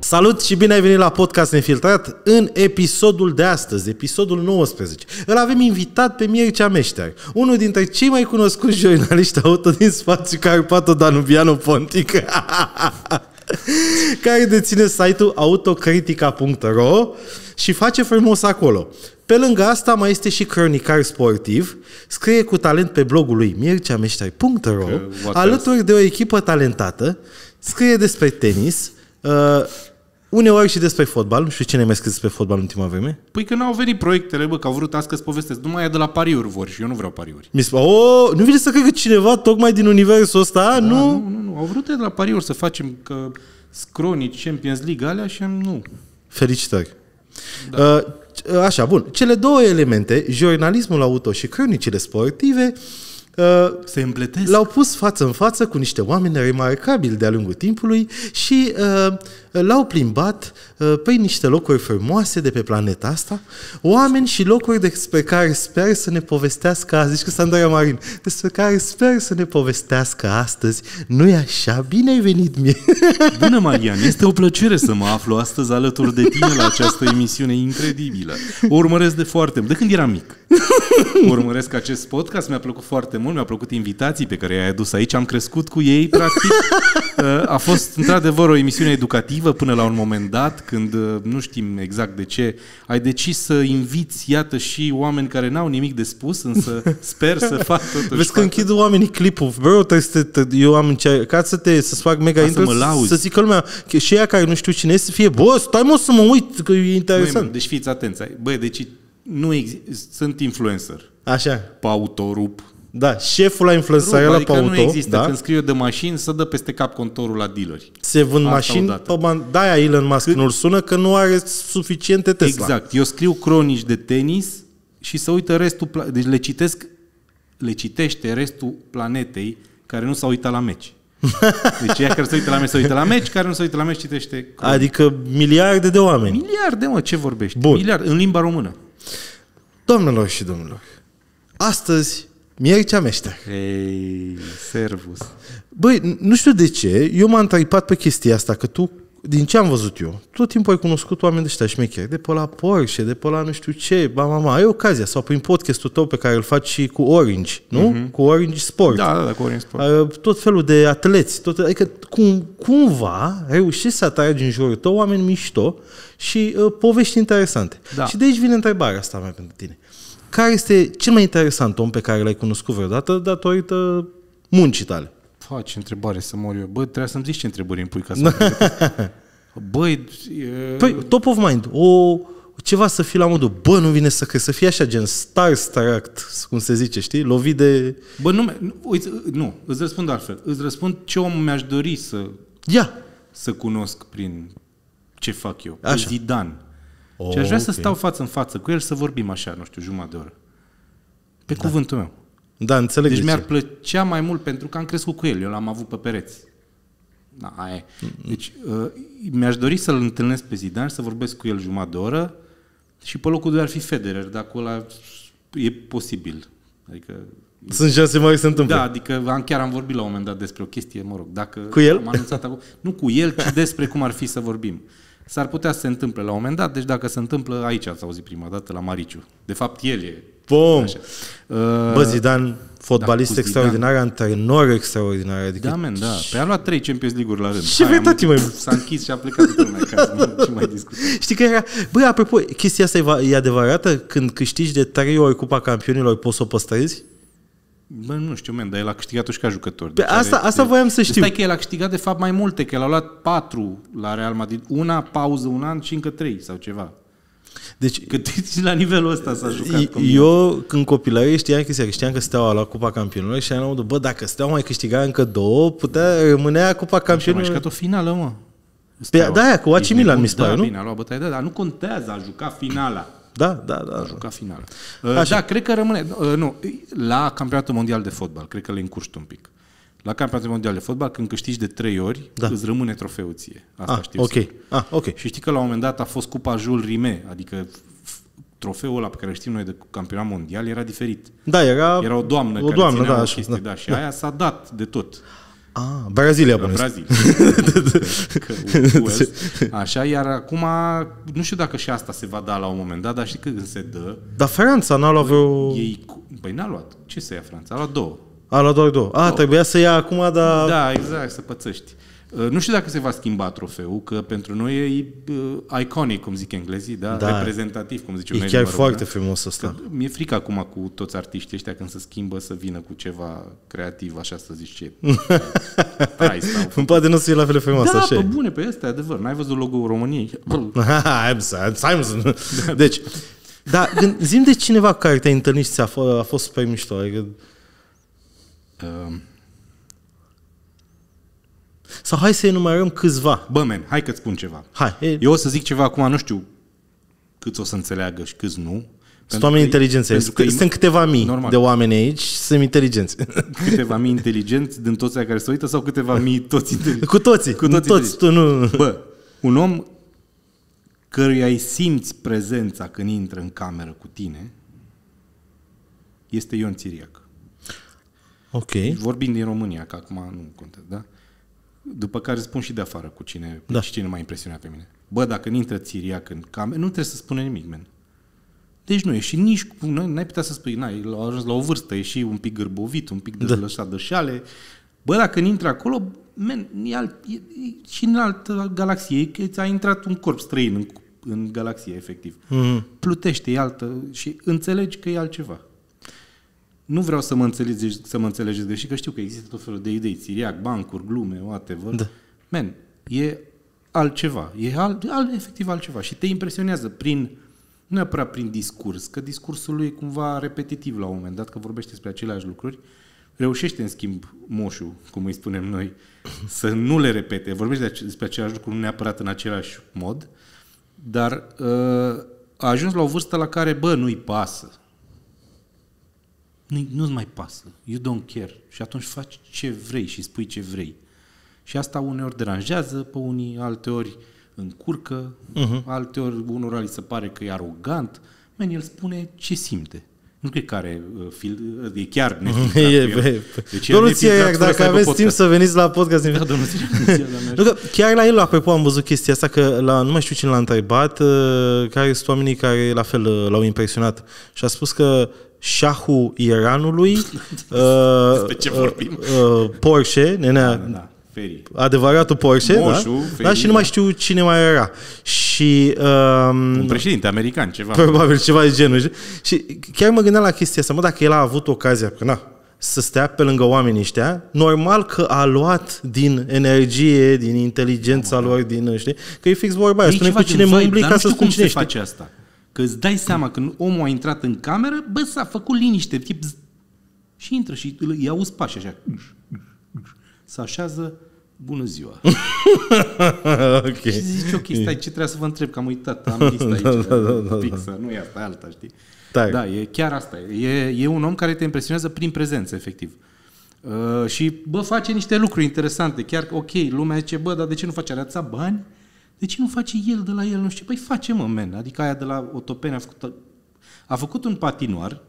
Salut și bine ai venit la Podcast Nefiltrat în episodul de astăzi, episodul 19. Îl avem invitat pe Mircea Meșter, unul dintre cei mai cunoscuți jurnaliști auto din spațiu Carpato-Danubiano-Pontic, care deține site-ul autocritica.ro și face frumos acolo. Pe lângă asta mai este și cronicar sportiv, scrie cu talent pe blogul lui mirceameșter.ro, alături de o echipă talentată, scrie despre tenis, uneori și despre fotbal. Nu știu cine mai scris despre fotbal în ultima vreme. Păi că n-au venit proiectele, bă, că au vrut astăzi povestesc. Numai aia de la pariuri vor și eu nu vreau pariuri. Nu vine să cred că cineva tocmai din universul ăsta, Nu. Au vrut de la pariuri să facem că cronici, Champions League alea și nu. Felicitări. Da. Așa, bun. Cele două elemente, jurnalismul auto și cronicile sportive, se împletesc. L-au pus față în față cu niște oameni remarcabili de-a lungul timpului și l-au plimbat prin niște locuri frumoase de pe planeta asta, oameni și locuri despre care sper să ne povestească azi, zici că Sandra Marin, despre care sper să ne povestească astăzi. Nu-i așa? Bine ai venit mie! Bună, Marian! Este o plăcere să mă aflu astăzi alături de tine la această emisiune incredibilă. O urmăresc de foarte mult, de când eram mic. Urmăresc acest podcast, mi-a plăcut foarte mult, mi-a plăcut invitații pe care i-ai adus aici, am crescut cu ei, practic. A fost într-adevăr o emisiune educativă până la un moment dat, când nu știm exact de ce, ai decis să inviți, iată, și oameni care n-au nimic de spus, însă sper să fac totuși. Vezi că închid oamenii clipul, bro, eu am încercat să-ți fac mega intro, să zică lumea, și ea care nu știu cine este, să fie, bă, stai mă să mă uit, că e interesant. Băi, deci fiți atenți, băi, deci sunt influencer. Așa. Pe autorup. Da, șeful la influențare la adică pe auto. Nu există. Da? Când scriu de mașini, să dă peste cap contorul la dealeri. Se vând mașini, de-aia Elon Musk nu-l sună, că nu are suficiente Tesla. Exact. Eu scriu cronici de tenis și să uită restul, deci le citește restul planetei care nu s-a uitat la meci. Deci ea care se uită la meci, se uită la meci, care nu se uită la meci, citește cronici. Adică miliarde de oameni. Miliarde, mă, ce vorbești? Bun. Miliarde, în limba română. Doamnelor și domnilor, astăzi Mircea Meșter. Ei, servus. Băi, nu știu de ce, eu m-am întrebat pe chestia asta, că tu, din ce am văzut eu, tot timpul ai cunoscut oameni de ăștia șmecheri, de pe la Porsche, de pe la nu știu ce, ai ocazia, sau prin podcastul tău pe care îl faci și cu Orange, nu? Cu Orange Sport. Da, cu Orange Sport. Tot felul de atleți, adică cumva reușești să atragi în jurul tău oameni mișto și povești interesante. Da. Și de aici vine întrebarea asta mea pentru tine. Care este cel mai interesant om pe care l-ai cunoscut vreodată datorită muncii tale? Ce întrebare să mor eu. Bă, trebuie să-mi zici ce întrebări îmi pui ca să Băi... Păi, top of mind. Ceva să fie la modul, bă, nu vine să crezi, să fie așa, gen starstruck, cum se zice, știi? Lovit de... Bă, nu, îți răspund altfel. Îți răspund ce om mi-aș dori să cunosc prin ce fac eu. Așa. Zidane. Și aș vrea să stau față în față cu el să vorbim așa, nu știu, jumătate de oră. Pe cuvântul meu. Da, înțeleg. Deci mi-ar plăcea mai mult pentru că am crescut cu el. Eu l-am avut pe pereți. Da, aia e. Deci mi-aș dori să-l întâlnesc pe Zidane, să vorbesc cu el jumătate de oră și pe locul 2 ar fi Federer, dacă ăla e posibil. Adică... Sunt șanse mari să se întâmple. Da, adică chiar am vorbit la un moment dat despre o chestie, mă rog. Dacă cu el? Am anunțat acum, nu cu el, ci despre cum ar fi să vorbim. S-ar putea să se întâmple la un moment dat, deci dacă se întâmplă, aici ați auzit prima dată, la Mariciu. De fapt, el e. Bum! Bă, Zidane, fotbalist extraordinar, antrenor extraordinar. Adică... Da, men, da. Păi a luat 3 Champions League-uri la rând. Ce vetați, măi? S-a închis și a plecat toată lumea acasă. Ce mai discutăm? Știi că era... Băi, apropo, chestia asta e adevărată? Când câștigi de 3 ori Cupa Campionilor, poți să o păstrezi? Bă, nu știu, men, dar el a câștigat-o și ca jucător. Deci asta voiam să știu. Stai că el a câștigat de fapt mai multe, că el a luat 4 la Real Madrid. Una, pauză, un an și încă 3 sau ceva. Deci, cât la nivelul ăsta s-a jucat. Eu, când copilărie, știam că Steaua a luat Cupa Campionilor și am bă, dacă Steaua mai câștiga încă 2, rămânea Cupa Campionilor. Și a mai jucat o finală, mă. Pe aia, cu AC Milan, mi se pare, nu? Bine, a luat bătaie, dar nu contează, a jucat finala. Da. A jucat finala. Da, cred că rămâne... Nu, la Campionatul Mondial de Fotbal, cred că le încurci un pic. La Campionatul Mondial de Fotbal, când câștigi de 3 ori, îți rămâne trofeul ție. Asta știu. Ok. Și știi că la un moment dat a fost Cupa Jules Rimet, adică trofeul ăla pe care știm noi de campionat mondial era diferit. Da, era o doamnă care ținea o chestie, da. Și aia s-a dat de tot. Brazilia, La bănuiesc. Brazilia. Așa, iar acum, nu știu dacă și asta se va da la un moment dat, dar știi când se dă? Dar Franța n-a luat vreo... Păi n-a luat. Ce să ia Franța? A luat 2. A luat doar 2. Trebuia să ia acum, dar... Da, exact, să pățăști. Nu știu dacă se va schimba trofeul, că pentru noi e iconic, cum zic englezii, da? Reprezentativ, cum zice. E chiar foarte frumos ăsta. Mi-e frică acum cu toți artiștii ăștia când se schimbă să vină cu ceva creativ, așa să zici ce. Poate nu să fie la fel de frumos, da, așa. Da, bune, pe ăsta e adevăr. N-ai văzut logo-ul României? Deci, da, zi-mi de cineva care te-ai întâlnit și a fost super mișto. Sau hai să enumerăm câțiva. Bă, man, hai că-ți spun ceva. Hai. Eu o să zic ceva acum, nu știu câți o să înțeleagă și câți nu. Sunt oameni inteligenți. Sunt câteva mii de oameni aici și sunt inteligenți. Câteva mii inteligenți din toți care se uită sau câteva mii toți inteligenți? Cu toți. Tu nu... Bă, un om căruia îi simți prezența când intră în cameră cu tine este Ion Țiriac. Ok. Vorbind din România, că acum nu contează, da? După care spun și de afară cu cine, și cine m-a impresionat pe mine. Bă, dacă intră Țiriac în cameră, nu trebuie să spune nimic, man. Deci nu e și nici, n-ai putea să spui, a ajuns la o vârstă, e și un pic gârbovit, un pic dezlășat de șale. Bă, dacă intră acolo, man, e și în altă galaxie, că ți-a intrat un corp străin în galaxie, efectiv. Plutește, e altă și înțelegi că e altceva. Nu vreau să mă înțelegeți greșit, că știu că există tot felul de idei, Țiriac, bancuri, glume, whatever. Da. Man, e altceva, efectiv altceva și te impresionează nu neapărat prin discurs, că discursul lui e cumva repetitiv la un moment dat, că vorbește despre aceleași lucruri, reușește în schimb moșul, cum îi spunem noi, să nu le repete, vorbește despre aceleași lucruri nu neapărat în același mod, dar a ajuns la o vârstă la care, bă, nu-i pasă. Nu-ți mai pasă. You don't care. Și atunci faci ce vrei și spui ce vrei. Și asta uneori deranjează pe unii, alteori încurcă, alteori unora li se pare că e arogant. Man, el spune ce simte. Nu cred că are e chiar nefiltrat. Deci domnul Țiriac, dacă aveți timp să veniți la podcast... Da, domnul Țiriac. Chiar la el, apropo, am văzut chestia asta, că nu mai știu cine l-a întrebat, care sunt oamenii care la fel l-au impresionat. Și a spus că șahul Iranului, Porsche, nenea, adevăratul Porsche, moșul, da? Și nu mai știu cine mai era. Și un președinte american, ceva. Probabil ceva de genul. Și chiar mă gândeam la chestia asta, dacă el a avut ocazia, să stea pe lângă oamenii ăștia, normal că a luat din energie, din inteligența lor, știi? Că e fix vorba aia. Spune cu cine mă umbli ca să spun cine se face asta. Că îți dai seama că omul a intrat în cameră, bă, s-a făcut liniște, tip, și intră și îi auzi pași așa. Se așează, bună ziua. Okay. Și zici, ok, stai, ce trebuie să vă întreb, că am uitat, am lista aici, fixă, nu e asta, e alta, știi? Da, e chiar asta. E un om care te impresionează prin prezență, efectiv. Și, bă, face niște lucruri interesante, chiar, ok, lumea zice, bă, dar de ce nu face? Are atâția bani? De ce nu face el de la el? Nu știu. Păi face, mă, man. Adică aia de la Otopeni a făcut un patinoar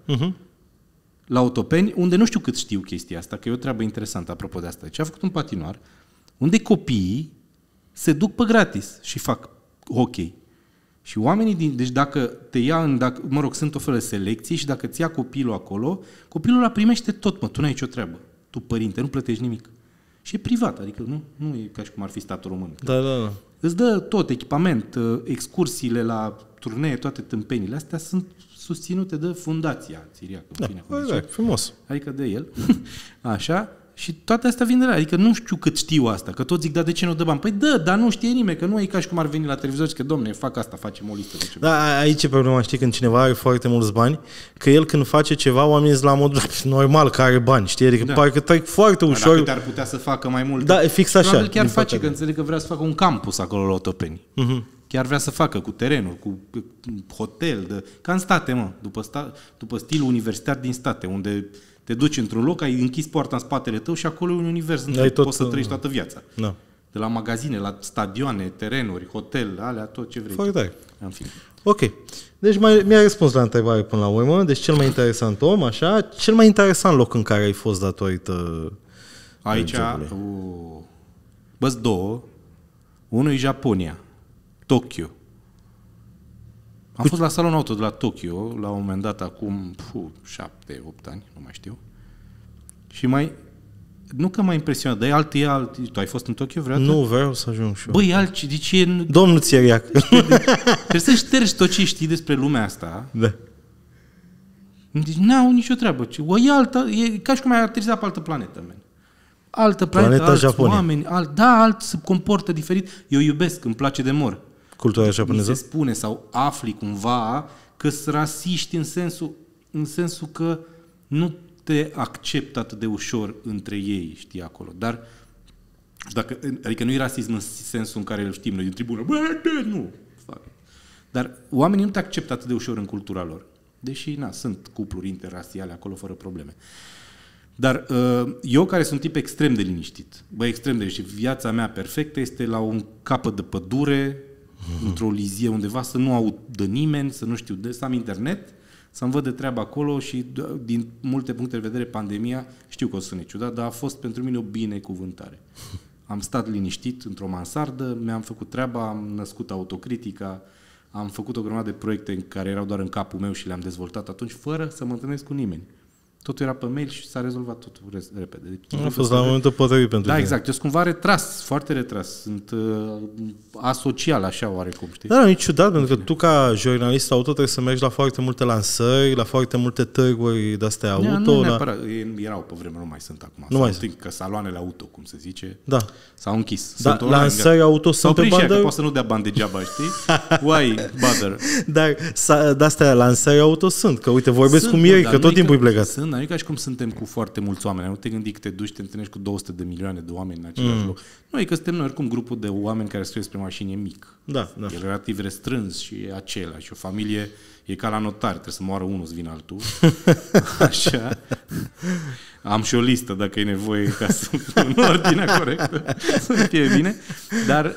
la Otopeni, unde nu știu cât știu chestia asta, că e o treabă interesantă apropo de asta. Deci a făcut un patinoar unde copiii se duc pe gratis și fac hockey. Și oamenii deci dacă te ia sunt o fel de selecție și dacă ți ia copilul acolo, copilul ăla primește tot, mă, tu n-ai nicio treabă. Tu, părinte, nu plătești nimic. Și e privat, adică nu e ca și cum ar fi statul român. Da. Îți dă tot, echipament, excursiile la turnee, toate tâmpenile astea sunt susținute de fundația Țiriac. Frumos. Adică de el. Așa. Și toate astea vin de la. Adică nu știu cât știu asta, că toți zic, da, de ce nu dă bani? Păi dar nu știe nimeni, că nu e ca și cum ar veni la televizor și că, domne, fac asta, facem o listă de ceva. Da, aici e problema, știi, când cineva are foarte mulți bani, că el când face ceva, oamenii sunt la mod normal că are bani, știi? Adică parcă trec foarte ușor. Dacă ar putea să facă mai mult. Da, e fix așa. Probabil chiar face, că înțeleg că vrea să facă un campus acolo la Otopeni. Chiar vrea să facă cu terenuri, cu hotel, ca în state, mă, după stilul universitar din state, unde te duci într-un loc, ai închis poarta în spatele tău și acolo e un univers în care poți să trăiești toată viața. Da. De la magazine, la stadioane, terenuri, hotel, alea, tot ce vrei. Foarte tare. În fine. Ok. Deci mi-a răspuns la întrebare până la urmă. Deci cel mai interesant om, așa. Cel mai interesant loc în care ai fost datorită Aici, bă, două. Unul e Japonia, Tokyo. Am fost la salon auto de la Tokyo, la un moment dat, acum 7-8 ani, nu mai știu. Și nu că m-a impresionat, dar e alt. Tu ai fost în Tokyo vreodată? Nu, vreau să ajung și eu. Băi, deci e... Domnul Țiriac. Trebuie să ștergi tot ce știi despre lumea asta. Da. Deci n-au nicio treabă. E altă, e ca și cum ai aterizat pe altă planetă, man. Altă planetă, alți Japonia. Oameni, alt se comportă diferit. Eu iubesc, îmi place de mor. Cultura japoneză? Mi se spune sau afli cumva că sunt rasiști în sensul că nu te acceptă atât de ușor între ei, știi, acolo. Dar, adică nu e rasism în sensul în care îl știm noi din tribună. Bă, nu! Dar oamenii nu te acceptă atât de ușor în cultura lor. Deși, sunt cupluri interrasiale acolo fără probleme. Dar eu, care sunt tip extrem de liniștit, extrem de liniștit, viața mea perfectă este la un capăt de pădure, într-o lizie undeva, să nu aud de nimeni, să nu știu, să am internet, să-mi văd de treabă acolo și din multe puncte de vedere pandemia, știu că o să sune ciudat, dar a fost pentru mine o binecuvântare. Am stat liniștit într-o mansardă, mi-am făcut treaba, am născut autocritica, am făcut o grămadă de proiecte în care erau doar în capul meu și le-am dezvoltat atunci fără să mă întâlnesc cu nimeni. Totul era pe mail și s-a rezolvat totul repede. Deci, a fost la momentul potrivit pentru tine. exact. Eu sunt cumva retras, foarte retras. Sunt asocial, așa oarecum, știi? Da, nu e ciudat, pentru că tu ca jurnalist auto trebuie să mergi la foarte multe lansări, la foarte multe târguri de-astea auto. Nu neapărat. Erau pe vreme, nu mai sunt acum. Nu mai sunt. Că saloanele auto, cum se zice, da. s-au închis. Da, lansări auto sunt pe bandă. Că poate să nu dea bani degeaba, știi? Why bother? Dar de-astea lansări auto sunt, că uite, vorbesc cu Miri, că tot timpul e plecat. Sunt, dar nu e ca și cum suntem cu foarte mulți oameni. Nu te gândi că te duci, te întâlnești cu 200 de milioane de oameni în același loc. Nu, e că suntem noi, oricum, grupul de oameni care scriu despre mașini e mic. Da. E relativ restrâns și e același. O familie e ca la notar, trebuie să moară unul să vină altul. Așa. Am și o listă, dacă e nevoie, ca să în ordinea corectă, să fie bine. Dar,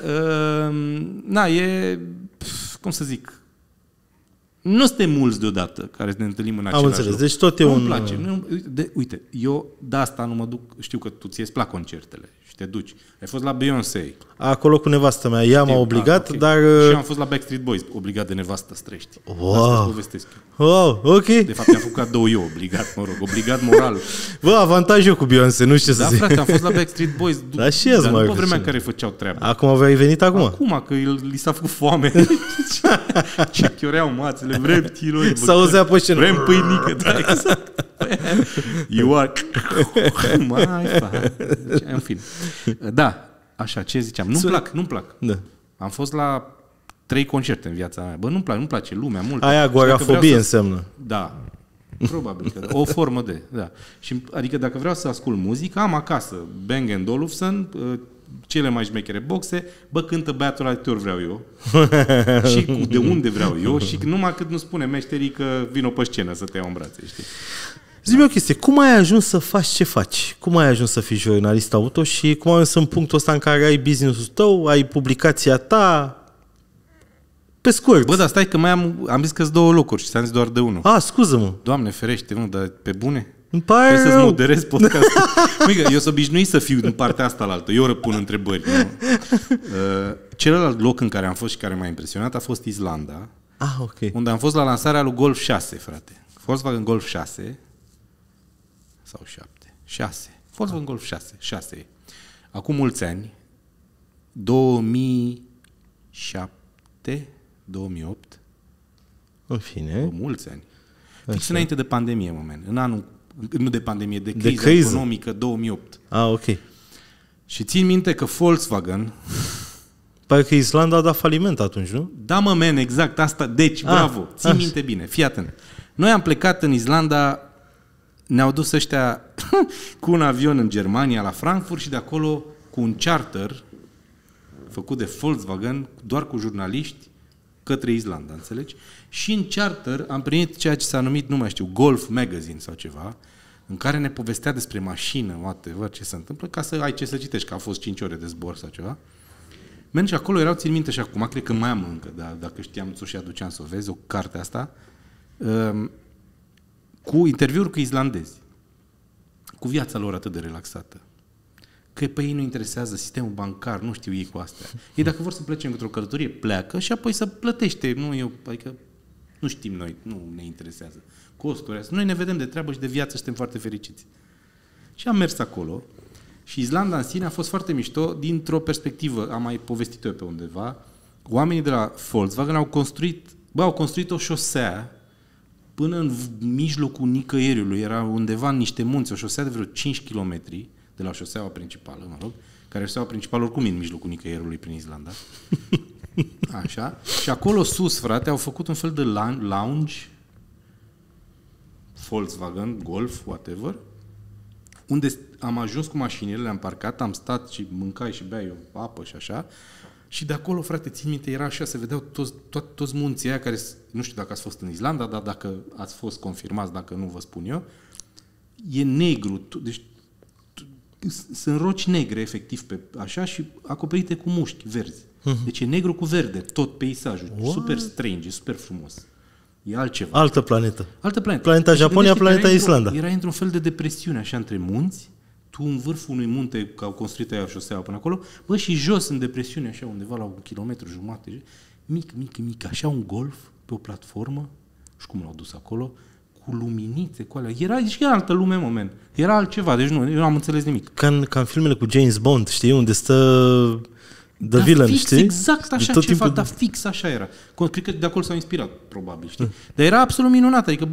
cum să zic, nu suntem mulți deodată care ne întâlnim în același loc. Am înțeles, deci tot e îmi place. Uite, eu de asta nu mă duc, știu că tu ți-e plac concertele și te duci. Ai fost la Beyoncé. Acolo cu nevastă mea, ea m-a obligat, okay. Dar... Și am fost la Backstreet Boys, obligat de nevastă străști. Wow. Asta îți povestesc eu. Wow, ok. De fapt, am făcut cadou eu, obligat moral. Bă, avantajul cu Beyoncé, nu știu să zic. Da, frate, am fost la Backstreet Boys. Da, și dar nu pe vremea în care făceau treaba. Acum ai venit acum? Acum, că li s-a făcut foame. Ce chioreau mațele, vrem tiroi. S-auzea pe scenă. Vrem pâinică, da, exact. You are... Mai fac. În fine. Da, așa, ce ziceam? Nu-mi plac. Da. Am fost la 3 concerte în viața mea. Bă, nu-mi place lumea mult. Aia agorafobie înseamnă. Da. Probabil că o formă de, da. Și, adică dacă vreau să ascult muzică, am acasă Bang & Olufsen, cele mai șmechere boxe, cântă băiatul la ori vreau eu. Și de unde vreau eu și numai cât nu spune meșterii că vin pe scenă să te iau în brațe, știi? Zi-mi o chestie, cum ai ajuns să faci ce faci? Cum ai ajuns să fii jurnalist auto și cum ai ajuns în punctul ăsta în care ai business-ul tău, ai publicația ta? Pe scurt. Bă, dar stai că am zis că-s 2 locuri și ți-am zis doar de unul. Scuză-mă. Doamne ferește, mă, dar pe bune? Îmi pare trebuie rău. să-ți moderez podcastul. Mică, eu sunt obișnuit să fiu în partea asta la altă. Eu răpun întrebări. Celălalt loc în care am fost și care m-a impresionat a fost Islanda. Ok. Unde am fost la lansarea lui Golf 6, frate. Volkswagen Golf 6 sau 7. 6. Volkswagen Golf 6. Acum mulți ani, 2007, 2008. În fine. Mulți ani. Fix înainte de pandemie, moment. În anul, nu de pandemie, de criză economică 2008. Ok. Și țin minte că Volkswagen... Parcă Islanda a dat faliment atunci, nu? Da, mă, men, exact asta. Deci, bravo, țin minte bine, fii atent. Noi am plecat în Islanda, ne-au dus ăștia cu un avion în Germania, la Frankfurt, și de acolo cu un charter făcut de Volkswagen, doar cu jurnaliști, către Islanda, înțelegi? Și în charter am primit ceea ce s-a numit, nu mai știu, Golf Magazine sau ceva, în care ne povestea despre mașină, whatever, ce se întâmplă, ca să ai ce să citești, că au fost 5 ore de zbor sau ceva. Men, și acolo erau, țin minte, și acum, cred că mai am încă, dar dacă știam, ți-o și aduceam să o vezi, o carte asta, cu interviuri cu islandezi, cu viața lor atât de relaxată. Că pe ei nu interesează sistemul bancar, nu știu ei cu astea. Ei dacă vor să plece într-o călătorie, pleacă și apoi să plătește. Adică nu știm noi, nu ne interesează. Costuri astea. Noi ne vedem de treabă și de viață și suntem foarte fericiți. Și am mers acolo și Islanda în sine a fost foarte mișto dintr-o perspectivă, am mai povestit-o pe undeva, oamenii de la Volkswagen au construit o șosea până în mijlocul nicăieriului, era undeva în niște munți, o șosea de vreo 5 km de la șoseaua principală, care șoseaua principală oricum e în mijlocul nicăieriului prin Islanda. Așa. Și acolo sus, frate, au făcut un fel de lounge, Volkswagen, Golf, whatever, unde am ajuns cu mașinile, le-am parcat, am stat și mâncai și beai o apă și așa. Și de acolo, frate, țin minte, era așa, se vedeau toți munții aia care, nu știu dacă ați fost în Islanda, dar dacă ați fost, confirmați, dacă nu vă spun eu, e negru, deci sunt roci negre, efectiv, așa, și acoperite cu mușchi verzi. Deci e negru cu verde, tot peisajul. What? Super strange, super frumos. E altceva. Altă planetă. Altă planetă. Planeta Japonia, planeta Islanda. Era într-un fel de depresiune, așa, între munți, tu în vârful unui munte, că au construit aia șosea până acolo, și jos în depresiune, așa, undeva la 1,5 km, mic, așa un Golf pe o platformă, și cum l-au dus acolo, cu luminițe, cu alea. Era altă lume, moment. Era altceva, deci eu nu am înțeles nimic. Ca în filmele cu James Bond, știi, unde stă The Villain, fix, știi? Exact așa ceva, timpul... dar fix așa era. Cred că de acolo s-au inspirat, probabil, știi? Dar era absolut minunat, adică,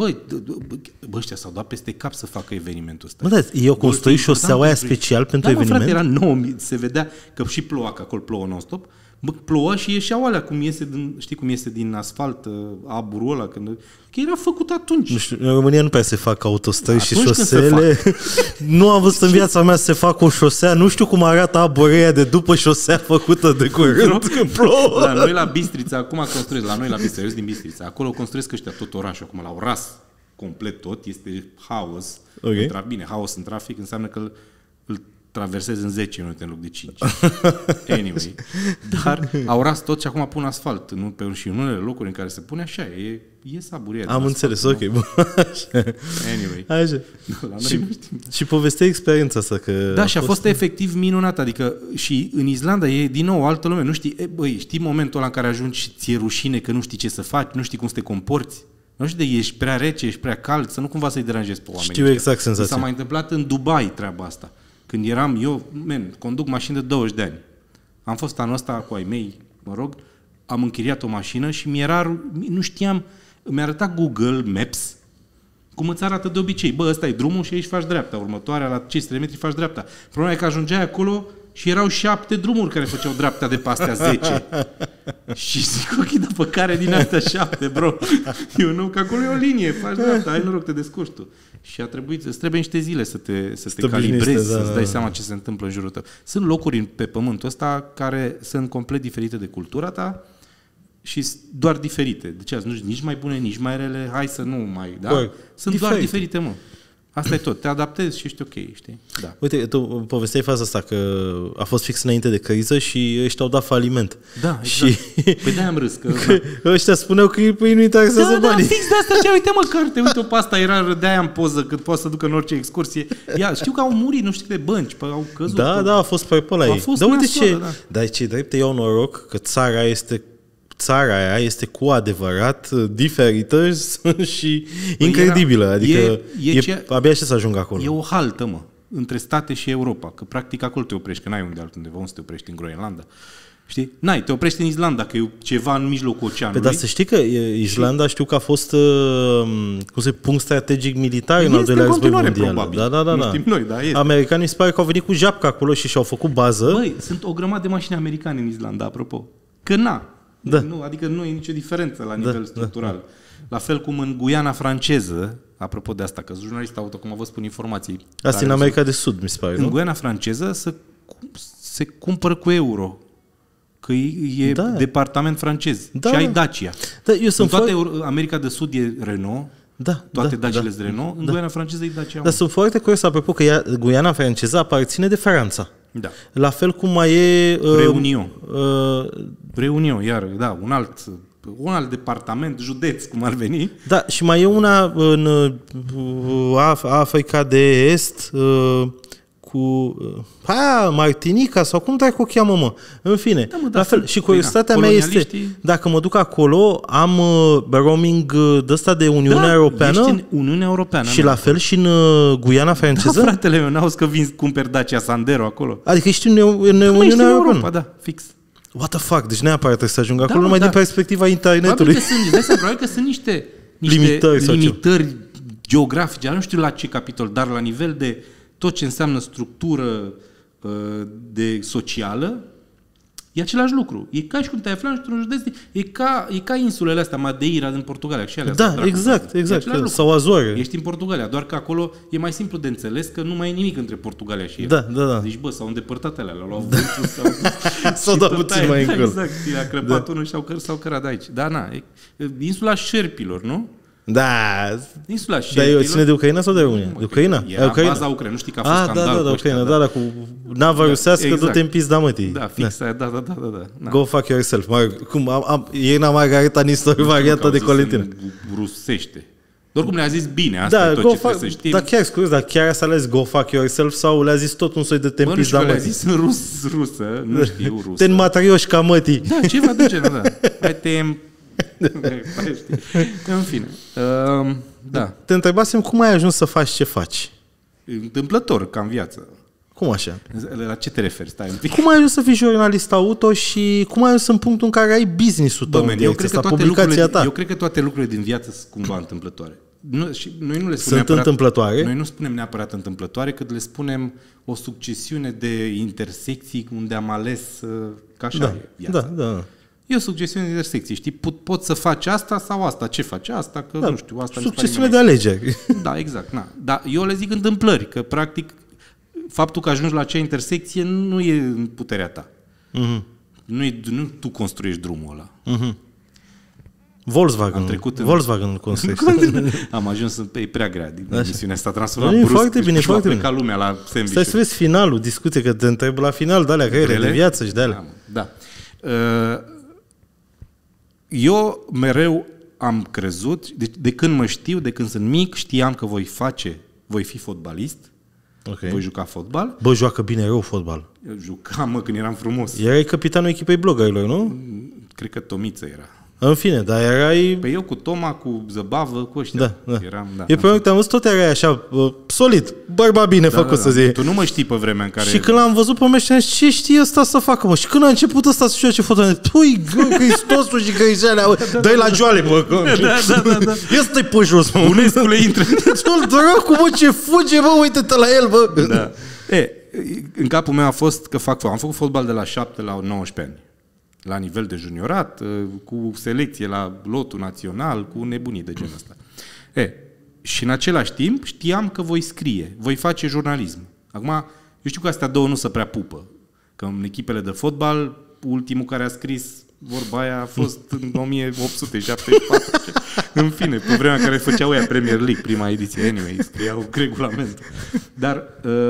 ăștia s-au dat peste cap să facă evenimentul ăsta. Bă, da, eu construi șoseaua aia special pentru eveniment? Da, frate, era 9000, se vedea că și ploua, că acolo plouă non-stop, ploua și ieșeau alea, știi cum iese din asfalt, aburul ăla, că era făcut atunci. Nu știu, în România nu prea se fac autostrăzi și șosele. Nu am văzut în viața mea să se facă o șosea, nu știu cum arată aburul ăia de după șosea făcută de curând când plouă. La noi la Bistrița, acum construiesc, la noi la Bistrița, eu sunt din Bistrița, acolo construiesc ăștia tot orașul, acum l-au ras complet tot, este haos. Okay. Bine, haos în trafic înseamnă că îl traversezi în 10 minute în loc de 5. Anyway. Dar au ras tot și acum pun asfalt. Și în unele locuri în care se pune așa, e saburie. Am înțeles, ok. Anyway. Așa. Și povestea experiența asta. Că da, și a fost efectiv minunat. Adică și în Islanda e din nou o altă lume. Nu știi, știi momentul ăla în care ajungi și ți-e rușine că nu știi ce să faci, nu știi cum să te comporți? Nu știu de ești prea rece, ești prea cald, să nu cumva să-i deranjezi pe oameni. Știu exact senzația. S-a mai întâmplat în Dubai treaba asta. Când eram eu, conduc mașini de 20 de ani. Am fost anul ăsta cu ai mei, am închiriat o mașină și nu știam, mi-a arătat Google Maps cum îți arată de obicei. Ăsta e drumul și aici faci dreapta. Următoarea, la 500 de metri faci dreapta. Problema e că ajungeai acolo și erau 7 drumuri care făceau dreapta de pe astea 10. Și zic, ok, dar pe care din astea 7, bro? Eu nu, că acolo e o linie, faci dreapta, ai noroc, te descurci tu. Și îți trebuie niște zile să te calibrezi, să-ți dai seama ce se întâmplă în jurul tău. Sunt locuri pe pământul ăsta care sunt complet diferite de cultura ta și doar diferite. Deci nu nici mai bune, nici mai rele, hai să nu mai, da? Sunt doar diferite, mă. Asta e tot, te adaptezi și ești ok, știi? Da. Uite, tu povesteai faza asta, că a fost fix înainte de criză și ăștia au dat faliment. Da, exact. Și păi de-aia am râs. Că ăștia spuneau că îi nu interesează banii. Da, fix de asta, ce uite mă carte, uite-o pe asta, era de-aia în poză, cât poate să ducă în orice excursie. Știu că au murit, nu știu câte bănci, au căzut. Da, a fost pe ăla ei. Dar uite ce, dar ce drept, iau noroc că țara aia este cu adevărat diferită și incredibilă. Adică abia și să ajungă acolo. E o haltă, mă, între state și Europa. Că practic acolo te oprești, că n-ai unde altundeva, unde să te oprești în Groenlanda. Știi? Te oprești în Islanda, că e ceva în mijlocul oceanului. Dar să știi că Islanda știu că a fost punct strategic militar în al doilea război mondial. Probabil. Da. Nu știm noi, dar este. Americanii se pare că au venit cu japca acolo și și-au făcut bază. Băi, sunt o grămadă de mașini americane în Islanda, apropo. Că Da. Nu, adică nu e nicio diferență la nivel structural. Da. La fel cum în Guiana franceză, apropo de asta, că sunt jurnalist auto, cum vă spun informații. Asta în America de Sud, mi se pare, în Guiana franceză se cumpără cu euro. Că e departament francez. Și ai Dacia. Da, în toată America de Sud e Renault. Toate Daciile de Renault. În Guiana franceză e Dacia. Dar sunt foarte curios, apropo, că Guiana franceză aparține de Franța. Da. La fel cum mai e... Reunion, iar, da, un alt departament, județ, cum ar veni. Da, și mai e una în Africa de Est Martinica sau cum dracu o cheamă, mă? În fine, da, mă, la fel. Și curiozitatea mea este, dacă mă duc acolo, am roaming de ăsta de Uniunea Europeană? Ești în Uniunea Europeană. Și la fel și în Guiana franceză? Da, fratele meu, n-auzi că cumperi Dacia Sandero acolo? Adică ești în Uniunea Europeană? Europa, da, fix. What the fuck? Deci neapărat trebuie să ajung acolo numai din perspectiva internetului. Probabil că sunt niște limitări geografice, nu știu la ce capitol, dar la nivel de tot ce înseamnă structură de socială, e același lucru. E ca și cum te-ai aflat într-un județ, e ca insulele astea, Madeira din Portugalia. Și alea da, exact. Sau Azoare. Ești în Portugalia, doar că acolo e mai simplu de înțeles că nu mai e nimic între Portugalia și el. Da. Deci, s-au îndepărtat alea, l-au luat s-au dat puțin mai încolo. Exact, i-a crăpat unul și s-au cărat de aici. Da, insula Șerpilor, nu? Da. Insula Șerpilor. Dar ține de Ucraina sau de România? De Ucraina? Era baza Ucraina. Nu știi că a fost scandal cu Ucraina. Da, cu nava rusească, du-te în pizda mătii. Da, fix, da. Go fuck yourself. Irina Margareta Nistor, varianta de Colentin. Rusește. Oricum le-a zis bine, asta e tot ce trebuie să știm. Dar chiar, scuze, dar chiar s-a ales go fuck yourself sau le-a zis tot un soi de te în pizda mătii? Le-a zis în rusă, nu știu rusă. Te-n matrioșca mătii. Da, ceva de genul, da. Hai în fine. Da. Te întrebasem cum ai ajuns să faci ce faci? Întâmplător, ca în viață. Cum așa? La ce te referi? Stai un pic. Cum ai ajuns să fii jurnalist auto și cum ai ajuns în punctul în care ai business-ul tău? Eu cred că toate lucrurile din viață sunt cumva întâmplătoare. Noi nu le spunem întâmplătoare? Noi nu spunem neapărat întâmplătoare, cât le spunem o succesiune de intersecții unde am ales că așa e viața. Da. E o succesiune de intersecții, știi? Poți să faci asta sau asta. Ce faci asta? Că nu știu, asta succesiune de alegeri. Da, exact. Dar eu le zic întâmplări, că practic faptul că ajungi la acea intersecție nu e în puterea ta. Mm-hmm. Nu tu construiești drumul ăla. Mm-hmm. Volkswagen construiește. Am ajuns e prea grea din emisiunea asta, transformat brusc. Foarte bine. Ca lumea la sandwich. Stai să vezi finalul, discuție, că te întreb la final de alea grele de viață și de alea. Da. Eu mereu am crezut, de când mă știu, de când sunt mic, știam că voi fi fotbalist, voi juca fotbal. Bă, joacă bine rău fotbal. Eu jucam, când eram frumos. Erai capitanul echipei bloggerilor, nu? Cred că Tomiță era. În fine, dar erai... Pe eu cu Toma, cu Zăbavă, cu ăștia. Da. Eram, E pe te-am văzut, tot erai așa, solid, bărba bine făcut să zic. Tu nu mă știi pe vremea în care... Și când l-am văzut pe mești, ce știe ăsta să facă, mă? Și când a început ăsta să joace fotbal, pui, Hristosul și Găișalea, dă-i la joale, bă. Da. Ia stai pe jos, mă. Unescu-le intră. Ce-l dracu, mă, ce fuge, mă, uite-te la el, bă. Da. În capul meu a fost că am făcut fotbal de la 7 la 19 ani. La nivel de juniorat, cu selecție la lotul național, cu nebunii de genul ăsta. Și în același timp știam că voi face jurnalism. Acum, eu știu că astea două nu se prea pupă. Că în echipele de fotbal, ultimul care a scris vorba aia a fost în 1874. În fine, pe vremea în care făceau ea Premier League, prima ediție. Anyway, scriau regulamentul. Dar...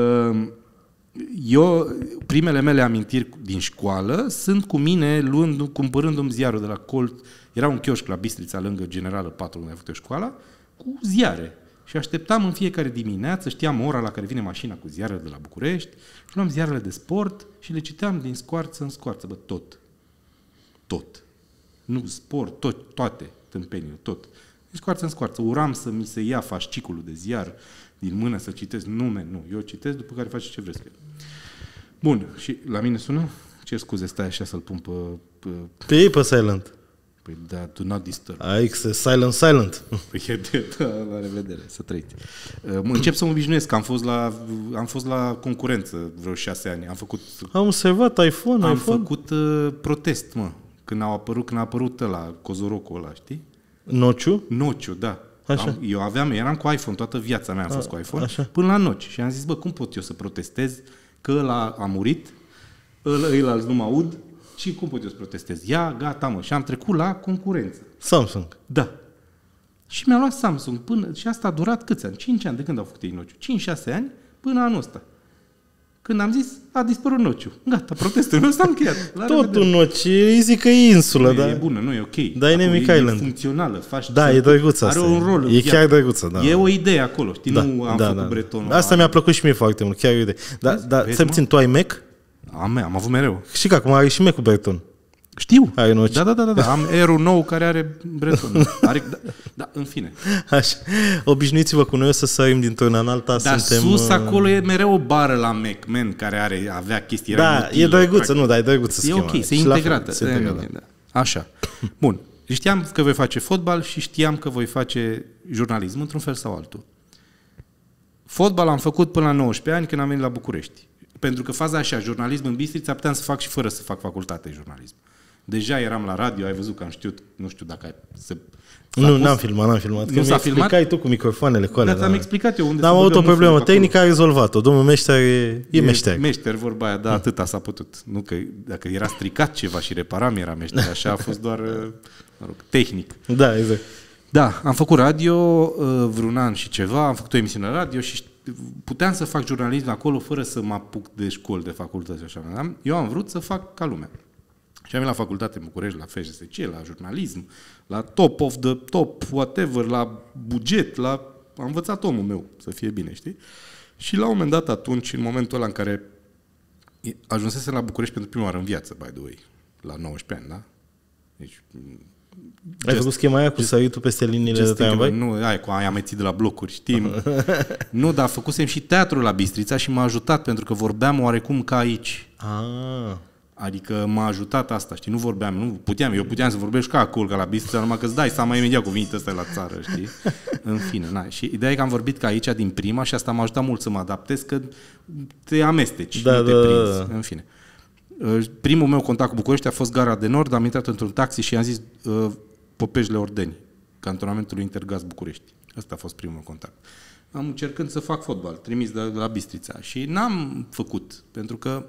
eu, primele mele amintiri din școală sunt cu mine cumpărându-mi ziarul de la Colt. Era un chioșc la Bistrița, lângă Generală 4, unde a făcut școala, cu ziare. Și așteptam în fiecare dimineață, știam ora la care vine mașina cu ziarele de la București, și luam ziarele de sport și le citeam din scoarță în scoarță. Bă, tot. Nu, sport, toate tâmpenile, tot. Din scoarță în scoarță. Uram să mi se ia fasciculul de ziar din mână să citesc nume. Nu, eu citesc, după care faci ce vreți. Bun, și la mine sună? Ce scuze, stai așa să-l pun pe ei pe silent. Păi da, do not disturb. Silent. Păi la revedere, să trăiți. Încep să mă obișnuiesc, că am fost la concurență vreo 6 ani. Am observat iPhone. Am făcut protest, mă. Când a apărut ăla, Cozorocul ăla, știi? Nociu, da. Așa. Eram cu iPhone, toată viața mea am fost cu iPhone, așa. Până la Noci. Și am zis, bă, cum pot eu să protestez că ăla a murit, ăla nu mă aud, și cum pot eu să protestez? Gata, mă. Și am trecut la concurență. Samsung. Da. Și mi-a luat Samsung și asta a durat câți ani? 5 ani, de când au făcut ei Nociu? 5-6 ani până anul ăsta. Când am zis, a dispărut Nociu. Gata, protestul meu s-a încheiat. Tot un Noci, îi zic că e insulă, da? E bună, nu e ok. Dynamic Island. E funcțională. Faci Da, e drăguță are asta. un rol. E chiar drăguță, da. E o idee acolo, știi? Nu am făcut bretonul. Asta mi-a plăcut și mie foarte mult, chiar e o idee. Dar să-mi țin, tu ai Mac? Am avut mereu. Și că acum are și Mac cu Breton. Știu. Are Noci. Da. Am Air-ul nou care are breton. Da, în fine. Așa. Obișnuiți-vă cu noi, o să sărim dintr-una în alta. Dar suntem, sus acolo e mereu o bară la Mac, man, care avea chestii. Da, e drăguță, nu, dar e drăguță schema. E ok, se integrată. Așa. Bun. Știam că voi face fotbal și știam că voi face jurnalism, într-un fel sau altul. Fotbal am făcut până la 19 ani când am venit la București. Pentru că faza așa, jurnalism în Bistrița, puteam să fac și fără să fac facultate de jurnalism. Deja eram la radio, ai văzut că am știut, nu știu dacă n-am filmat. Nu s-a filmat? Explicai tu cu microfoanele cu alea. Dar ți-am explicat eu unde am avut o problemă tehnică, a rezolvat-o. Domnul Meșter e meșter. Meșter, vorba aia, da, atâta s-a putut. Nu că dacă era stricat ceva și reparam, era meșter. Așa a fost doar, tehnic. Da, exact. Da, am făcut radio vreun an și ceva, am făcut o emisiune la radio și puteam să fac jurnalism acolo fără să mă apuc de școli, de facultăți și așa. Eu am vrut să fac ca lumea. Și am venit la facultate în București, la FSC, la jurnalism, la top of the top, whatever, la buget, am învățat omul meu să fie bine, știi? Și la un moment dat atunci, în momentul ăla în care ajunsesem la București pentru prima oară în viață, by the way, la 19 ani, da? Deci, ai făcut schema aia cu săritul peste liniile de tramvai? Nu, aia amețit de la blocuri, știm. Nu, dar făcusem și teatru la Bistrița și m-a ajutat pentru că vorbeam oarecum ca aici. Adică m-a ajutat asta, știi, nu vorbeam, eu puteam să vorbesc ca acolo, ca la Bistrița, numai că îți dai seama imediat cuvintele astea la țară, știi? În fine, și ideea e că am vorbit ca aici din prima și asta m-a ajutat mult să mă adaptez, că te amesteci, nu te prinzi, în fine. Primul meu contact cu București a fost Gara de Nord, am intrat într-un taxi și i-am zis Popejle Ordeni, cantonamentul Intergaz București. Asta a fost primul contact. Am încercând să fac fotbal, trimis de la Bistrița și n-am făcut, pentru că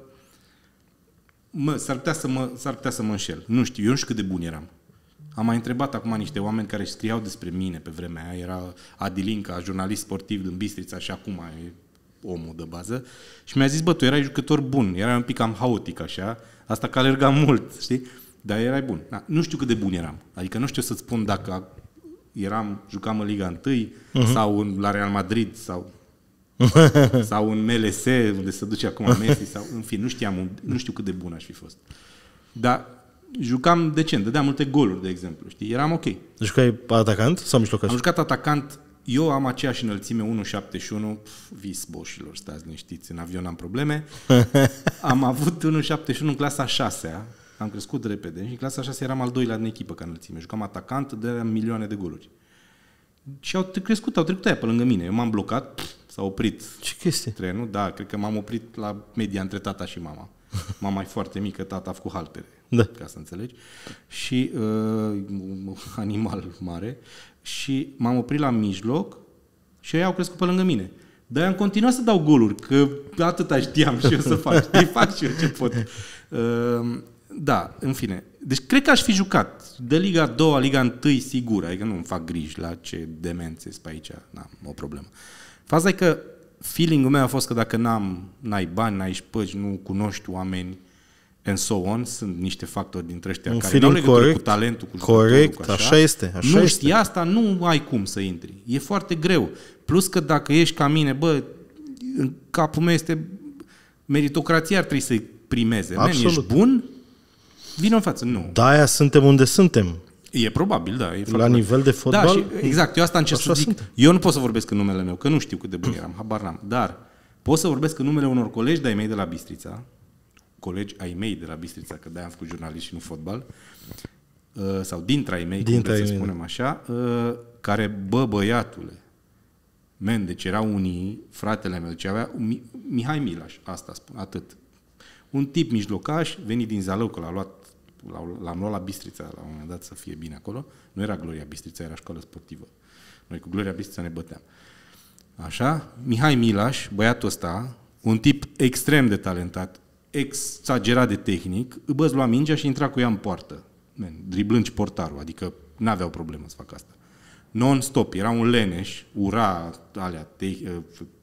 s-ar putea să mă înșel. Nu știu, eu nu știu cât de bun eram. Am mai întrebat acum niște oameni care scriau despre mine pe vremea aia. Era Adilinca, jurnalist sportiv din Bistrița și acum e omul de bază. Și mi-a zis, tu erai jucător bun, erai un pic cam haotic așa, asta că alergam mult, știi? Dar erai bun. Nu știu cât de bun eram. Adică nu știu să-ți spun dacă jucam în Liga 1 sau la Real Madrid sau în MLS, unde se duce acum Messi, sau în fine, nu știu cât de bun aș fi fost. Dar jucam decent, dădeam multe goluri, de exemplu, știi? Eram ok. Jucai atacant sau mijlocaș? Am jucat atacant, eu am aceeași înălțime, 1,71, vis boșilor, stați liniștiți, în avion am probleme. Am avut 1,71 în clasa 6-a, am crescut repede și în clasa 6 eram al doilea în echipă ca înălțime. Jucam atacant, dădeam milioane de goluri. Și au trecut aia pe lângă mine. Eu m-am blocat, s-a oprit. Ce chestie? Trenul, da, cred că m-am oprit la media între tata și mama. Mama e foarte mică, tata a făcut haltere, ca să înțelegi. Și animal mare. Și m-am oprit la mijloc și ei au crescut pe lângă mine. Dar am continuat să dau goluri, că atâta știam și eu să fac. Știi? Fac și eu ce pot. Da, în fine. Deci cred că aș fi jucat de Liga 2, Liga 1, sigur. Adică nu îmi fac griji la ce demențe pe aici. N-am o problemă. Faza e că feeling-ul meu a fost că dacă n-ai bani, n-ai șpăgi, nu cunoști oameni and so on, sunt niște factori dintre ăștia care nu au legătură cu talentul, cu jucătorul, corect, cu așa. Așa este. Nu știi asta, nu ai cum să intri. E foarte greu. Plus că dacă ești ca mine, în capul meu este meritocrația ar trebui să-i primeze. Ești bun? Vino în față. Nu. De-aia suntem unde suntem. E probabil, da. E la nivel de fotbal? Da, și, exact. Eu asta încerc să zic. Eu nu pot să vorbesc în numele meu, că nu știu cât de bun eram, habar n-am. Dar pot să vorbesc în numele unor colegi de-ai mei de la Bistrița, colegi ai mei de la Bistrița, că de-aia am făcut jurnalist și nu fotbal, sau dintre ai mei, cum să spunem așa, care, băiatule, deci erau unii, fratele meu, deci avea Mihai Milaș, asta spun, atât. Un tip mijlocaș, venit din Zalău, că l-am luat la Bistrița la un moment dat să fie bine acolo. Nu era Gloria Bistrița, era școală sportivă. Noi cu Gloria Bistrița ne băteam. Așa, Mihai Milaș, băiatul ăsta, un tip extrem de talentat, exagerat de tehnic, îți lua mingea și intra cu ea în poartă, driblând și portarul, adică n-aveau problemă să facă asta. Non-stop, era un leneș, ura alea,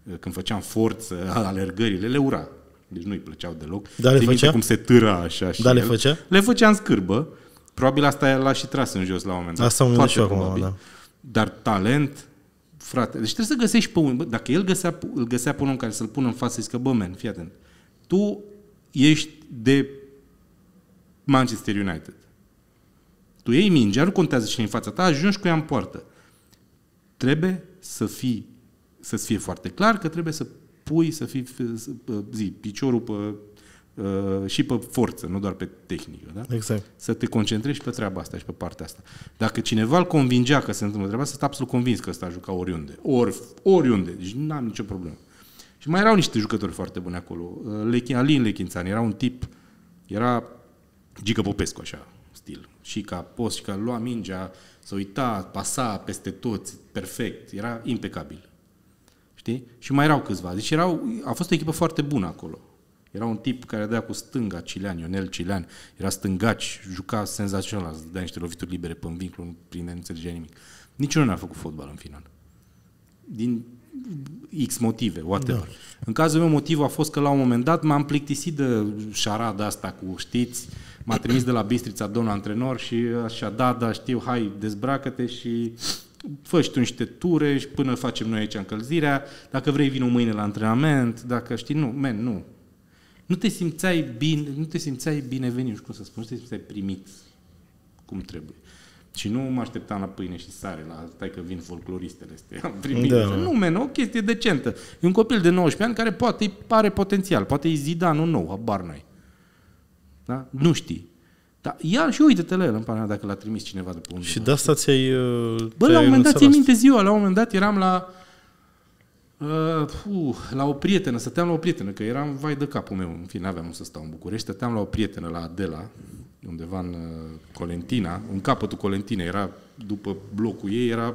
când făceam forță, alergările, le ura. Deci nu-i plăceau deloc. Da, le făcea? Cum se târa așa și Da, le făcea? Le făcea în scârbă. Probabil asta l-a și tras în jos la un moment dat. Asta am și acum, da. Dar talent, frate, deci trebuie să găsești pe unul. Dacă el îl găsea pe unul care să-l pună în față și zică, bă, man, fii atent, tu ești de Manchester United. Tu iei mingea, nu contează cine în fața ta, ajungi cu ea în poartă. Trebuie să-ți fie foarte clar că trebuie să pui, să fii piciorul și pe forță, nu doar pe tehnică. Da? Exact. Să te concentrezi și pe treaba asta și pe partea asta. Dacă cineva îl convingea că se întâmplă treaba asta, sunt absolut convins că ăsta a jucat oriunde. Oriunde. Deci n-am nicio problemă. Și mai erau niște jucători foarte buni acolo. Alin Lechințan era un tip, era Gică Popescu, așa, stil. Și ca post, și ca lua mingea, să uita, pasa peste toți, perfect. Era impecabil. Știi? Și mai erau câțiva. Deci a fost o echipă foarte bună acolo. Era un tip care dea cu stânga, Cilean, Ionel Cilean, era stângaci, juca senzațional, dădea niște lovituri libere pe vincul, nu prinde, nu înțelegea nimic. Niciunul n-a făcut fotbal în final. Din X motive, whatever. Da. În cazul meu, motivul a fost că la un moment dat m-am plictisit de șarada asta cu, știți, m-a trimis de la Bistrița domnul antrenor și așa, da, știu, hai, dezbracă-te și fă și tu niște ture și până facem noi aici încălzirea, dacă vrei vină mâine la antrenament, dacă știi, nu. Nu te simțeai binevenit, cum să spun, nu te simțeai primit cum trebuie. Și nu mă așteptam la pâine și sare, stai că vin folcloristele astea. Am primit. Da. Nu, o chestie decentă. E un copil de 19 ani care poate are potențial, poate e Zidanul nou, habar n-ai. Da? Nu știi. Dar ia și uite-te la el în pana dacă l-a trimis cineva de pe undeva. Și de asta ți-ai... Bă, la un moment dat, ți-ai minte ziua, la un moment dat eram la o prietenă, stăteam la o prietenă, că eram vai de capul meu, în fine, n-aveam să stau în București, stăteam la o prietenă la Adela, undeva în Colentina, în capătul Colentinei, era după blocul ei, era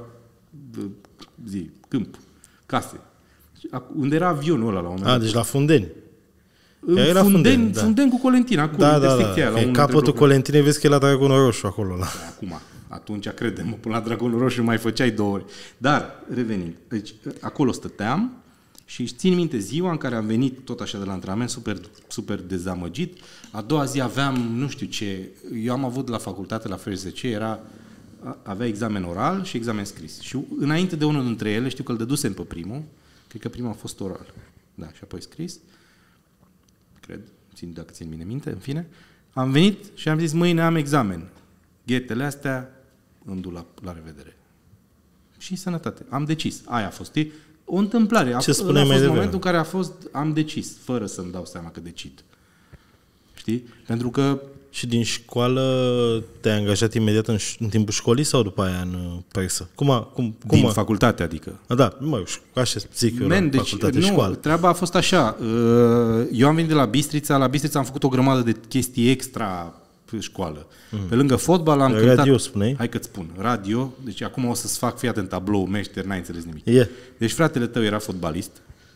câmp, case. Unde era avionul ăla la un moment dat. Deci la Fundeni. Era Fundeni cu Colentina, acolo, intersecția. Da. În capătul Colentinei vezi că e la Dragonul Roșu acolo. Da. Acum, atunci, crede-mă, până la Dragonul Roșu mai făceai 2 ori. Dar, revenind, deci, acolo stăteam și țin minte ziua în care am venit tot așa de la antrenament, super, super dezamăgit. A doua zi aveam, nu știu ce, eu am avut la facultate, la FSC, avea examen oral și examen scris. Și înainte de unul dintre ele, știu că îl dădusem pe primul, cred că primul a fost oral. Da, și apoi scris. Cred, dacă țin minte, în fine. Am venit și am zis, mâine am examen. Ghetele astea îmi duc la revedere. Și sănătate. Am decis. Aia a fost. O întâmplare. Ce spuneai mai devreme? Momentul în care am decis, fără să-mi dau seama că decid. Știi? Pentru că... Și din școală te-ai angajat imediat în timpul școlii sau după aia în presă? Din facultate, adică. Da, așa zic eu, facultate, școală. Treaba a fost așa. Eu am venit de la Bistrița. La Bistrița am făcut o grămadă de chestii extra școală. Pe lângă fotbal am cântat... Radio, spuneai? Hai că-ți spun. Radio. Deci acum o să-ți fac, fii atent, tablou, meșter, n-ai înțeles nimic. Yeah. Deci fratele tău era fotbalist.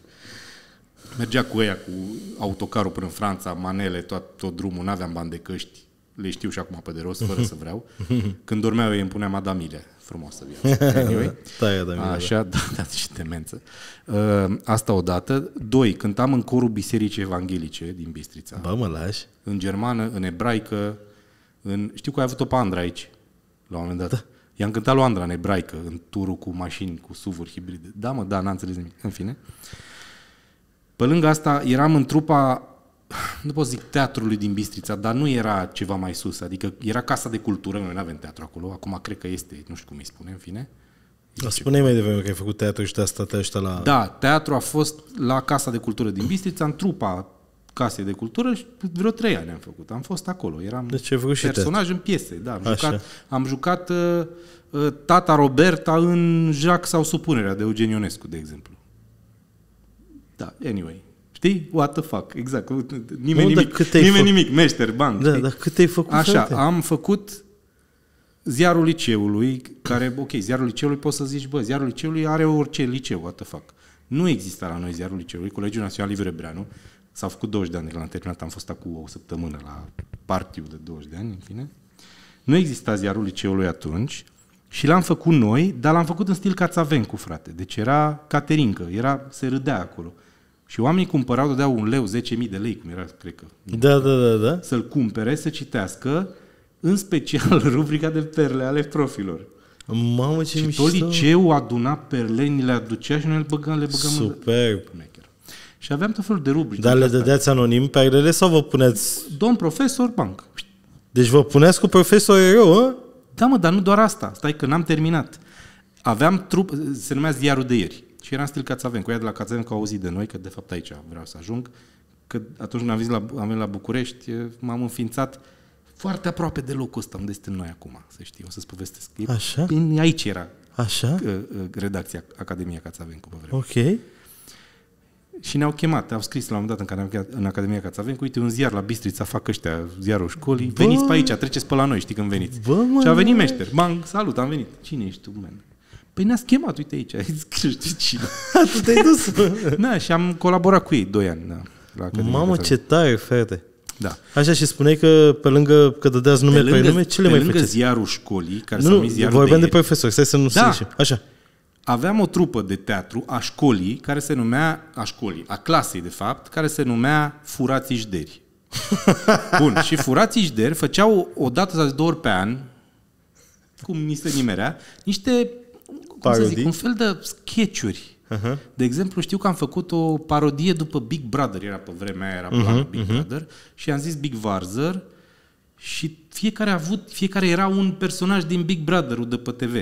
Mergea cu ea, cu autocarul până în Franța, manele, tot drumul, n-aveam bani de căști, le știu și acum pe de rost, fără să vreau. Când dormeau eu îmi puneam Adamile, frumoasă viață. Anyway. Așa, da, și demență. Asta odată. 2. Cântam în corul Bisericii Evanghelice din Bistrița. Bă, mă lași. În germană, în ebraică, știu că ai avut-o pe Andra aici, la un moment dat. Da. I-am cântat lui Andra în ebraică, în turul cu mașini, cu SUV-uri hibride. Da, n-am înțeles nimic. În fine. Pe lângă asta, eram în trupa, nu pot zic teatrului din Bistrița, dar nu era ceva mai sus, adică era Casa de Cultură, noi nu avem teatru acolo, acum cred că este, nu știu cum îi spune, în fine. Spune-i mai devreme că ai făcut teatru și de-asta te-ai la... Da, teatru a fost la Casa de Cultură din Bistrița, în trupa Casei de Cultură și vreo 3 ani am făcut. Am fost acolo, eram personaj în piese, da. Am jucat tata Roberta în Jacques sau Supunerea de Eugen Ionescu, de exemplu. Da, anyway. Știi? What the fuck, exact. Nimeni nimic, meșter, bang. Da, dar cât ai făcut? Așa, am făcut Ziarul Liceului, care, Ziarul Liceului poți să zici, Ziarul Liceului are orice liceu, what the fuck. Nu exista la noi Ziarul Liceului, Colegiul Național Liviu Rebreanu, s-au făcut 20 de ani de când l-am terminat, am fost acum o săptămână la partiu de 20 de ani, în fine. Nu exista Ziarul Liceului atunci, Și l-am făcut noi, dar l-am făcut în stil Cațavencu, frate. Deci era caterincă, se râdea acolo. Și oamenii cumpărau, dădeau 1 leu, 10.000 de lei, cum era, cred că. Da. Să-l cumpere, să citească, în special rubrica de perle ale profilor. Mamă, ce și mișto. tot liceul aduna perle, ni le aducea și noi le băgăm Superb. Și aveam tot felul de rubrici. Dar le dădeați anonim perlele sau vă puneți... Domn profesor, banc. Deci vă puneți cu profesor erou, hă? Da, mă, dar nu doar asta. Stai că n-am terminat. Aveam se numea Ziarul de ieri. Și era în stil Cațavencu. Ea de la Cațavencu au auzit de noi, că de fapt aici vreau să ajung. Că atunci când am venit la București, m-am înființat foarte aproape de locul ăsta unde suntem noi acum, să știi, o să-ți povestesc. Așa? Aici era Așa? redacția Academia Cațavencu pe vreme. Ok. Și ne-au chemat, au scris la un moment dat în Academia Cațavencu, uite, un ziar la Bistrița, fac ăștia ziarul școlii, veniți pe aici, treceți pe la noi, știi când veniți. Și a venit meșter, bang, salut, am venit. Cine ești tu, man? Păi ne-ați chemat, uite aici, știu cine. Tu te-ai dus? Da, și am colaborat cu ei 2 ani, da, la Academia Mamă, Cațavencu. ce tare, frate. Da. Așa, și spuneai că pe lângă că dădeați nume pe nume, ce le mai lângă faceți? ziarul școlii, care Nu, s-a numit Ziarul vorbeam de ieri, profesori, stai să nu se ieșim. Așa. aveam o trupă de teatru a școlii, care se numea, a clasei de fapt, care se numea Furații Jderi. Bun, și Furații Jderi făceau o dată sau 2 ori pe an, cum ni se nimerea, niște, cum să zic, un fel de sketch-uri. Uh-huh. De exemplu, știu că am făcut o parodie după Big Brother, era pe vremea aia, era planul Big Brother, și am zis Big Varzer și fiecare era un personaj din Big Brother-ul de pe TV.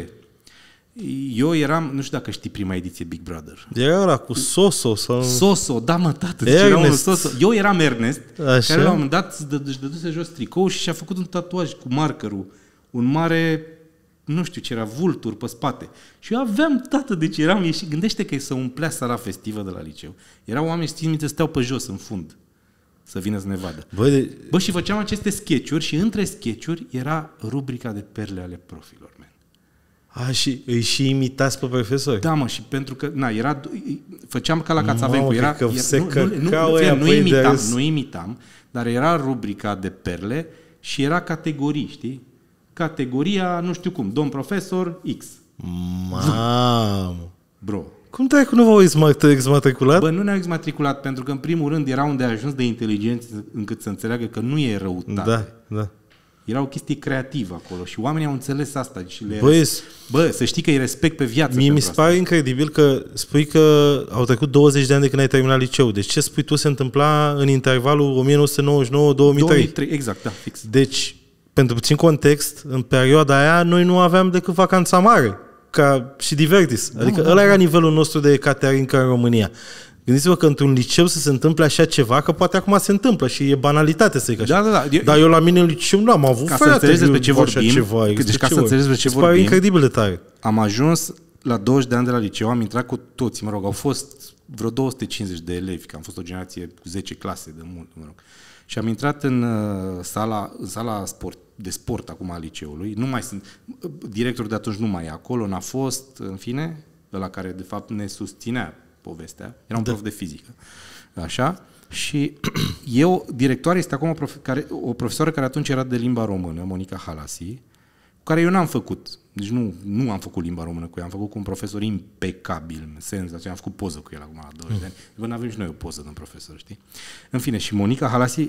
Eu eram, nu știu dacă știi prima ediție Big Brother. Era ăla cu Soso sau... Soso, da mă, tată, deci era unul Soso. Eu eram Ernest, așa? Care la un moment dat își dăduse jos tricou și și-a făcut un tatuaj cu markerul, un mare, nu știu ce era, vulturi pe spate. Și eu aveam, tată, deci eram ieșit, gândește că se umplea sala festivă de la liceu. Erau oameni, știi, minte, stăteau pe jos, în fund, să vină să ne vadă. Bă, și făceam aceste sketch-uri și între sketch-uri era rubrica de perle ale profilor, man. Și îi și imitați pe profesori? Da, mă, și pentru că, făceam ca la Cațavencu. Nu imitam, dar era rubrica de perle și era categorii, știi? Categoria, nu știu cum, domn profesor X. Mamă! Bro. Cum dracu nu v-au exmatriculat? Bă, nu ne-au exmatriculat, pentru că, în primul rând, era unde a ajuns de inteligenți încât să înțeleagă că nu e răutate. Da. Era o chestie creativă acolo și oamenii au înțeles asta. Și bă, să știi că îi respect pe viață. Mie mi se pare incredibil că spui că au trecut 20 de ani de când ai terminat liceu. Deci ce spui tu se întâmpla în intervalul 1999-2003? Exact, da, fix. Deci, pentru puțin context, în perioada aia noi nu aveam decât Vacanța Mare ca și Divertis. Adică ăla era nivelul nostru de caterincă în România. Gândiți-vă că într-un liceu să se întâmple așa ceva, că poate acum se întâmplă și e banalitate să zic așa. Da. Dar eu la mine în liceu nu am avut, ca să înțelegi despre ce vorbim, ca să înțelegi despre ce vorbim, incredibil de tare. Am ajuns la 20 de ani de la liceu, am intrat cu toți, au fost vreo 250 de elevi, că am fost o generație cu 10 clase de mult, Și am intrat în sala de sport acum a liceului, nu mai sunt, directorul de atunci nu mai e acolo, n-a fost, în fine, ăla care de fapt ne susținea povestea, era un prof de fizică. Așa? Și directoarea este acum o profesoară care atunci era de limba română, Monica Halasi, cu care eu n-am făcut. Deci nu am făcut limba română cu ea, am făcut cu un profesor impecabil, senzațional, am făcut poză cu el acum la 20 de ani. Bă, n-avem și noi o poză de un profesor, știi? În fine, și Monica Halasi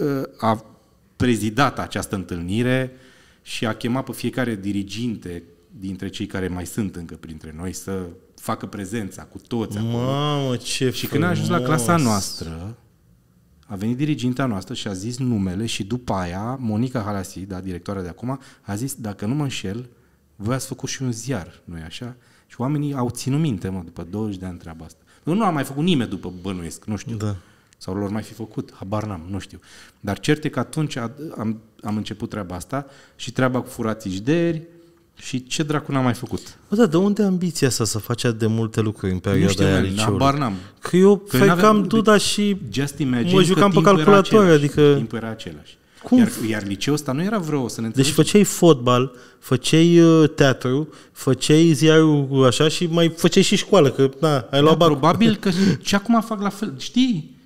a prezidat această întâlnire și a chemat pe fiecare diriginte dintre cei care mai sunt încă printre noi să facă prezența cu toți acolo. Mamă, ce și când a ajuns la clasa noastră, a venit diriginta noastră și a zis numele și după aia, Monica Halasi, directoarea de acum, a zis, dacă nu mă înșel, voi ați făcut și un ziar, nu-i așa? Și oamenii au ținut minte, după 20 de ani treaba asta. Nu a mai făcut nimeni după bănuiesc, nu știu. Da. Sau lor mai fi făcut, habar n-am, nu știu. Dar cert e că atunci am început treaba asta și treaba cu Furații Jderi. Și ce dracu n-am mai făcut? Bă, da, de unde ambiția asta să faci de multe lucruri în perioada aia liceului? Habar n-am. Că eu făcam duda și mă jucam pe calculator, adică... Timpul era același. Cum? Iar liceul ăsta nu era vreo să ne înțelegi. Deci făceai fotbal, făceai teatru, făceai ziarul așa și mai făceai și școală, că ai luat bacul. Probabil că și acum fac la fel. Știi?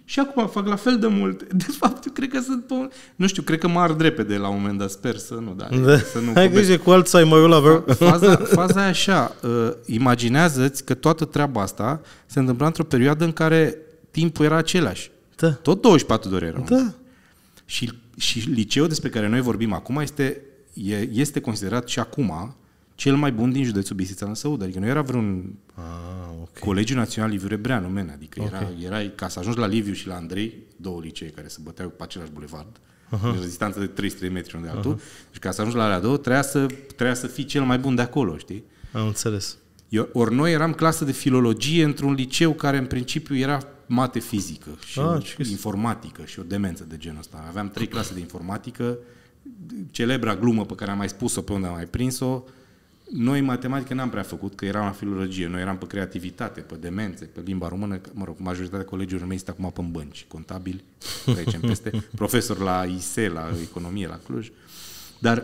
și acum fac la fel de mult. De fapt, eu cred că sunt... Nu știu, cred că mă ard repede la un moment dat, sper să nu, da. Să nu Hai grijă cu Alzheimer-ul ăla, faza e așa, imaginează-ți că toată treaba asta se întâmpla într-o perioadă în care timpul era același. Da. Tot 24 de ore erau. Da. Și liceul despre care noi vorbim acum este considerat și acum cel mai bun din județul Bistrița-Năsăud. Adică nu era vreun Colegiul Național Liviu Rebreanu, adică erai, ca să ajungi la Liviu și la Andrei, două licee care se băteau pe același bulevard, în distanță de 300 de metri unde altul, și ca să ajungi la alea două, trebuia să fii cel mai bun de acolo, știi? Am înțeles. Ori noi eram clasă de filologie într-un liceu care în principiu era mate fizică și informatică și o demență de genul ăsta. Aveam 3 clase de informatică, celebra glumă pe care am mai spus-o pe unde am mai prins-o. Noi matematică n-am prea făcut, că eram la filologie. Noi eram pe creativitate, pe demențe, pe limba română. Mă rog, majoritatea colegilor mei sunt acum pe bănci, contabili, trecem peste, profesor la ISE, la economie, la Cluj. Dar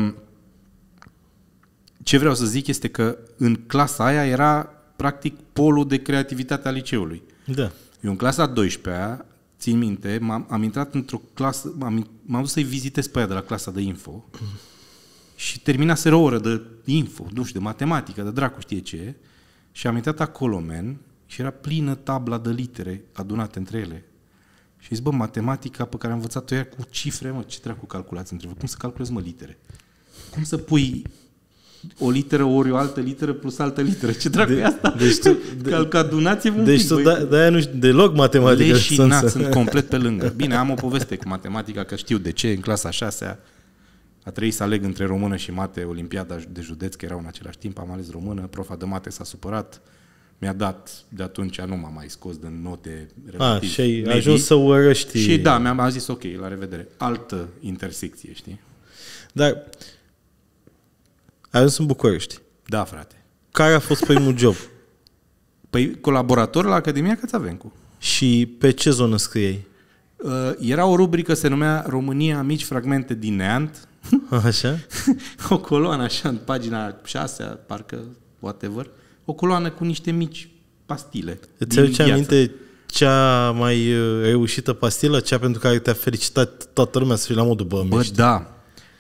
ce vreau să zic este că în clasa aia era practic polul de creativitate a liceului. Da. Eu în clasa 12-a, țin minte, am intrat într-o clasă, m-am dus să-i vizitez pe aia de la clasa de info și terminaseră o oră de info, nu știu, de matematică, de dracu știe ce, și am intrat acolo, și era plină tabla de litere adunate între ele. Și zic, matematica pe care am învățat-o ea cu cifre, ce dracu calculați între voi? Cum să calculezi, litere? Cum să pui o literă ori o altă literă plus altă literă? Ce dracu e asta? Deci adunați-vă un pic. Tu de-aia nu știu deloc matematică. Sunt complet pe lângă. Bine, am o poveste cu matematica, că știu de ce. În clasa 6-a a trebuit să aleg între română și mate, olimpiada de județ, că erau în același timp, am ales română, profa de mate s-a supărat, mi-a dat, de atunci nu m-a mai scos din note relativ. Și ai ajuns să urăști. Și da, mi-am zis ok, la revedere. Altă intersecție, știi? Dar ai ajuns în București. Da, frate. Care a fost primul job? Păi colaborator la Academia Cățavencu. Și pe ce zonă scriei? Era o rubrică, se numea România, mici fragmente din neant. Așa? O coloană așa, în pagina 6, parcă, whatever, o coloană cu niște mici pastile. Îți aduce aminte cea mai reușită pastilă? Cea pentru care te-a felicitat toată lumea să fii la modul Bă, da.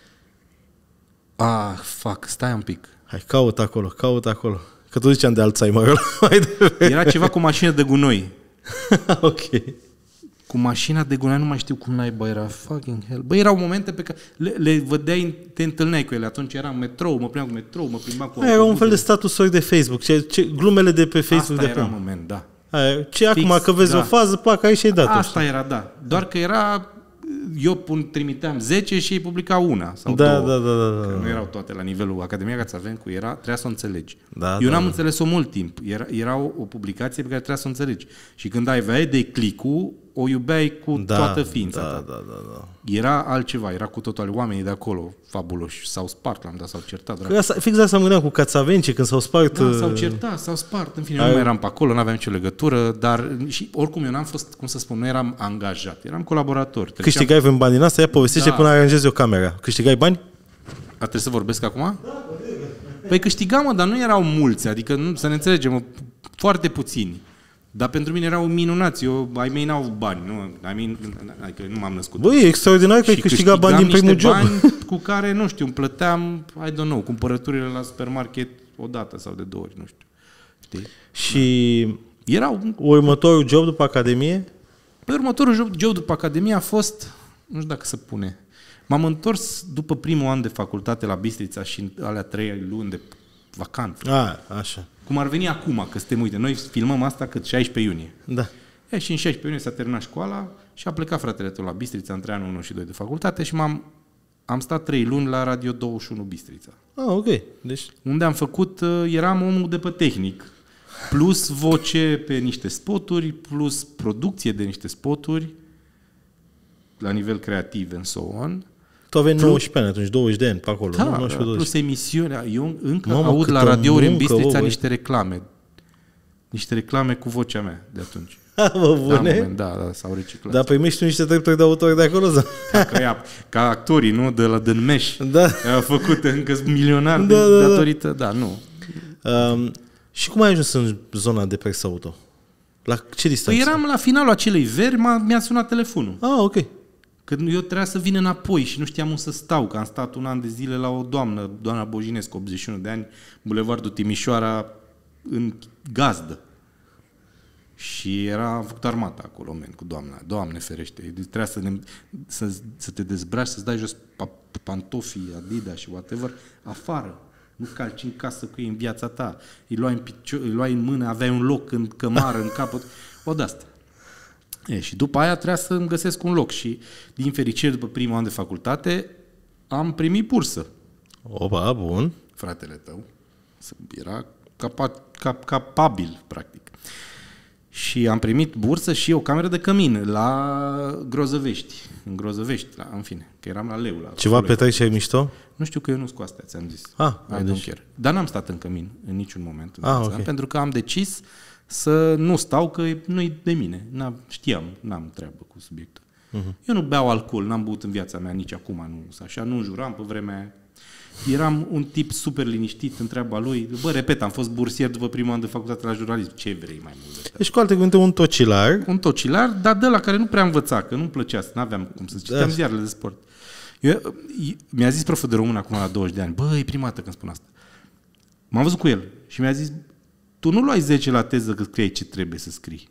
Stai un pic. Hai, caut acolo. Că tu ziceam de Alzheimer. Era ceva cu mașină de gunoi. Ok. Cu mașina de gunoi, nu mai știu cum naiba era. Fucking hell. Bă, erau momente pe care le vedeai, te întâlneai cu ele. Atunci eram metrou, mă plimbam cu metrou, mă plimbam cu... Era un fel de statusuri de Facebook. Glumele de pe Facebook. Asta era un moment, da. Acum că vezi o fază, plac, ai și-ai dat-o. Asta era, da. Doar că era... Eu trimiteam 10 și ei publicau una sau două. Da. Că nu erau toate la nivelul Academia Cățavencu, trebuia să o înțelegi. Eu n-am înțeles-o mult timp. Era o publicație pe care trebuia să o înțelegi. Și când aveai de click-ul, o iubeai cu toată ființa ta. Da. Era altceva, era cu totul oamenii de acolo fabuloși. S-au spart, l-am dat, s-au certat. Fix asta mă gândeam cu Cățavenci, când s-au spart... Da, s-au certat, s-au spart. În fine, nu mai eram pe acolo, nu aveam nicio legătură, dar și oricum eu n-am fost, cum să spun, nu eram angajat, eram colaborator. Câștigai vreun bani din asta? Ia povestește până aranjezi o camera. Câștigai bani? Trebuie să vorbesc acum? Da. Păi câștigam, dar nu erau mulți, adică să ne înțelegem, foarte puțini. Dar pentru mine erau minunați. Ai mei n-au bani, adică nu m-am născut. Băi, e extraordinar că ai câștigat bani din primul job. Bani cu care, nu știu, îmi plăteam, cumpărăturile la supermarket o dată sau de 2 ori, nu știu. Știi? Și erau următorul job după Academie? Păi următorul job după Academie a fost, nu știu dacă se pune, m-am întors după primul an de facultate la Bistrița și alea 3 luni de vacanță. Așa. Cum ar veni acum, că suntem, uite, noi filmăm asta cât 16 iunie. Da. Și în 16 iunie s-a terminat școala și a plecat fratele tău la Bistrița între anul 1 și 2 de facultate și am stat 3 luni la Radio 21 Bistrița. Ok. Deci... Unde am făcut, eram omul de pe tehnic, plus voce pe niște spoturi, plus producție de niște spoturi, la nivel creativ and so on. Tu aveai 19 ani atunci, 20 de ani pe acolo. Da, nu? plus emisiunea. Eu încă aud la radiouri în Bistrița niște reclame. Niște reclame cu vocea mea de atunci. Bă, bune? Da, s-au reciclat. Dar primești tu niște drepturi de autor de acolo? Ca actorii, nu? De la Dânmeș. Da. A făcut încă milionar datorită, nu. Și cum ai ajuns în zona de presă auto? La ce distanță? Păi eram la finalul acelei veri, mi-a sunat telefonul. Ah, ok. Că eu trebuia să vin înapoi și nu știam unde să stau, că am stat un an de zile la o doamna Bojinescu, 81 de ani, Bulevardul Timișoara, în gazdă. Și am făcut armata acolo, cu doamna. Doamne ferește, trebuia să te dezbraci, să-ți dai jos pantofii, Adidas și whatever, afară. Nu calci în casă cu ei în viața ta. Îi luai în mână, aveai un loc în cămară, în capăt. O de-asta. Și după aia trebuia să îmi găsesc un loc. Și, din fericire, după primul an de facultate, am primit bursă. Opa, bun. Fratele tău era capabil, practic. Și am primit bursă și o cameră de cămin la Grozăvești. În Grozăvești, în fine, că eram la Leu. Ceva petreceai mișto? Nu știu că eu nu cu astea, ți-am zis. Deci. Dar n-am stat în cămin în niciun moment. Okay. Pentru că am decis să nu stau, că nu-i de mine. N-am treabă cu subiectul. Eu nu beau alcool, n-am băut în viața mea nici acum, nu înjuram pe vremea aia. Eram un tip super liniștit în treaba lui. Repet, am fost bursier după primul an de facultate la jurnalism. Ce vrei mai mult? Deci, cu alte cuvinte, un tocilar. Un tocilar, dar de la care nu prea învăța, că nu-mi plăcea, n-aveam cum să citeam ziarele de sport. Mi-a zis proful de român acum la 20 de ani, e prima dată când spun asta. M-am văzut cu el și mi-a zis, tu nu luai 10 la teză că scriei ce trebuie să scrii.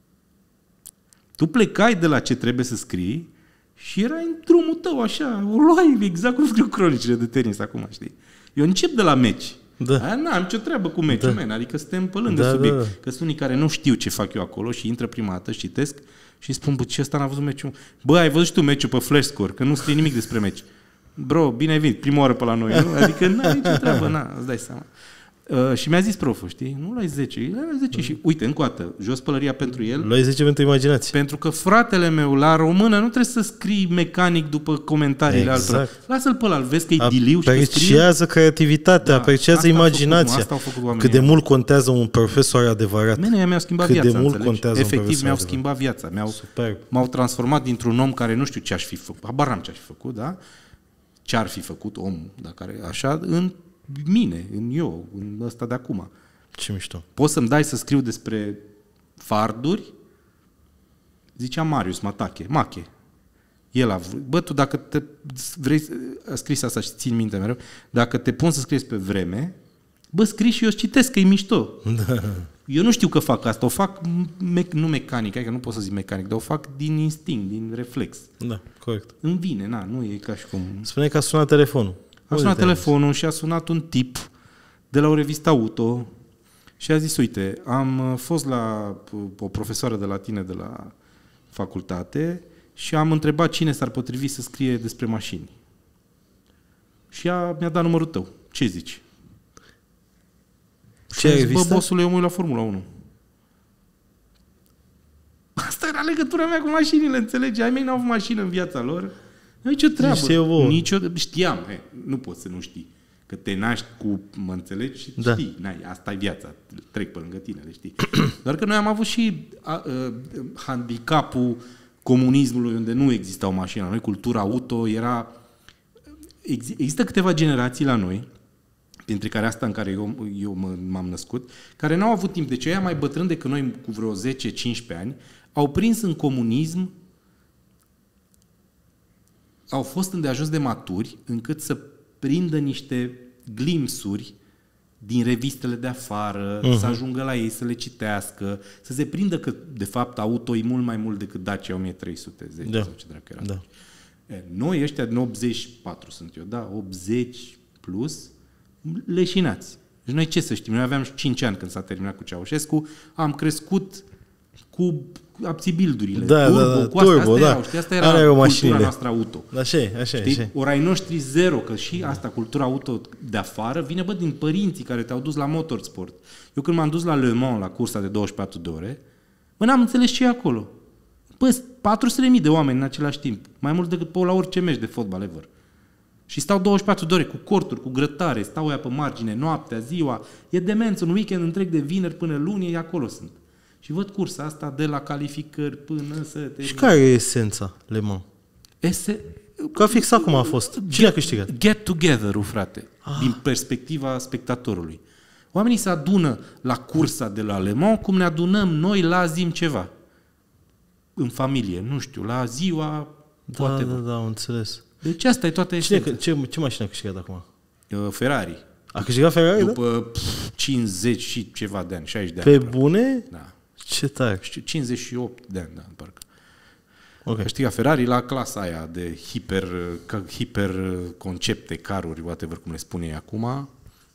Tu plecai de la ce trebuie să scrii și erai în drumul tău, așa, o luai exact cum scriu cronicile de tenis acum, știi? Eu încep de la meci. Da. Aia n-am nicio treabă cu meciul, adică suntem pe lângă subiect. Că sunt unii care nu știu ce fac eu acolo și intră prima dată, citesc și spun, ce ăsta n-a văzut meciul? Ai văzut și tu meciul pe Flash Score, că nu scrie nimic despre meci. Bro, bine ai venit, prima oară pe la noi, nu? Adică n-ai nicio treabă, îți dai seama. Și mi-a zis proful, știi, nu luai 10, luai 10 și uite, încă o dată, jos pălăria pentru el. Luai 10 pentru imaginație. Pentru că fratele meu, la română, nu trebuie să scrii mecanic după comentariile altora. Lasă-l pe ăla, vezi că e diliu și apreciază creativitatea, apreciază imaginația. Cât de mult contează un profesor adevărat. Mi-au schimbat viața, de mult contează efectiv, mi-au schimbat viața. M-au transformat dintr-un om care nu știu ce aș fi făcut, habar n-am ce aș fi făcut, da? Ce ar fi făcut omul, așa, în mine, în ăsta de acum. Ce mișto. Poți să-mi dai să scriu despre farduri? Zicea Marius Mache. El a vrut. Tu dacă a scris asta și țin minte mereu, dacă te pun să scrii pe vreme, scrii și eu citesc, că e mișto. Da. Eu nu știu că fac asta, o fac nu mecanic, că nu pot să zic mecanic, dar o fac din instinct, din reflex. Da, corect. Îmi vine, nu e ca și cum... Spune că a sunat telefonul. A sunat telefonul și a sunat un tip de la o revistă auto și a zis, uite, am fost la o profesoară de latină de la facultate și am întrebat cine s-ar potrivi să scrie despre mașini. Și mi-a dat numărul tău. Ce zici? Ce revistă? Bosule, eu mă uit la Formula 1. Asta era legătura mea cu mașinile, înțelegi? Ai mei n-au avut mașină în viața lor. Nu nicio treabă. Știam. Nu poți să nu știi. Că te naști cu, mă înțelegi, și știi. Asta e viața. Trec pe lângă tine, le știi. Doar că noi am avut și handicapul comunismului unde nu exista o mașină. Noi, cultura auto era... Există câteva generații la noi, dintre care asta în care eu m-am născut, care n-au avut timp. Deci ăia mai bătrâni decât noi cu vreo 10-15 ani au prins în comunism, au fost îndeajuns de maturi încât să prindă niște glimpsuri din revistele de afară, să ajungă la ei, să le citească, să se prindă că, de fapt, auto e mult mai mult decât Dacia 1310 sau ce dracu era. Da. Noi, ăștia din 84 sunt eu, 80 plus, leșinați. Deci noi ce să știm? Noi aveam 5 ani când s-a terminat cu Ceaușescu, am crescut cu abțibildurile, turbo, cu asta era cultura noastră auto. Așa. Ori ai noștri zero, că și asta, cultura auto de afară, vine din părinții care te-au dus la motorsport. Eu când m-am dus la Le Mans, la cursa de 24 de ore, n-am înțeles ce e acolo. 400.000 de oameni în același timp, mai mult decât la orice meci de fotbal ever. Și stau 24 de ore cu corturi, cu grătare, stau aia pe margine, noaptea, ziua, e demență, un weekend întreg de vineri până luni, acolo sunt. Și văd cursa asta de la calificări până să termină. Și care e esența Le Mans? Ca fix acum a fost. Cine a câștigat? Get together-ul, frate, din perspectiva spectatorului. Oamenii se adună la cursa de la Le Mans cum ne adunăm noi la Zim ceva. În familie, nu știu, la ziua... Da, am înțeles. Deci asta e toată esența. Ce mașină a câștigat acum? Ferrari. A câștigat Ferrari, După 50 și ceva de ani, 60 de ani. Pe bune? Da. Ce tare. 58 de ani, da, parcă. Okay. A câștigat Ferrari la clasa aia de hiper concepte, caruri, whatever cum le spune ei acum.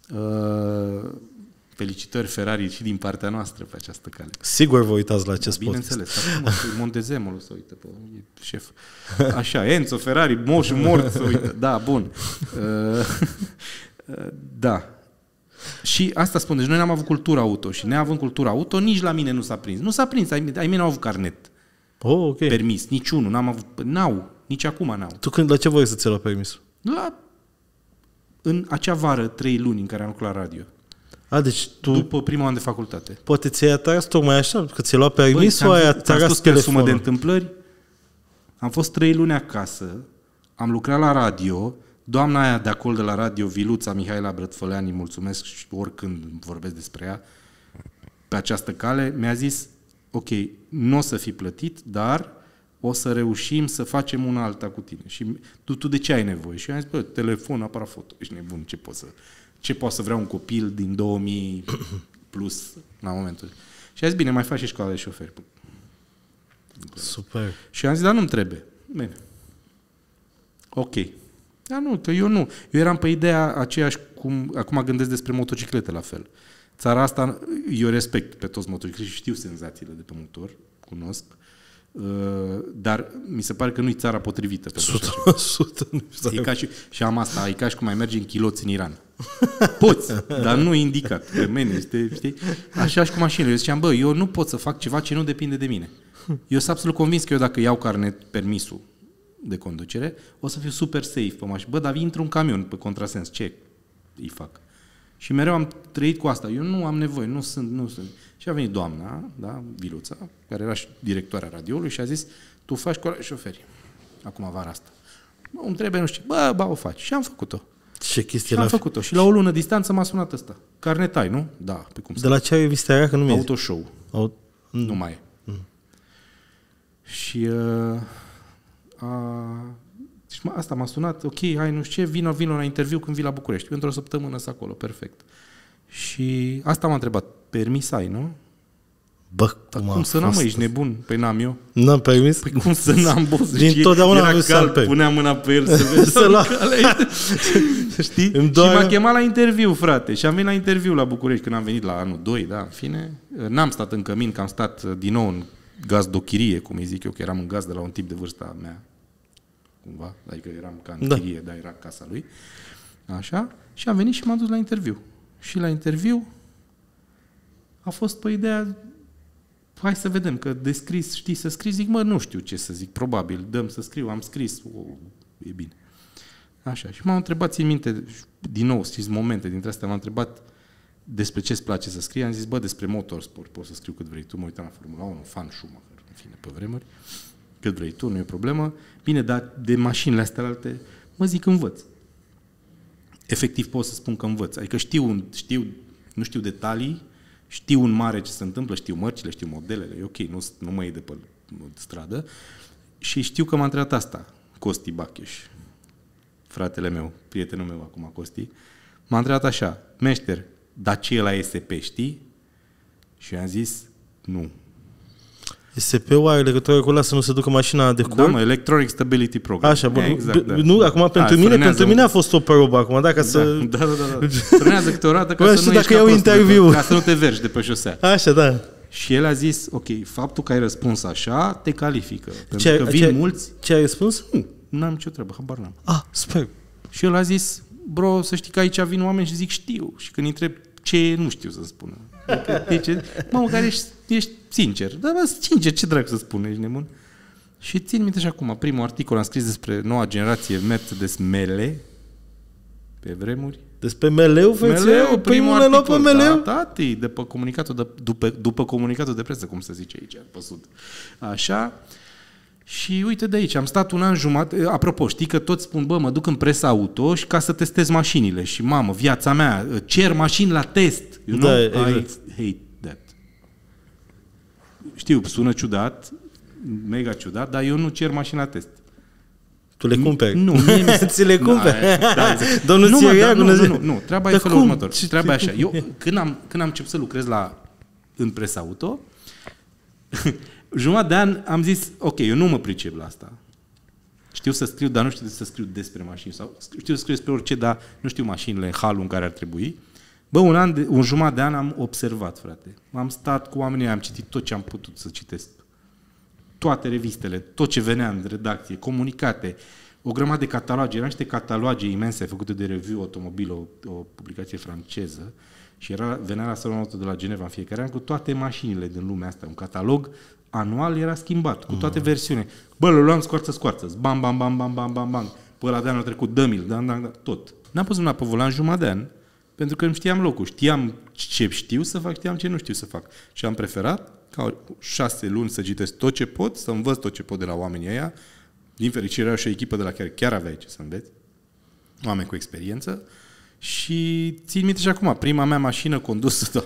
Felicitări Ferrari și din partea noastră pe această cale. Sigur vă uitați la acest podcast. Bineînțeles. Acum Montezemolo se uită pe șef. Așa, Enzo Ferrari, moș mort se uită. Da, bun. Da. Și asta spun, deci noi n-am avut cultură auto și neavând cultură auto, nici la mine nu s-a prins. Nu s-a prins, ai mei n-au avut carnet. Okay. Permis, niciunul, n-au, nici acum n-au. Tu la ce vrei să ți luai permisul? În acea vară, 3 luni în care am lucrat la radio. Deci tu... După primul an de facultate. Poate ți-ai atras tocmai așa, că ți-ai luat permis sau ai atras telefonul? Sumă de întâmplări. Am fost 3 luni acasă, am lucrat la radio, doamna aia de acolo de la radio, Viluța Mihaela Brătfăleani, mulțumesc și oricând vorbesc despre ea, pe această cale, mi-a zis, ok, nu o să fii plătit, dar o să reușim să facem una alta cu tine. Și tu de ce ai nevoie? Și eu am zis, telefon, aparat foto. Ești nebun, ce poate să vrea un copil din 2000 plus la momentul. Și a zis, bine, mai faci și școala de șoferi. Super. Și am zis, dar nu-mi trebuie. Bine. Ok. Dar nu, că eu nu. Eu eram pe ideea aceeași cum acum gândesc despre motociclete la fel. Țara asta, eu respect pe toți motocicliști și știu senzațiile de pe motor, cunosc, dar mi se pare că nu-i țara potrivită. 100%. E ca și am asta, e ca și cum mai mergi în chiloți în Iran. Poți, dar nu e indicat. Pe mine este, știi? Așa și cu mașinile. Eu ziceam, eu nu pot să fac ceva ce nu depinde de mine. Eu sunt absolut convins că eu dacă iau carnet, permisul de conducere, o să fiu super safe pe mașină. Dar intru un camion pe contrasens, ce îi fac? Și mereu am trăit cu asta. Eu nu am nevoie, nu sunt. Și a venit doamna, da, Viluța, care era și directoarea radioului și a zis, tu faci școala de șoferi. Acum vara asta. Îmi trebuie, nu știu. O faci. Și am făcut-o. Ce chestie am făcut-o. Și la o lună distanță m-a sunat ăsta. Carnet ai, nu? Da. Pe cum de la ce revistă era? Că nu Autoshow. Nu mai e. Și asta m-a sunat, ok, hai, nu știu ce, vino la interviu când vii la București. Pentru o săptămână să acolo, perfect. Și asta m-a întrebat, permis ai, nu? Cum să n-am, ești nebun? Păi n-am eu. N-am permis? Păi cum să n-am, boss? Dintotdeauna am cald, punea mâna pe el să vezi știi? Și m-a chemat la interviu, frate. Și am venit la interviu la București când am venit la anul 2, da, în fine. N-am stat în cămin, că am stat din nou în gazdochirie, cum îi zic eu, că eram în gaz de la un tip de vârsta mea. Cumva, adică eram ca în chirie, dar era casa lui. Așa. Și am venit și m-am dus la interviu. Și la interviu a fost pe ideea, hai să vedem, că de scris știi să scrii, zic, nu știu ce să zic, probabil, dăm să scriu, am scris, e bine. Așa, și m-am întrebat, țin minte, din nou, știți, momente dintre astea, m-am întrebat despre ce îți place să scrii, am zis, despre motorsport, poți să scriu cât vrei tu, mă uitam la Formula 1, fan Schumacher, în fine, pe vremuri, cât vrei tu, nu e problemă, bine, dar de mașinile astea alte, mă zic, învăț. Efectiv pot să spun că învăț, adică nu știu detalii, știu în mare ce se întâmplă, știu mărcile, știu modelele, e ok, nu mă iei de pe stradă și știu că m-a întrebat asta, Costi Bacheș, fratele meu, prietenul meu acum, Costi, m-a întrebat așa, meșter, dar ce e la SP, știi? Și am zis, nu. SP-ul are legătură cu ăla să nu se ducă mașina de cur? Da, Electronic Stability Program. Așa, bun. Exact, da. Nu, acum pentru mine a fost o probă acum, dacă să... Da. Frânează câteodată ca să nu ești ca să nu te vergi de pe șosea. Așa, da. Și el a zis, ok, faptul că ai răspuns așa, te califică. Pentru că vin mulți... Ce ai răspuns? N-am nicio treabă, habar n-am. Sper. Și el a zis, bro, să știi că aici vin oameni și zic, știu. Și când îi întreb ce nu știu să spună. Adică, măcar ești sincer. Dar sincer, ce dracu să spun, ești nebun? Și țin minte și acum, primul articol am scris despre noua generație Mercedes Mele, pe vremuri. Despre Meleu, frăția? Primul articol, pe Meleu? Da, după comunicatul de presă, cum se zice aici, pe sud. Așa. Și uite de aici, am stat un an jumătate. Apropo, știi că toți spun, bă, mă duc în presa auto și ca să testez mașinile. Și mamă, viața mea, cer mașini la test. You know? Da, I exact. hate that. Știu, sună ciudat, mega ciudat, dar eu nu cer mașini la test. Tu le cumperi? Nu, ți le cumperi. Da, exact. Domnul Nu, treaba e felul următor. Treaba e așa. Eu, când am început să lucrez în presa auto, jumătate de an am zis, ok, eu nu mă pricep la asta. Știu să scriu, dar nu știu să scriu despre mașini. Sau știu să scriu despre orice, dar nu știu mașinile în halul în care ar trebui. Bă, un jumătate de an am observat, frate. Am stat cu oamenii, am citit tot ce am putut să citesc. Toate revistele, tot ce venea în redacție, comunicate, o grămadă de cataloage. Erau niște cataloage imense făcute de Revue Automobil, o publicație franceză, și venea la Salonul Auto de la Geneva în fiecare an cu toate mașinile din lumea asta. Un catalog anual era schimbat, cu toate versiunile. Bă, le luam scoarță, bam, bam, bam, bam, bam, bam, bam. Păi ăla de anul trecut, dă-mi, tot. N-am pus mâna pe volan jumătate de an, pentru că nu știam locul. Știam ce știu să fac, știam ce nu știu să fac. Și am preferat ca 6 luni să citesc tot ce pot, să învăț tot ce pot de la oamenii ăia. Din fericire era și o echipă de la care chiar aveai ce să înveți. Oameni cu experiență. Și țin minte și acum, prima mea mașină condusă,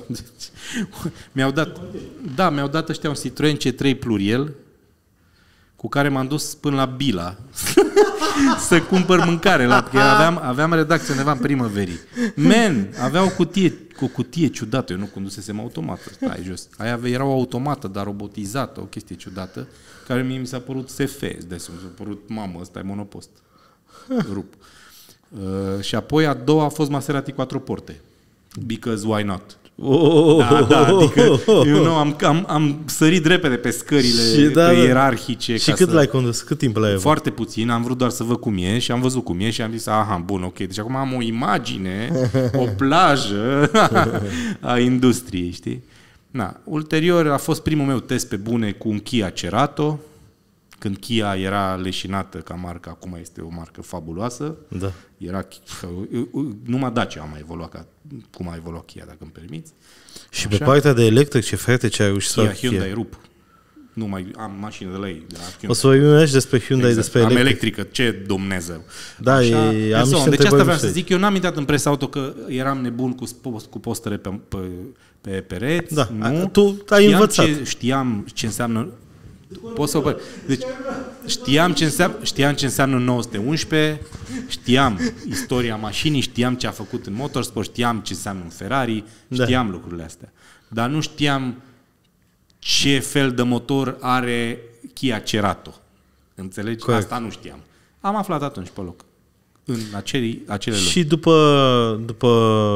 mi-au dat ăștia un Citroen C3 Pluriel, cu care m-am dus până la Bila să cumpăr mâncare, că aveam redacție undeva în primăverii. Avea o cutie ciudată, eu nu condusesem automată, stai jos. Aia era o automată, dar robotizată, o chestie ciudată, care mie mi s-a părut SF, mi s-a părut, mamă, ăsta e monopost. Rup. Și apoi a doua a fost Maserati Quattroporte. Because why not? Da, adică eu am sărit repede pe scările ierarhice. Și cât l-ai condus? Cât timp l-ai avut? Foarte puțin, am vrut doar să văd cum e și am văzut cum e și am zis, aha, bun, ok. Deci acum am o imagine, o plajă a industriei, știi? Na, ulterior a fost primul meu test pe bune cu un Kia Cerato, când Kia era leșinată ca marcă, acum este o marcă fabuloasă. Da. Numai Dacia a mai evoluat cum a evoluat Kia, dacă îmi permiți. Și așa? Pe partea de electrice, frate, ce ai reușit să fac Hyundai Rup. Nu mai am mașină de la ei. De la Hyundai. O să vorbim despre Hyundai, exact. Despre electric. Am electrică, ce Dumnezeu. Da, am niște deci asta vreau să zic, eu n-am intrat în presa auto că eram nebun cu postere pe pereți. Da, nu. Tu ai învățat. Știam ce înseamnă. Pot să deci știam ce înseamnă 911, știam istoria mașinii, știam ce a făcut în motorsport, știam ce înseamnă un Ferrari, știam lucrurile astea. Dar nu știam ce fel de motor are Kia Cerato. Înțelegi? Corect. Asta nu știam. Am aflat atunci pe loc. În acele luni. Și după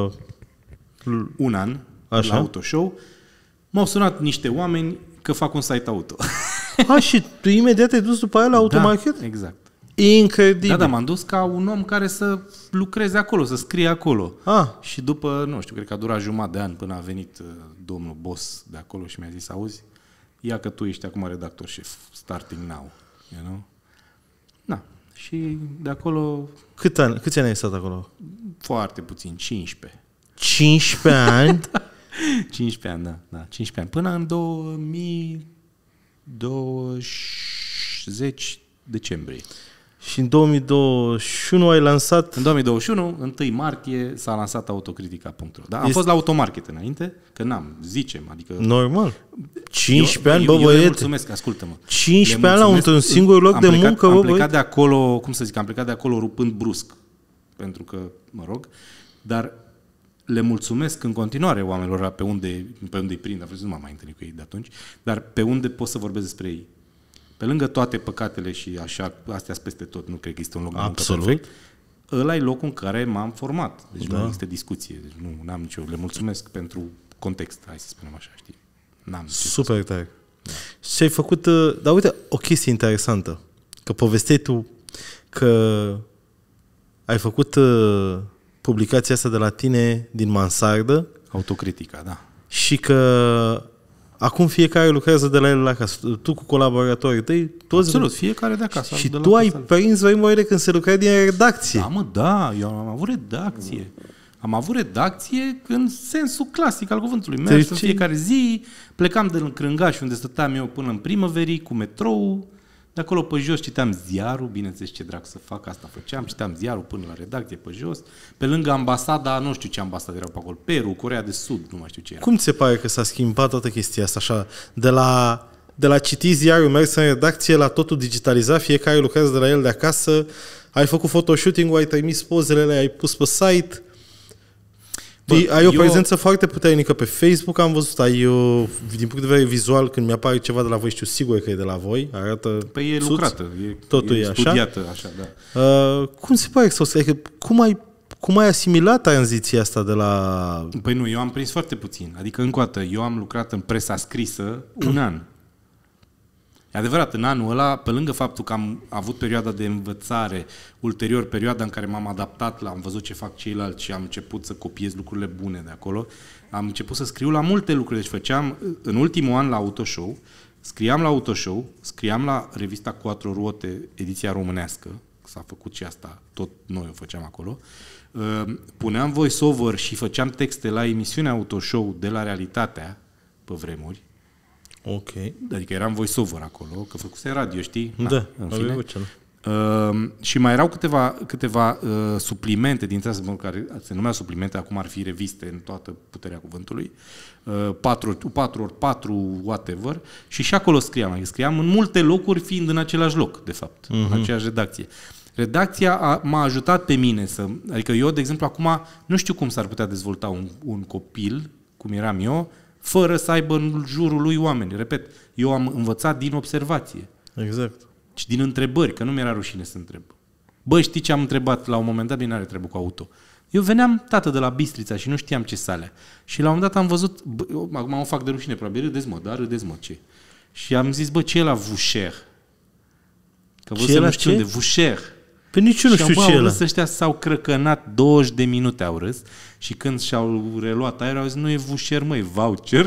un an la Auto Show m-au sunat niște oameni că fac un site auto. Și tu imediat te-ai dus după aia la Automarket? Da, exact. Incredibil. Da, m-am dus ca un om care să lucreze acolo, să scrie acolo. Și după, nu știu, cred că a durat jumătate de an până a venit domnul boss de acolo și mi-a zis, auzi, ia că tu ești acum redactor șef, starting now, you know? Da. Și de acolo... Câți ani ai stat acolo? Foarte puțin, 15. 15 ani? 15 ani, da. 15 ani. Până în 2020 decembrie. Și în 2021 ai lansat... În 2021, 1 martie, s-a lansat autocritica.ro. Da? Am fost la Automarket înainte, că zicem, adică... Normal. 15 ani, bă, băiete. Eu le mulțumesc, ascultă-mă. 15 ani la un singur loc de muncă, bă, am plecat de acolo, cum să zic, am plecat de acolo rupând brusc. Pentru că, mă rog, dar le mulțumesc în continuare oamenilor pe unde îi prind. Nu m-am mai întâlnit cu ei de atunci, dar pe unde pot să vorbesc despre ei. Pe lângă toate păcatele și așa, astea peste tot, nu cred că este un loc de muncă perfect, ăla e locul în care m-am format. Deci nu există discuție. Deci nu am nicio... Le mulțumesc pentru context, hai să spunem așa, știi? Super tare. Da. Și ai făcut... Dar uite, o chestie interesantă. Că povesteai tu că ai făcut publicația asta de la tine din mansardă. Autocritica, da. Și că acum fiecare lucrează de la el la acasă. Tu cu colaboratorii tăi, toți... Absolut, fiecare de acasă. Și tu ai prins vremuri când se lucra din redacție. Da, eu am avut redacție. Am avut redacție în sensul clasic al cuvântului. Merg în fiecare zi, plecam de în Crângaș, unde stăteam eu până în primăverii, cu metrou, De acolo pe jos citeam ziarul, bineînțeles ce drag să fac, asta făceam, citeam ziarul până la redacție pe jos. Pe lângă ambasada, nu știu ce ambasadă erau pe acolo, Peru, Coreea de Sud, nu mai știu ce era. Cum ți se pare că s-a schimbat toată chestia asta așa? De la citi ziarul, mers în redacție, la totul digitalizat, fiecare lucrează de la el de acasă, ai făcut photoshooting-ul, ai trimis pozele, ai pus pe site. Ai o prezență foarte puternică pe Facebook, am văzut, din punct de vedere vizual, când mi-apare ceva de la voi, știu sigur că e de la voi, arată... Păi e lucrată, totul e studiată, așa, da. Cum se pare că cum ai asimilat tranziția asta de la... Păi nu, eu am prins foarte puțin. Adică, încă o dată, eu am lucrat în presa scrisă un an. E adevărat, în anul ăla, pe lângă faptul că am avut perioada de învățare, ulterior perioada în care m-am adaptat am văzut ce fac ceilalți și am început să copiez lucrurile bune de acolo, am început să scriu la multe lucruri. Deci făceam, în ultimul an la Autoshow, scriam la Autoshow, scriam la revista Quattro Ruote, ediția românească, s-a făcut și asta, tot noi o făceam acolo, puneam voice-over și făceam texte la emisiunea Autoshow de la Realitatea, pe vremuri. Ok. Adică eram voice-over acolo, că făcuse radio, știi? Da, în fine. Și mai erau câteva suplimente dintre astea, care se numea suplimente, acum ar fi reviste în toată puterea cuvântului, 4x4, whatever, și acolo scriam. Scriam în multe locuri, fiind în același loc, de fapt, în aceeași redacție. Redacția m-a ajutat pe mine adică eu, de exemplu, acum nu știu cum s-ar putea dezvolta un copil, cum eram eu, fără să aibă în jurul lui oameni. Repet, eu am învățat din observație. Exact. Și din întrebări, că nu mi-era rușine să întreb. Bă, știi ce am întrebat la un moment dat? Bine, are treabă cu auto. Eu veneam, tată, de la Bistrița și nu știam ce sale. Și la un moment dat am văzut, acum mă fac de rușine, probabil, râdeți mă, ce? Și am zis, bă, ce e la Vușer? Că vă să nu știu unde, Vușer. Pe nici eu nu știu ce e ăla. Și ăștia s-au crăcănat 20 de minute, au râs, și când și-au reluat aerul, au zis, nu e Vușer, măi, voucher.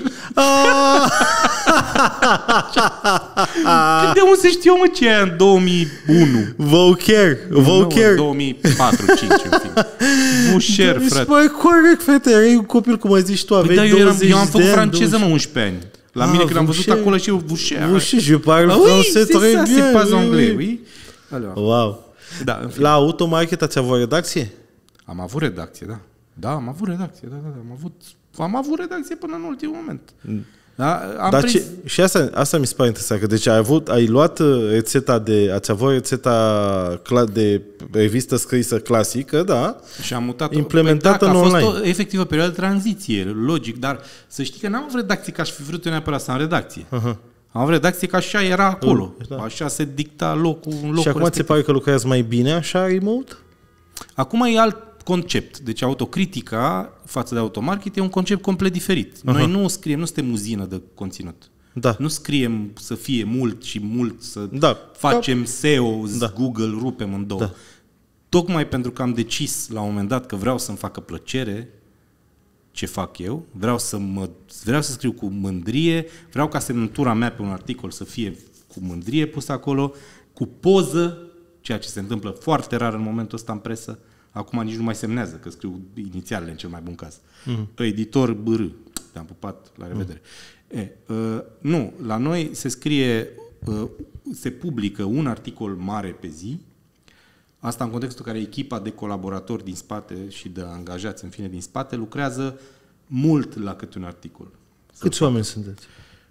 De unde să știu, mă, ce e în 2001? Voucher. 2004, 2005, în fine. Vușer, frate. Spune corect, frate, erai un copil, cum ai zis tu, aveai 20 de ani. Eu am făcut franceză, mă, 11 ani. La mine, când am văzut acolo, și eu, Vușer. Vușer, je parle français très bien. C'est pas anglais, oui. Wow. Da, la Automarket ați avut redacție? Am avut redacție, da. Da, am avut redacție, da. Am avut redacție până în ultimul moment. Da, și asta mi se pare interesant, că deci ai luat rețeta ați avut rețeta de revistă scrisă clasică, da? Și am mutat-o. Implementată în online. A fost efectiv o perioadă de tranziție, logic, dar să știi că n-am avut redacție ca aș fi vrut eu neapărat să am redacție. Am avut redacție că așa era acolo. Da. Așa se dicta locul. Și acum ți se pare că lucrează mai bine așa remote? Acum e alt concept. Deci autocritica față de automarket e un concept complet diferit. Noi nu scriem, nu suntem uzină de conținut. Da. Nu scriem să fie mult și mult, să facem SEO, Google, rupem în două. Da. Tocmai pentru că am decis la un moment dat că vreau să-mi facă plăcere ce fac eu, vreau să scriu cu mândrie, vreau ca semnătura mea pe un articol să fie cu mândrie pusă acolo, cu poză, ceea ce se întâmplă foarte rar în momentul ăsta în presă. Acum nici nu mai semnează, că scriu inițialele în cel mai bun caz. Editor BR. Te-am pupat, la revedere. Nu, la noi se scrie, se publică un articol mare pe zi, asta în contextul în care echipa de colaboratori din spate și de angajați, în fine, din spate, lucrează mult la câte un articol. Câți oameni sunteți?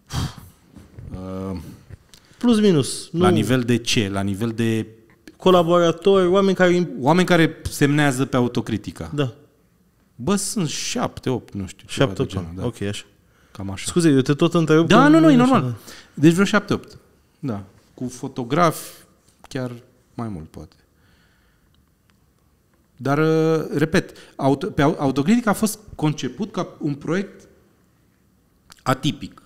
Plus minus. La nivel de ce? La nivel de colaboratori, oameni care semnează pe autocritica. Da. Bă, sunt 7, 8, nu știu. 7, 8, da. Ok, așa. Cam așa. Scuze, eu te tot întreb. Da, nu, e normal. Da. Deci vreo 7, 8. Da. Cu fotografi, chiar mai mult, poate. Dar, repet, autocritica a fost conceput ca un proiect atipic.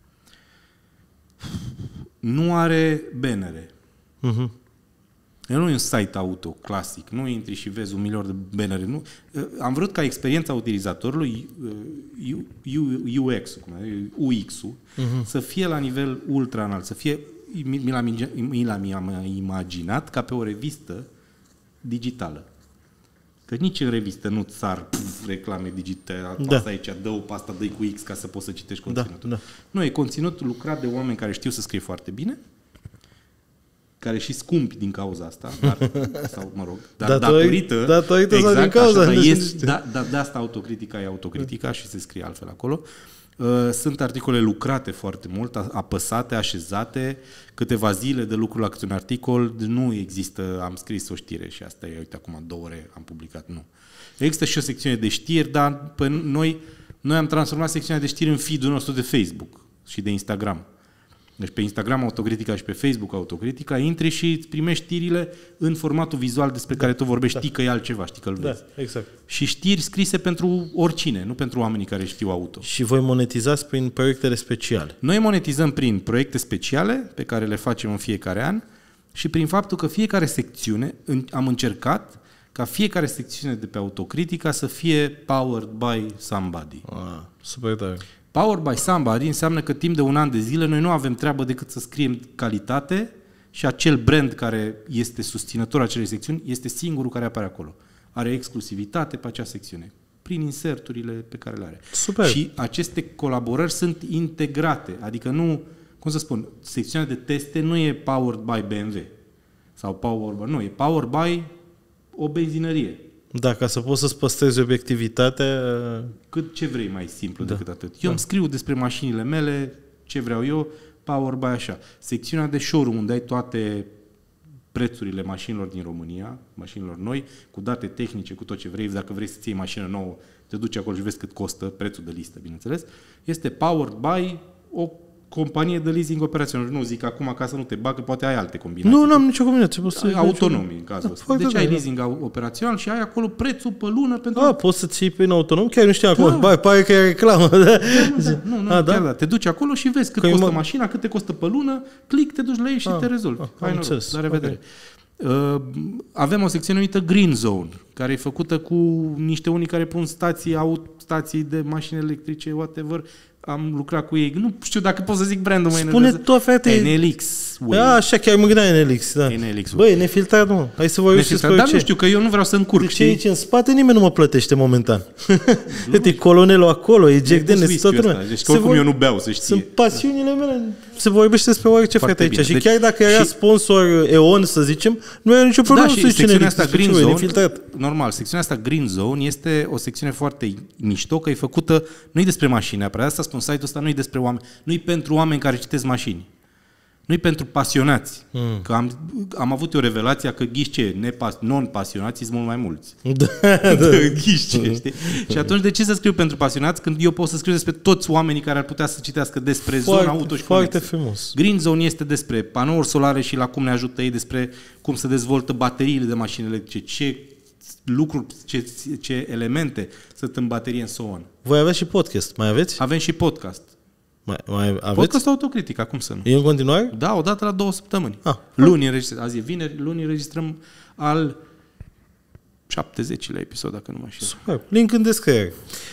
Nu are bannere. Nu e un site auto clasic. Nu intri și vezi 1 milion de bannere. Nu. Am vrut ca experiența utilizatorului, UX-ul, să fie la nivel ultra înalt, să fie, mi l-am imaginat ca pe o revistă digitală. Că nici în revistă nu-ți sar reclame digitale, apasă aici, dă-o pe asta, dă-i cu X ca să poți să citești conținutul. Nu, e conținut lucrat de oameni care știu să scrie foarte bine care și scumpi din cauza asta, sau mă rog, dar datorită sau din cauza. De asta autocritica e autocritica și se scrie altfel acolo. Sunt articole lucrate foarte mult, apăsate, așezate, câteva zile de lucru la câte un articol, nu există, am scris o știre și asta e, uite, acum 2 ore am publicat, nu. Există și o secțiune de știri, dar noi am transformat secțiunea de știri în feed-ul nostru de Facebook și de Instagram. Deci pe Instagram autocritica și pe Facebook autocritica, intri și îți primești știrile în formatul vizual despre care tu vorbești, știi că e altceva, știi că îl vezi. Da, exact. Și știri scrise pentru oricine, nu pentru oamenii care știu auto. Și voi monetizați prin proiectele speciale. Noi monetizăm prin proiecte speciale pe care le facem în fiecare an și prin faptul că fiecare secțiune, am încercat ca fiecare secțiune de pe autocritica să fie powered by somebody. Super tare. Powered by somebody înseamnă că timp de 1 an de zile noi nu avem treabă decât să scriem calitate și acel brand care este susținător acelei secțiuni este singurul care apare acolo. Are exclusivitate pe acea secțiune, prin inserturile pe care le are. Super. Și aceste colaborări sunt integrate, adică nu, cum să spun, secțiunea de teste nu e powered by BMW sau nu, e powered by o benzinărie. Da, ca să poți să-ți păstrezi obiectivitatea. Cât ce vrei mai simplu decât atât. Eu îmi scriu despre mașinile mele, ce vreau eu, power by așa. Secțiunea de showroom, unde ai toate prețurile mașinilor din România, mașinilor noi, cu date tehnice, cu tot ce vrei. Dacă vrei să-ți iei mașină nouă, te duci acolo și vezi cât costă, prețul de listă, bineînțeles. Este powered by o companie de leasing operațional. Nu zic acum ca să nu te bagă, poate ai alte combinații. Nu am nicio combinație. Autonomi în cazul ăsta. Deci ai leasing operațional și ai acolo prețul pe lună pentru... Poți să-ți iei prin autonom? Chiar nu știam acum. Pare că e reclamă. Nu, te duci acolo și vezi cât costă mașina, cât te costă pe lună, click, te duci la ei și te rezolvi. Hai noroc, la revedere. Avem o secțiune numită Green Zone, care e făcută cu niște unii care pun stații de mașini electrice, whatever. Am lucrat cu ei. Nu știu dacă pot să zic brandul mai Spune tu, frate. NLX. Așa, chiar mă gândeam NLX. Da. NLX. Băi, nefiltrat, mă. Hai să vorbim despre Dar nu știu, că eu nu vreau să încurc. De ce aici în spate nimeni nu mă plătește momentan. Uite, colonelul acolo, e Jack Daniels, toată lumea. Deci oricum eu nu beau, să știi. Sunt pasiunile mele. Se vorbește despre orice, frate, aici. Și chiar dacă era sponsor EON, să zicem, nu era nicio problemă să zice NLX. Green Zone, normal, secțiunea asta Green Zone este o secțiune foarte mișto, că e făcută, nu-i despre mașini neapărat. Asta spun, site-ul ăsta nu-i despre oameni, nu-i pentru oameni care citesc mașini. Nu-i pentru pasionați. Că am avut o revelație că ghișce, non-pasionați sunt mult mai mulți. Ghișce, știi? Și atunci de ce să scriu pentru pasionați când eu pot să scriu despre toți oamenii care ar putea să citească despre zona auto și foarte frumos. Green Zone este despre panouri solare și la cum ne ajută ei, despre cum se dezvoltă bateriile de mașini electrice, ce lucruri, ce elemente sunt în baterie în so on. Voi aveți și podcast, mai aveți? Avem și podcast. Mai aveți? Podcast autocritic, acum să nu. E în continuare? Da, o dată la 2 săptămâni. Luni înregistrăm, azi e vineri, luni înregistrăm al 70-lea episod, dacă nu mă știu. Super, link în descriere.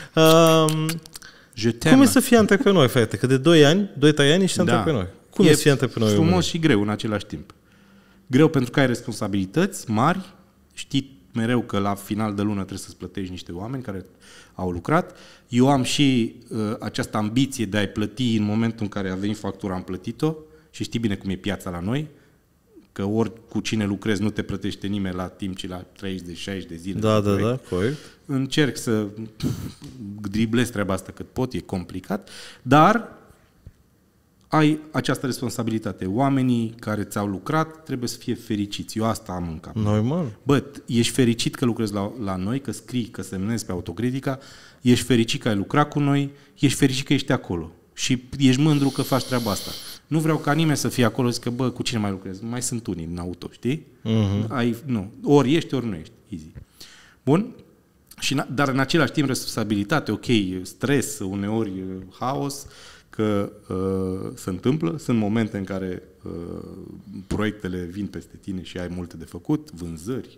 Cum e să fii antreprenor, frate? Că de 2 ani, 2-3 ani ești antreprenor. Cum e să fii antreprenor? Frumos și greu în același timp. Greu pentru că ai responsabilități mari, știi mereu că la final de lună trebuie să-ți plătești niște oameni care au lucrat. Eu am și această ambiție de a-i plăti în momentul în care a venit factura, am plătit-o și știi bine cum e piața la noi, că ori cu cine lucrezi nu te plătește nimeni la timp, ci la 30 de 60 de zile. Da, corect. Încerc să driblez treaba asta cât pot, e complicat, dar ai această responsabilitate. Oamenii care ți-au lucrat trebuie să fie fericiți. Eu asta am în cap. Normal. Bă, ești fericit că lucrezi la noi, că scrii, că semnezi pe autocritica, ești fericit că ai lucrat cu noi, ești fericit că ești acolo. Și ești mândru că faci treaba asta. Nu vreau ca nimeni să fie acolo și zică, bă, cu cine mai lucrezi? Mai sunt unii în auto, știi? Nu. Ori ești, ori nu ești. Easy. Bun? Dar în același timp responsabilitate, ok, stres, uneori haos, că se întâmplă, sunt momente în care proiectele vin peste tine și ai multe de făcut, vânzări,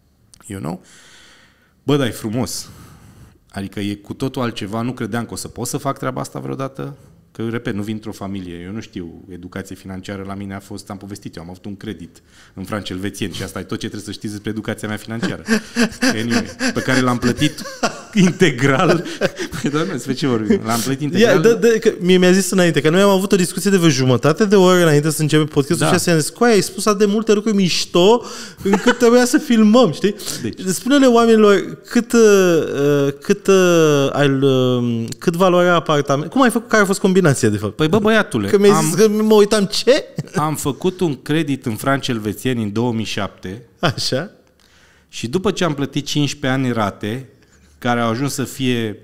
Bă, dar e frumos. Adică e cu totul altceva, nu credeam că o să pot să fac treaba asta vreodată, că, repet, nu vin într-o familie, eu nu știu, educație financiară la mine am povestit, eu am avut un credit în franci elvețieni și asta e tot ce trebuie să știți despre educația mea financiară. Anyway, pe care l-am plătit integral. Păi, doamne, despre ce vorbim? L-am plătit integral? Mi-a zis înainte, că noi am avut o discuție de vreo jumătate de oră înainte să începem podcastul și așa am zis, ai spus atât de multe lucruri mișto încât trebuia să filmăm, știi? Deci. Spune-le oamenilor cât valoarea apartament. Cum ai făcut? Care a fost combinația, de fapt? Păi bă, băiatule, că mi-ai zis că mă uitam ce? Am făcut un credit în franci elvețieni în 2007. Așa. Și după ce am plătit 15 ani rate, care au ajuns să fie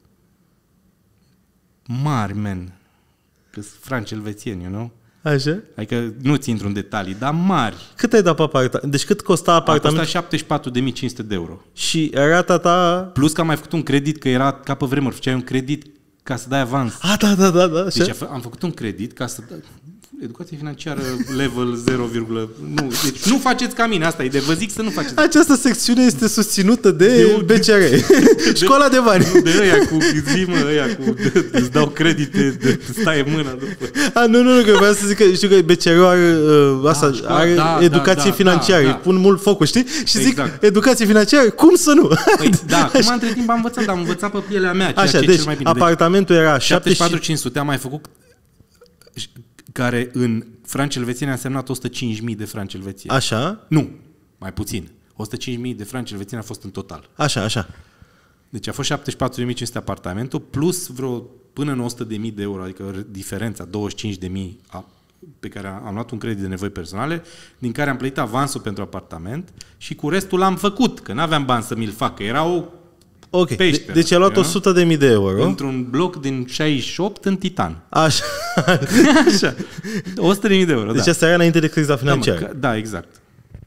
mari, man, că-s franci elvețieni, you know? Așa? Adică nu-ți intru în detalii, dar mari. Cât ai dat pe apartament? Deci cât costa apartament? A costat 74.500 de euro. Și rata ta? Plus că am mai făcut un credit, că era ca pe vremuri, făceai un credit ca să dai avans. Da. Deci am făcut un credit ca să... Educație financiară level 0, nu, deci nu faceți ca mine, asta e de vă zic să nu faceți. Această secțiune este susținută de BCR, școala de bani. Nu, de ăia cu zimă, îți dau credite, stai mâna după. Nu, că vreau să zic că știu că BCR are educație financiară, îi pun mult focus, știi? Și exact. Zic, educație financiară, cum să nu? Păi, acum între timp am învățat, dar am învățat pe pielea mea, ceea ce e cel mai bine. Apartamentul era 74.500, am mai făcut care în franci elvețieni a însemnat 105.000 de franci elvețieni. Așa? Nu, mai puțin. 105.000 de franci elvețieni a fost în total. Așa. Deci a fost 74.500 apartamentul, plus vreo până în 100.000 de euro, adică diferența, 25.000 pe care am luat un credit de nevoi personale, din care am plătit avansul pentru apartament și cu restul l-am făcut, că n-aveam bani să mi-l fac, că era o peșteră. Deci ai luat 100.000 de euro. Într-un bloc din 68 în Titan. Așa. 100.000 de euro, deci asta era înainte de criza financiară. Da, exact.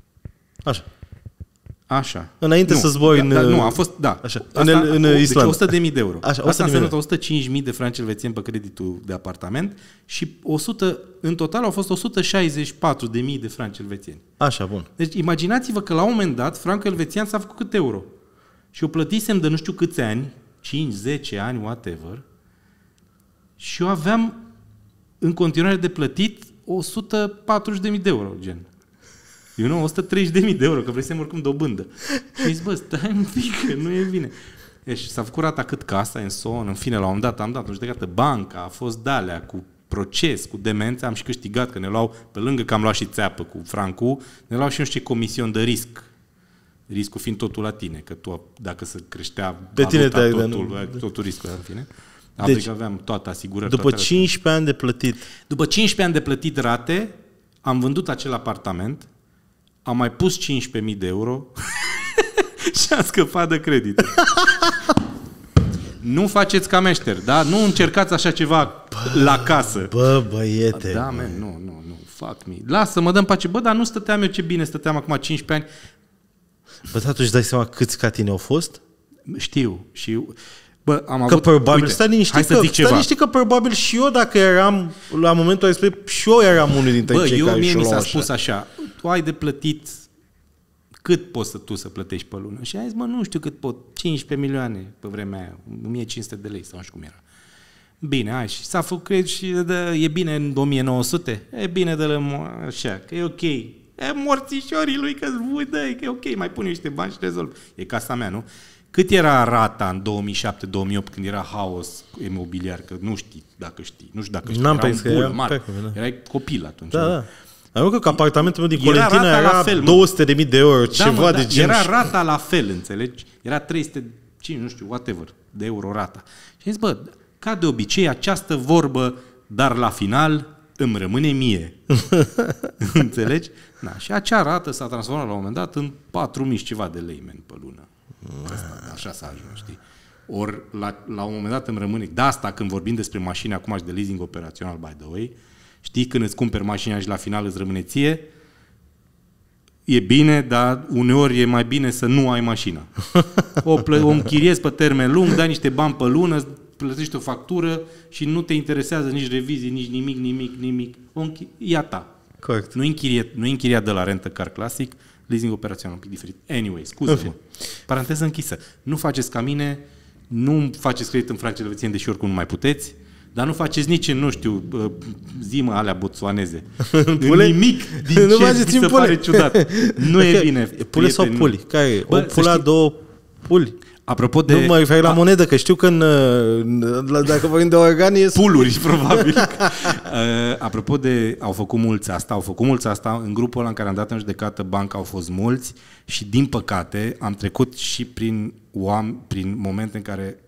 Așa. Înainte să zbori în... Nu, a fost, Așa. În Islanda. Deci 100.000 de euro. Așa, asta înseamnă 105.000 de franci elvețieni pe creditul de apartament și în total au fost 164.000 de franci elvețieni. Așa, bun. Deci imaginați-vă că la un moment dat francul elvețian s-a făcut cât euro. Și o plătisem de nu știu câți ani, 5, 10 ani, whatever, și eu aveam în continuare de plătit 140.000 de euro, gen. Eu nu, 130.000 de euro, că vrei oricum dobândă. Și zic, bă, stai un pic, că nu e bine. Și s-a făcut rata cât casa, în son, în fine, la un moment dat am dat în judecată banca, a fost de-alea, cu proces, cu demențe, am și câștigat, că ne luau, pe lângă că am luat și țeapă cu francul, ne luau și nu știu ce comision de risc. Riscul fiind totul la tine, că tu, dacă se creștea pe tine totul riscul, în fine. Deci, aveam toată asigurări. După 15 ani de plătit. După 15 ani de plătit rate, am vândut acel apartament, am mai pus 15.000 de euro și am scăpat de credit. Nu faceți ca meșteri, da? Nu încercați așa ceva la casă. Bă, băiete. Da, man, nu, fuck me. Lasă-mă, dă-mi pace. Bă, dar nu stăteam eu ce bine, stăteam acum 15 ani. Bă, dar tu își dai seama câți ca tine au fost? Știu. Și, bă, am că avut... probabil, uite, stai liniștit că probabil și eu, dacă eram, la momentul respectiv, și eu eram unul dintre cei care și-o mi luau s-a așa. spus așa, tu ai de plătit cât poți tu să plătești pe lună? Și am zis, mă, nu știu cât pot, 15 milioane pe vremea aia, 1500 de lei sau nu știu cum era. Bine, hai, și s-a făcut și e bine în 1900? E bine de la așa, că e ok. E morțișorii lui, că că e ok, mai pun niște bani și rezolv. E casa mea, nu? Cât era rata în 2007-2008 când era haos imobiliar? Că nu știi dacă știi. Nu știu dacă știi. N-am era un mare. Erai copil atunci. Da. Am că apartamentul meu din Colentina era 200.000 de euro, ceva de genul. Era rata la fel, înțelegi? Era 305, nu știu, whatever, de euro rata. Și am zis, bă, ca de obicei, această vorbă, dar la final îmi rămâne mie. Înțelegi? Da. Și acea rată s-a transformat la un moment dat în 4.000 ceva de lei, pe lună. Asta, așa s-a ajuns, știi? Ori la un moment dat îmi rămâne... De asta când vorbim despre mașini acum și de leasing operațional, by the way, știi, când îți cumperi mașina și la final îți rămâne ție, e bine, dar uneori e mai bine să nu ai mașina. O închiriezi pe termen lung, dai niște bani pe lună, plătești o factură și nu te interesează nici revizii, nici nimic. E a ta. Corect. Nu închiria de la Rent a Car Classic, leasing operațional un pic diferit. Anyway, scuze-mă. Paranteză închisă. Nu faceți ca mine, nu faceți credit în franci elvețieni, deși oricum nu mai puteți, dar nu faceți nici în, nu știu, zimă alea botswaneze. Nimic din nu ce vi se pare ciudat. Nu e bine. Pule sau puli? Care? O pula, două puli? Apropo de... Nu mă refer la monedă, că știu că dacă vorbim de organe... Puluri, probabil. Apropo de... Au făcut mulți asta. În grupul ăla în care am dat în judecată banca au fost mulți și, din păcate, am trecut și prin momente în care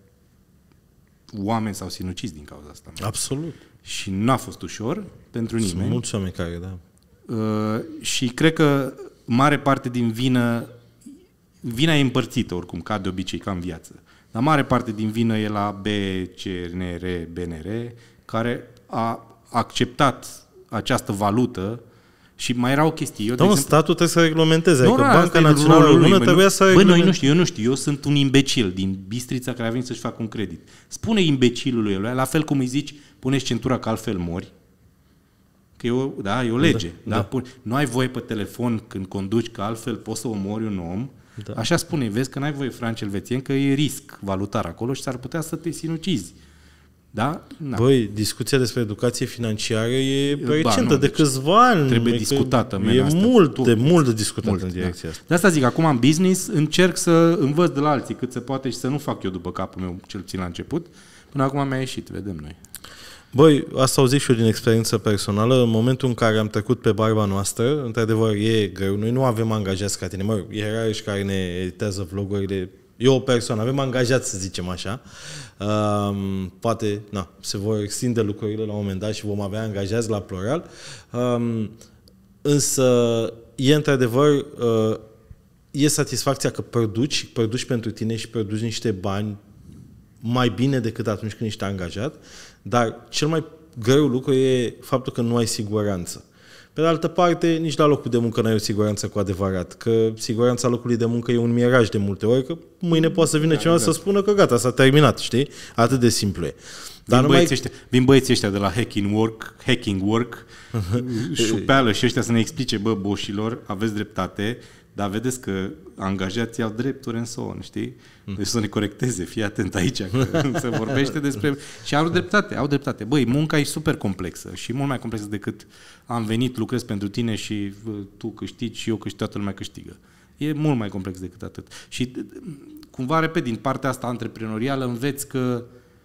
oameni s-au sinucis din cauza asta. Absolut. Și n-a fost ușor pentru nimeni. Sunt mulți oameni care, da. Și cred că mare parte din vina e împărțită oricum, ca de obicei, ca în viață. Dar mare parte din vină e la BNR, care a acceptat această valută și mai era o chestie. Statul trebuie să reglementeze. Adică Banca Națională Română trebuia să reglementeze. Eu nu știu. Eu sunt un imbecil din Bistrița care a venit să-și facă un credit. Spune imbecilului ăla, la fel cum îi zici, pune-și centura că altfel mori. Că e o lege. Da. Nu ai voie pe telefon când conduci, că altfel poți să omori un om. Da. Așa spune, vezi că n-ai voie franc elvețien, că e risc valutar acolo și s-ar putea să te sinucizi. Da? Băi, discuția despre educație financiară e recentă, de câțiva ani. Trebuie discutată. E mult de discutat în direcția asta. De asta zic, acum în business încerc să învăț de la alții cât se poate și să nu fac eu după capul meu, cel puțin la început. Până acum mi-a ieșit, vedem noi. Băi, asta au zis și eu din experiență personală. În momentul în care am trecut pe barba noastră, într-adevăr, e greu. Noi nu avem angajați ca tine. E rare care ne editează vlogurile. Eu o persoană, avem angajați, să zicem așa. Poate, se vor extinde lucrurile la un moment dat și vom avea angajați la plural. Însă, e într-adevăr, e satisfacția că produci pentru tine și produci niște bani mai bine decât atunci când ești angajat, dar cel mai greu lucru e faptul că nu ai siguranță. Pe de altă parte, nici la locul de muncă nu ai o siguranță cu adevărat, că siguranța locului de muncă e un miraj de multe ori, că mâine poate să vină cineva să spună că gata, s-a terminat, știi? Atât de simplu e. Dar vin băieții ăștia de la Hacking Work, șupeală și ăștia să ne explice, boșilor, aveți dreptate, dar vedeți că angajații au drepturi în son, știi? Deci să ne corecteze, fii atent aici, că se vorbește despre... Și au dreptate. Băi, munca e super complexă și mult mai complexă decât am venit, lucrez pentru tine și tu câștigi și eu câștig, toată lumea câștigă. E mult mai complex decât atât. Și cumva, repet, din partea asta antreprenorială înveți că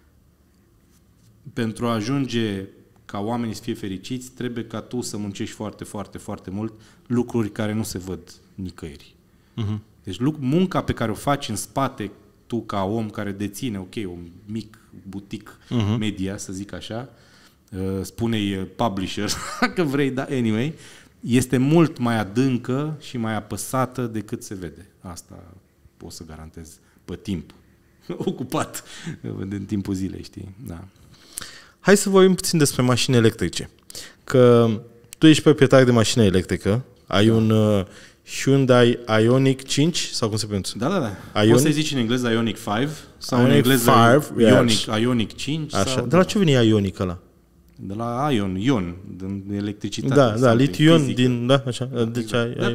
pentru a ajunge ca oamenii să fie fericiți, trebuie ca tu să muncești foarte, foarte, foarte mult lucruri care nu se văd nicăieri. Deci munca pe care o faci în spate tu ca om care deține, un mic butic media, să zic așa, spune-i publisher, dacă vrei, da, anyway, este mult mai adâncă și mai apăsată decât se vede. Asta pot să garantez pe timp. Ocupat în timpul zilei, știi? Da. Hai să vorbim puțin despre mașini electrice. Că tu ești proprietar de mașină electrică, ai un Hyundai Ioniq 5, sau cum se pronunță? Da. Poți să-i zici în engleză Ioniq 5 sau în engleză Ioniq 5. Așa. Sau, de la ce vine Ioniq ăla? De la ion, din electricitate. Da, litiu-ion din... Da, așa. Deci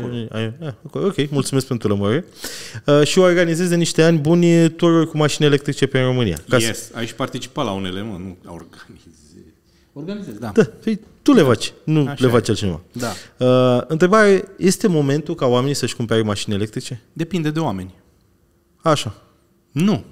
ok, mulțumesc pentru lămurire. Și organizezi de niște ani buni tururi cu mașini electrice pe România. Ai și participat la unele, nu organizezi, da. Da, tu le faci, nu așa le faci altcineva. Da. Întrebare, este momentul ca oamenii să-și cumpere mașini electrice? Depinde de oameni. Așa. Nu.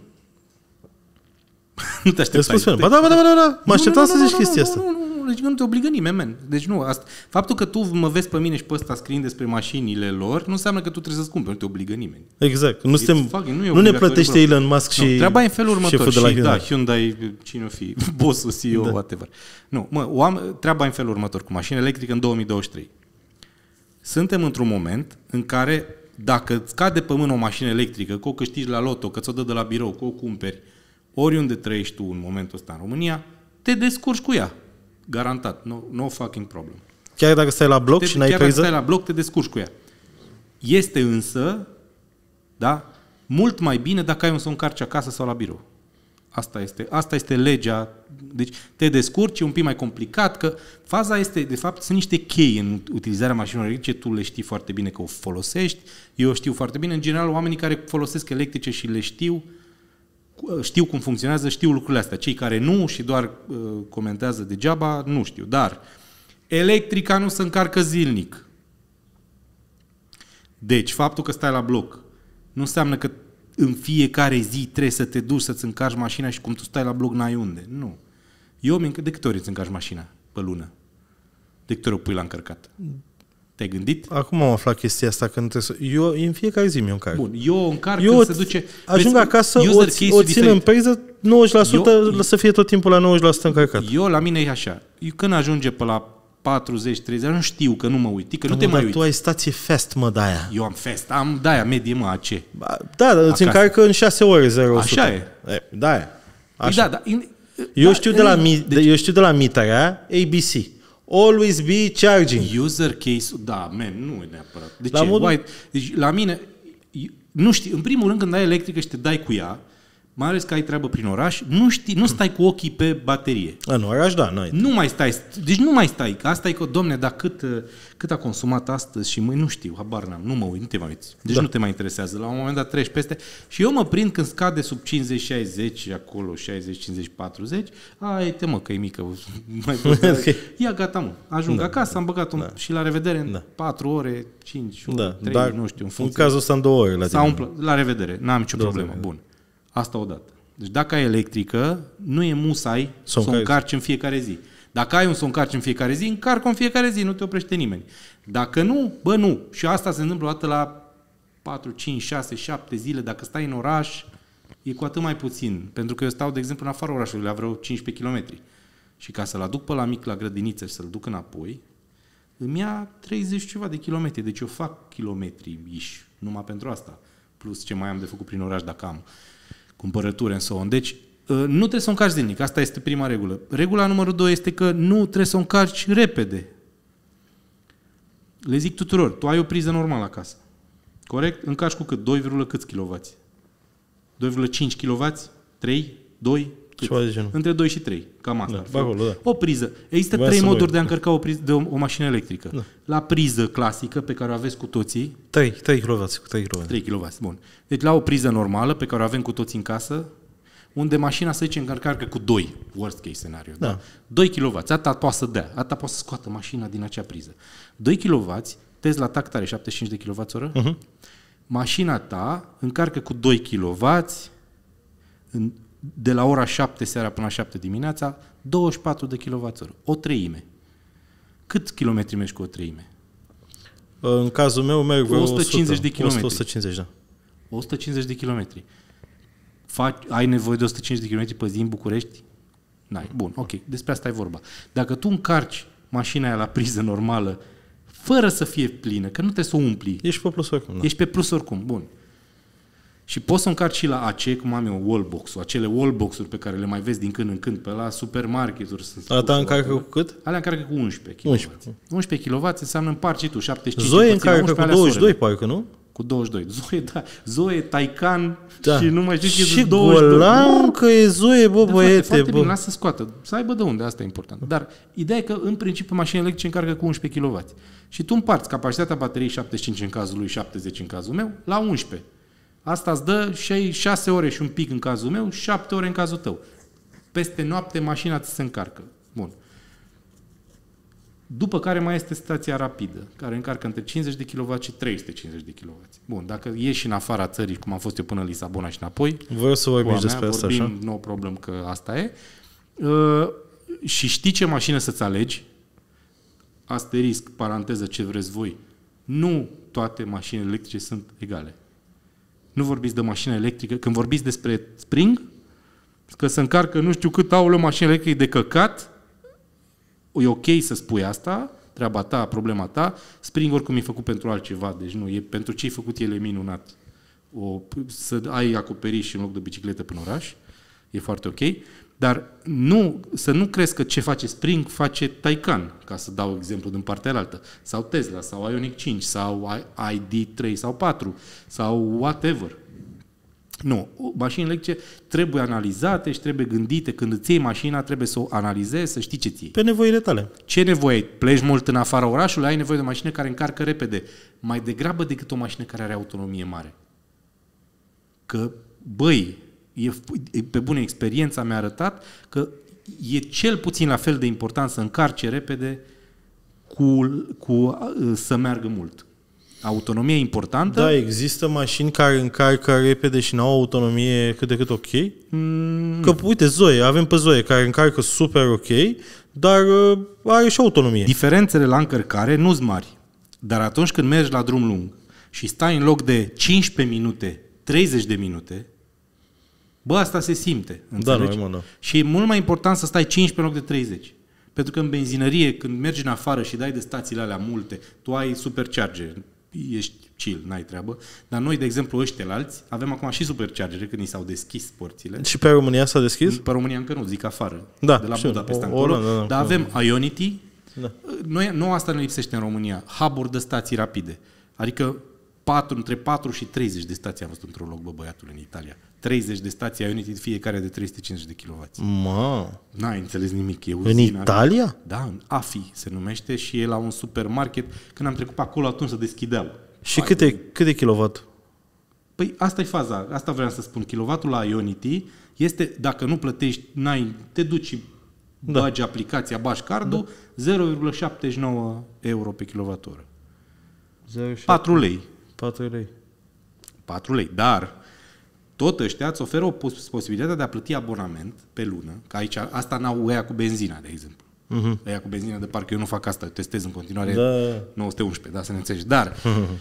Nu te așteptai. Ba da. Mă așteptam să zici chestia asta. Deci nu te obligă nimeni, man. Deci nu, faptul că tu mă vezi pe mine și pe ăsta scriind despre mașinile lor, nu înseamnă că tu trebuie să-ți cumperi, nu te obligă nimeni. Exact. Nu ne plătește Elon Musk și treaba e în felul următor. Și Hyundai, cine o fi, bossul, CEO, whatever. Nu, treaba e în felul următor, cu mașină electrică în 2023. Suntem într-un moment în care dacă îți cade pe mână o mașină electrică, că o câștigi la loto, că ți-o dă de la birou, că o cumperi, oriunde trăiești tu în momentul ăsta în România, te descurci cu ea. Garantat. No fucking problem. Chiar dacă stai la bloc și n-ai priză? Chiar dacă stai la bloc, te descurci cu ea. Este însă, da, mult mai bine dacă ai să o încarci acasă sau la birou. Asta este legea. Deci te descurci, e un pic mai complicat, că faza este, de fapt, sunt niște chei în utilizarea mașinilor electrice, tu le știi foarte bine că o folosești, eu știu foarte bine. În general, oamenii care folosesc electrice și le știu cum funcționează, știu lucrurile astea. Cei care nu și doar comentează degeaba, nu știu. Dar electrica nu se încarcă zilnic. Deci, faptul că stai la bloc nu înseamnă că în fiecare zi trebuie să te duci să-ți încarci mașina și cum tu stai la bloc n-ai unde. Nu. De câte ori îți încarci mașina pe lună? De câte ori o pui la încărcat? Te-ai gândit? Acum am aflat chestia asta, că nu trebuie să... Eu în fiecare zi mi-o încarc. Bun, eu încarc când se duce... Ajung acasă, o țin în priză, 90% să fie tot timpul la 90% încărcat. Eu, la mine e așa. Eu, când ajunge pe la 40-30, nu știu că nu mă uit, că nu te mai uiți. Tu ai stație fast, mă, de-aia. Eu am fast, am de-aia medie, mă, AC. Da, dar îți încarcă în 6 ore 0-100. Așa e. De-aia. Așa. Da, eu știu de la Mitarea ABC. Always be charging. User case, da, nu e neapărat. De la ce? Modul... Deci, la mine, nu știi, în primul rând când ai electrică și te dai cu ea, mai ales că ai treabă prin oraș, nu stai cu ochii pe baterie. În oraș, da, nu mai stai. Deci nu mai stai. Că asta e că, domne, dar cât a consumat astăzi și măi, nu știu, habar n-am, nu mă uit, nu te mai uiți. Deci nu te mai interesează. La un moment dat treci peste și eu mă prind când scade sub 50-60, acolo 60-50-40, te mă, că e mică. Ia, gata, mă. Ajung acasă, am băgat și la revedere în 4 ore, 5, 3, nu știu, în cazul ăsta în 2 ore la tine. La revedere, n-am nicio problemă. Bun. Asta odată. Deci dacă ai electrică, nu e musai să o încarci în fiecare zi. Dacă ai un să o încarci în fiecare zi, încarcă în fiecare zi, nu te oprește nimeni. Dacă nu, nu. Și asta se întâmplă o dată la 4, 5, 6, 7 zile. Dacă stai în oraș, e cu atât mai puțin. Pentru că eu stau, de exemplu, în afara orașului, la vreo 15 km. Și ca să-l aduc pe la mic la grădiniță și să-l duc înapoi, îmi ia 30 ceva de kilometri. Deci eu fac kilometri-ish, numai pentru asta. Plus ce mai am de făcut prin oraș dacă am cumpărături and so on. Deci, nu trebuie să o încarci zilnic. Asta este prima regulă. Regula numărul 2 este că nu trebuie să o încarci repede. Le zic tuturor, tu ai o priză normală acasă. Corect? Încarci cu cât? 2,câți kW? 2,5 kW? 3? 2? Între 2 și 3. Cam asta. O priză. Există 3 moduri de a încărca o mașină electrică. Da. La priză clasică, pe care o aveți cu toții. 3 kW. 3 kW. Bun. Deci la o priză normală, pe care o avem cu toții în casă, unde mașina, să zicem, încarcă cu 2. Worst case scenario. Da. 2 kW. Asta poate să dea. Asta poate să scoată mașina din acea priză. 2 kW, test la tactare 75 de kWh. Mașina ta încarcă cu 2 kW de la ora 7 seara până la 7 dimineața, 24 de kWh. O treime. Cât kilometri mergi cu o treime? În cazul meu merg vreo 150 de kilometri. 150, da. 150 de kilometri. Ai nevoie de 150 de kilometri pe zi în București? N-ai. Bun, ok. Despre asta e vorba. Dacă tu încarci mașina aia la priză normală, fără să fie plină, că nu trebuie să o umpli. Ești pe plus oricum. Da. Ești pe plus oricum. Bun. Și poți să încarci și la AC, cum am eu, wallbox-ul, acele wallbox-uri pe care le mai vezi din când în când pe la supermarketuri. Alea încarcă cu cât? Alea încarcă cu 11 kW. 11 kW înseamnă împarci și tu, 75. Zoe încarcă cu 22, parcă, nu? Cu 22. Zoe, da. Zoe, Taycan da. Și nu mai știu ce e 22. Golan, că e Zoe, bă, băiete. Foarte bine, lasă să scoată. Să aibă de unde, asta e important. Dar ideea e că, în principiu, mașina electrică încarcă cu 11 kW. Și tu împarți capacitatea bateriei 75 în cazul lui, 70 în cazul meu, la 11. Asta îți dă 6 ore și un pic în cazul meu, 7 ore în cazul tău. Peste noapte mașina ți se încarcă. Bun. După care mai este stația rapidă, care încarcă între 50 de kW și 350 de kW. Bun, dacă ieși în afara țării, cum am fost eu până în Lisabona și înapoi, vreau să vorbim despre asta, așa? No problem că asta e. Și știi ce mașină să-ți alegi? Asterisc, paranteză, ce vreți voi. Nu toate mașinile electrice sunt egale. Nu vorbiți de mașină electrică. Când vorbiți despre Spring, că se încarcă nu știu cât au o mașină electrică de căcat, e ok să spui asta, treaba ta, problema ta. Spring oricum e făcut pentru altceva, deci nu, e pentru ce e făcut el e minunat. Să ai acoperiș în loc de bicicletă până oraș, e foarte ok, dar să nu crezi că ce face Spring face Taycan, ca să dau exemplu din partea altă, sau Tesla, sau Ioniq 5, sau ID3 sau 4, sau whatever. Nu, mașinile electrice trebuie analizate și trebuie gândite. Când îți iei mașina, trebuie să o analizezi, să știi ce ții. Pe nevoile tale. Ce nevoie ai? Pleci mult în afara orașului, ai nevoie de o mașină care încarcă repede. Mai degrabă decât o mașină care are autonomie mare. Că, băi, pe bună experiența mi-a arătat că e cel puțin la fel de important să încarce repede cu să meargă mult. Autonomie importantă. Da, există mașini care încarcă repede și n-au autonomie cât de cât ok. Că, uite, Zoe, avem pe Zoe care încarcă super ok, dar are și autonomie. Diferențele la încărcare nu sunt mari. Dar atunci când mergi la drum lung și stai în loc de 15 minute, 30 de minute, bă, asta se simte. Înțelegi? Da, da. Și e mult mai important să stai 15 în loc de 30. Pentru că în benzinărie, când mergi în afară și dai de stațiile alea multe, tu ai supercharger, ești chill, n-ai treabă. Dar noi, de exemplu, ăștialalți, avem acum și superchargere când ni s-au deschis porțile. Și pe România s-a deschis? Pe România încă nu, zic afară. Da, de la știu. Budapesta încolo. Dar avem Ionity. Da. Nu asta ne lipsește în România. Hub-uri de stații rapide. Adică între 4 și 30 de stații am văzut într-un loc, bă, băiatul, în Italia. 30 de stații Ionity, fiecare de 350 de kW. N-ai înțeles nimic. E în Italia? Da, în AFI se numește și e la un supermarket. Când am trecut pe acolo, atunci se deschideau. Și cât e kilowatt? Păi asta e faza. Asta vreau să spun. Kilowattul la Ionity este, dacă nu plătești, te duci și bagi aplicația, bagi cardul, 0,79 euro pe kilowattoră. 4 lei. 4 lei. 4 lei. Dar tot ăștia îți oferă o posibilitate de a plăti abonament pe lună. Că aici, asta n-au ăia cu benzina, de exemplu. Ăia cu benzina, de parcă eu nu fac asta, eu testez în continuare 911, da, să ne înțelegi. Dar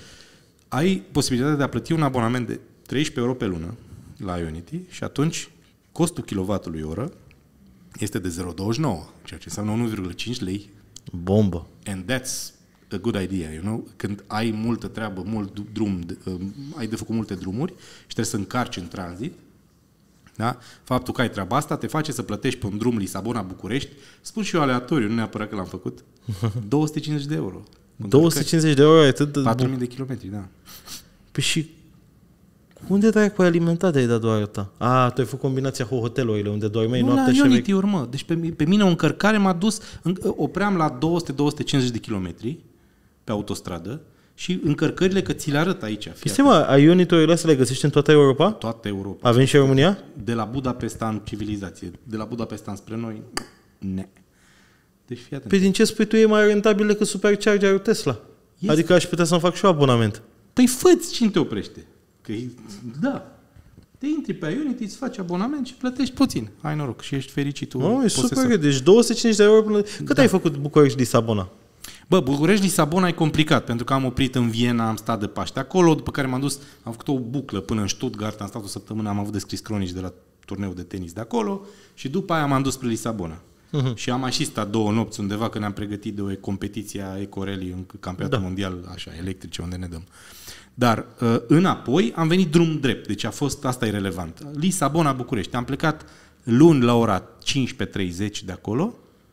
ai posibilitatea de a plăti un abonament de 13 euro pe lună la Ionity și atunci costul kilowattului oră este de 0,29, ceea ce înseamnă 1,5 lei. Bombă. And that's a good idea, you know? Când ai multă treabă, mult drum, ai de făcut multe drumuri și trebuie să încarci în tranzit, da? Faptul că ai treaba asta te face să plătești pe un drum Lisabona-București, spun și eu aleatoriu, nu neapărat că l-am făcut, 250 de euro. 250 de euro e atât de... 4.000 de kilometri, da. Păi și unde dracu ai alimentat de-ai dat doar ta? Tu ai făcut combinația cu hotelurile unde dormeai noaptea și... Nu, la Ionity, urmă. Deci pe mine o încărcare m-a dus... Opream la 200-250 de kilometri pe autostradă și încărcările, că ți le arăt aici. Păi mă, Ionity-urile astea le găsești în toată Europa? Toată Europa. Avem și în România? De la Budapesta în civilizație. De la Budapesta spre noi, ne. Deci fii atent. Păi din ce spui tu e mai rentabil decât superchargerul Tesla? Este. Adică aș putea să-mi fac și eu abonament. Păi fă-ți, cine te oprește? Că da. Te intri pe Ionity, îți faci abonament și plătești puțin. Ai noroc și ești fericit tu. E super, deci 250 de euro până... Cât ai făcut București-Lisabona? Bă, București-Lisabona e complicat, pentru că am oprit în Viena, am stat de Paște acolo, după care m-am dus, am făcut o buclă până în Stuttgart, am stat o săptămână, am avut de scris cronici de la turneul de tenis de acolo și după aia m-am dus spre Lisabona. Și am mai și stat 2 nopți undeva, că ne-am pregătit de o competiție a Ecorally în campionatul mondial, așa, electrice, unde ne dăm. Dar înapoi am venit drum drept, deci asta e relevant. Lisabona-București. Am plecat luni la ora 15:30 de acolo,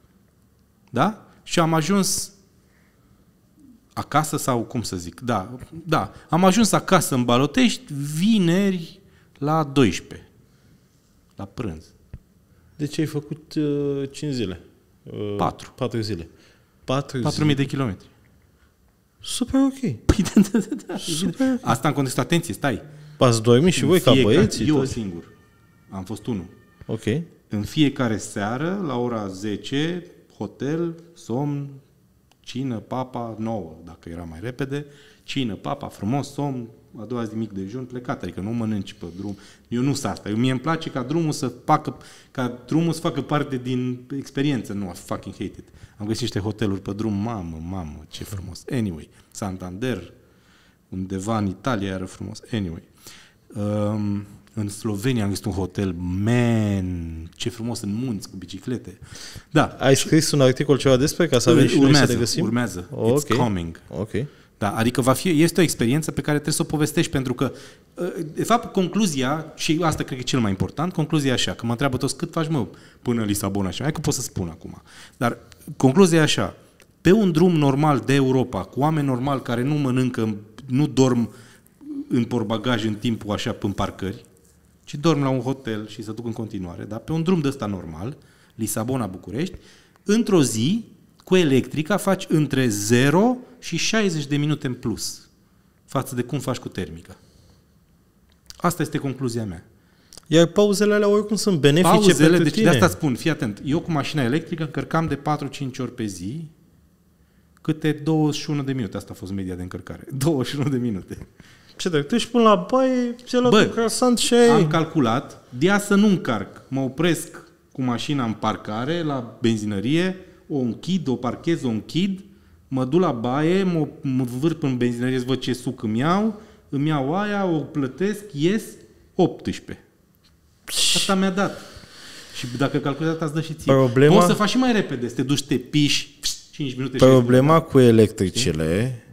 da? Și am ajuns acasă, sau cum să zic, da, am ajuns acasă în Balotești vineri la 12, la prânz. Deci ai făcut 5 zile? 4 zile. 4.000 de kilometri. Super ok. Păi, da. Super. Asta în contextul, atenție, stai. Ați dormit și voi ca băieți? Eu singur. Am fost unul. Ok. În fiecare seară, la ora 10, hotel, somn, cină, papa, 9, dacă era mai repede, cină, papa, frumos, somn, a doua zi mic dejun, plecat, adică nu mănânci pe drum. Eu nu sunt asta. Mie îmi place ca drumul să facă parte din experiență. Nu, I fucking hate it. Am găsit niște hoteluri pe drum, mamă, ce frumos. Anyway, Santander, undeva în Italia era frumos. Anyway. În Slovenia am găsit un hotel, ce frumos, în munți, cu biciclete. Da. Ai scris un articol ceva despre ca să avem și noi să le găsim? Urmează. It's coming. Ok. Da, adică este o experiență pe care trebuie să o povestești, pentru că, de fapt, concluzia, și asta cred că e cel mai important, concluzia e așa, că mă întreabă toți cât faci, mă, până Lisabona, așa, hai că pot să spun acum. Dar concluzia e așa, pe un drum normal de Europa, cu oameni normali care nu mănâncă, nu dorm în portbagaj în timpul așa în parcări, ci dorm la un hotel și se duc în continuare, dar pe un drum de ăsta normal, Lisabona-București, într-o zi, cu electrica faci între 0 și 60 de minute în plus față de cum faci cu termica. Asta este concluzia mea. Iar pauzele alea oricum sunt benefice pentru deci tine. De asta spun, fii atent. Eu cu mașina electrică încărcam de 4-5 ori pe zi, câte 21 de minute. Asta a fost media de încărcare. 21 de minute. Ce de tu ești până la baie, ți-ai luat un croissant și ai... Am calculat, de a să nu încarc. Mă opresc cu mașina în parcare, la benzinărie, o închid, o parchez, o închid, mă duc la baie, mă vârp în benzinărie, să văd ce suc îmi iau aia, o plătesc, ies, 18. Asta mi-a dat. Și dacă calculezi asta, îți dă și ție. Poți să faci și mai repede, să te duci, te piși, 5 minute. Problema cu electricele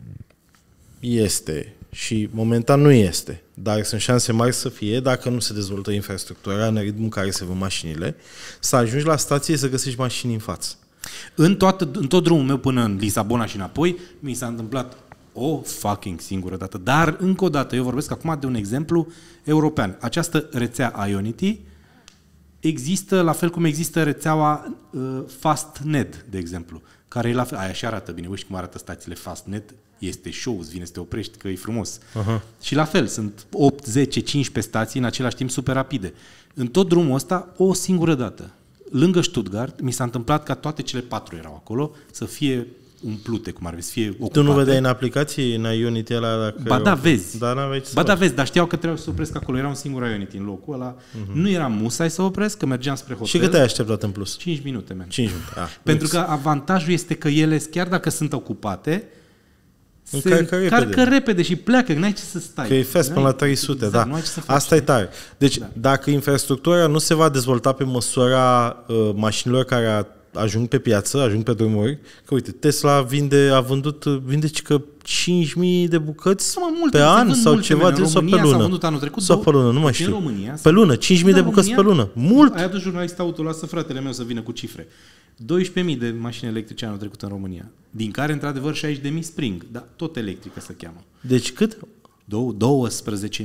este, și momentan nu este, dar sunt șanse mari să fie, dacă nu se dezvoltă infrastructura în ritmul în care se vând mașinile, să ajungi la stație să găsești mașini în față. În tot drumul meu până în Lisabona și înapoi, mi s-a întâmplat o fucking singură dată. Dar, încă o dată, eu vorbesc acum de un exemplu european. Această rețea Ionity există la fel cum există rețeaua FastNet, de exemplu, care e la fel. Aia și arată bine. Uite cum arată stațiile FastNet. Este show, îți vine să te oprești, că e frumos. Uh-huh. Și la fel, sunt 8, 10, 15 stații în același timp super rapide. În tot drumul ăsta, o singură dată. Lângă Stuttgart, mi s-a întâmplat ca toate cele 4 erau acolo să fie umplute, cum ar fi, să fie ocupate. Tu nu vedeai în aplicații, în Ionity ăla? Dacă ba da, vezi. Da, vezi, dar știau că trebuia să opresc acolo. Era un singur Ionity în locul ăla. Uh-huh. Nu era musai să opresc, că mergeam spre hotel. Și cât ai așteptat în plus? 5 minute, man. 5 minute. Pentru că avantajul este că ele, chiar dacă sunt ocupate, se încarcă repede și pleacă, n-ai ce să stai. Că e fast până la 300, exact, da. Asta e tare. Deci, dacă infrastructura nu se va dezvolta pe măsura mașinilor care ajung pe piață, ajung pe drumuri, că uite, Tesla vinde că 5.000 de bucăți pe an sau ceva de sau pe lună. S-a vândut anul trecut sau pe lună, nu mai știu. În România, pe lună, 5.000 de bucăți pe lună. Mult! Ai adus jurnalist auto, lasă fratele meu să vină cu cifre. 12.000 de mașini electrice anul trecut în România, din care, într-adevăr, 60.000 Spring, dar tot electrică se cheamă. Deci cât? 12.000. 12.000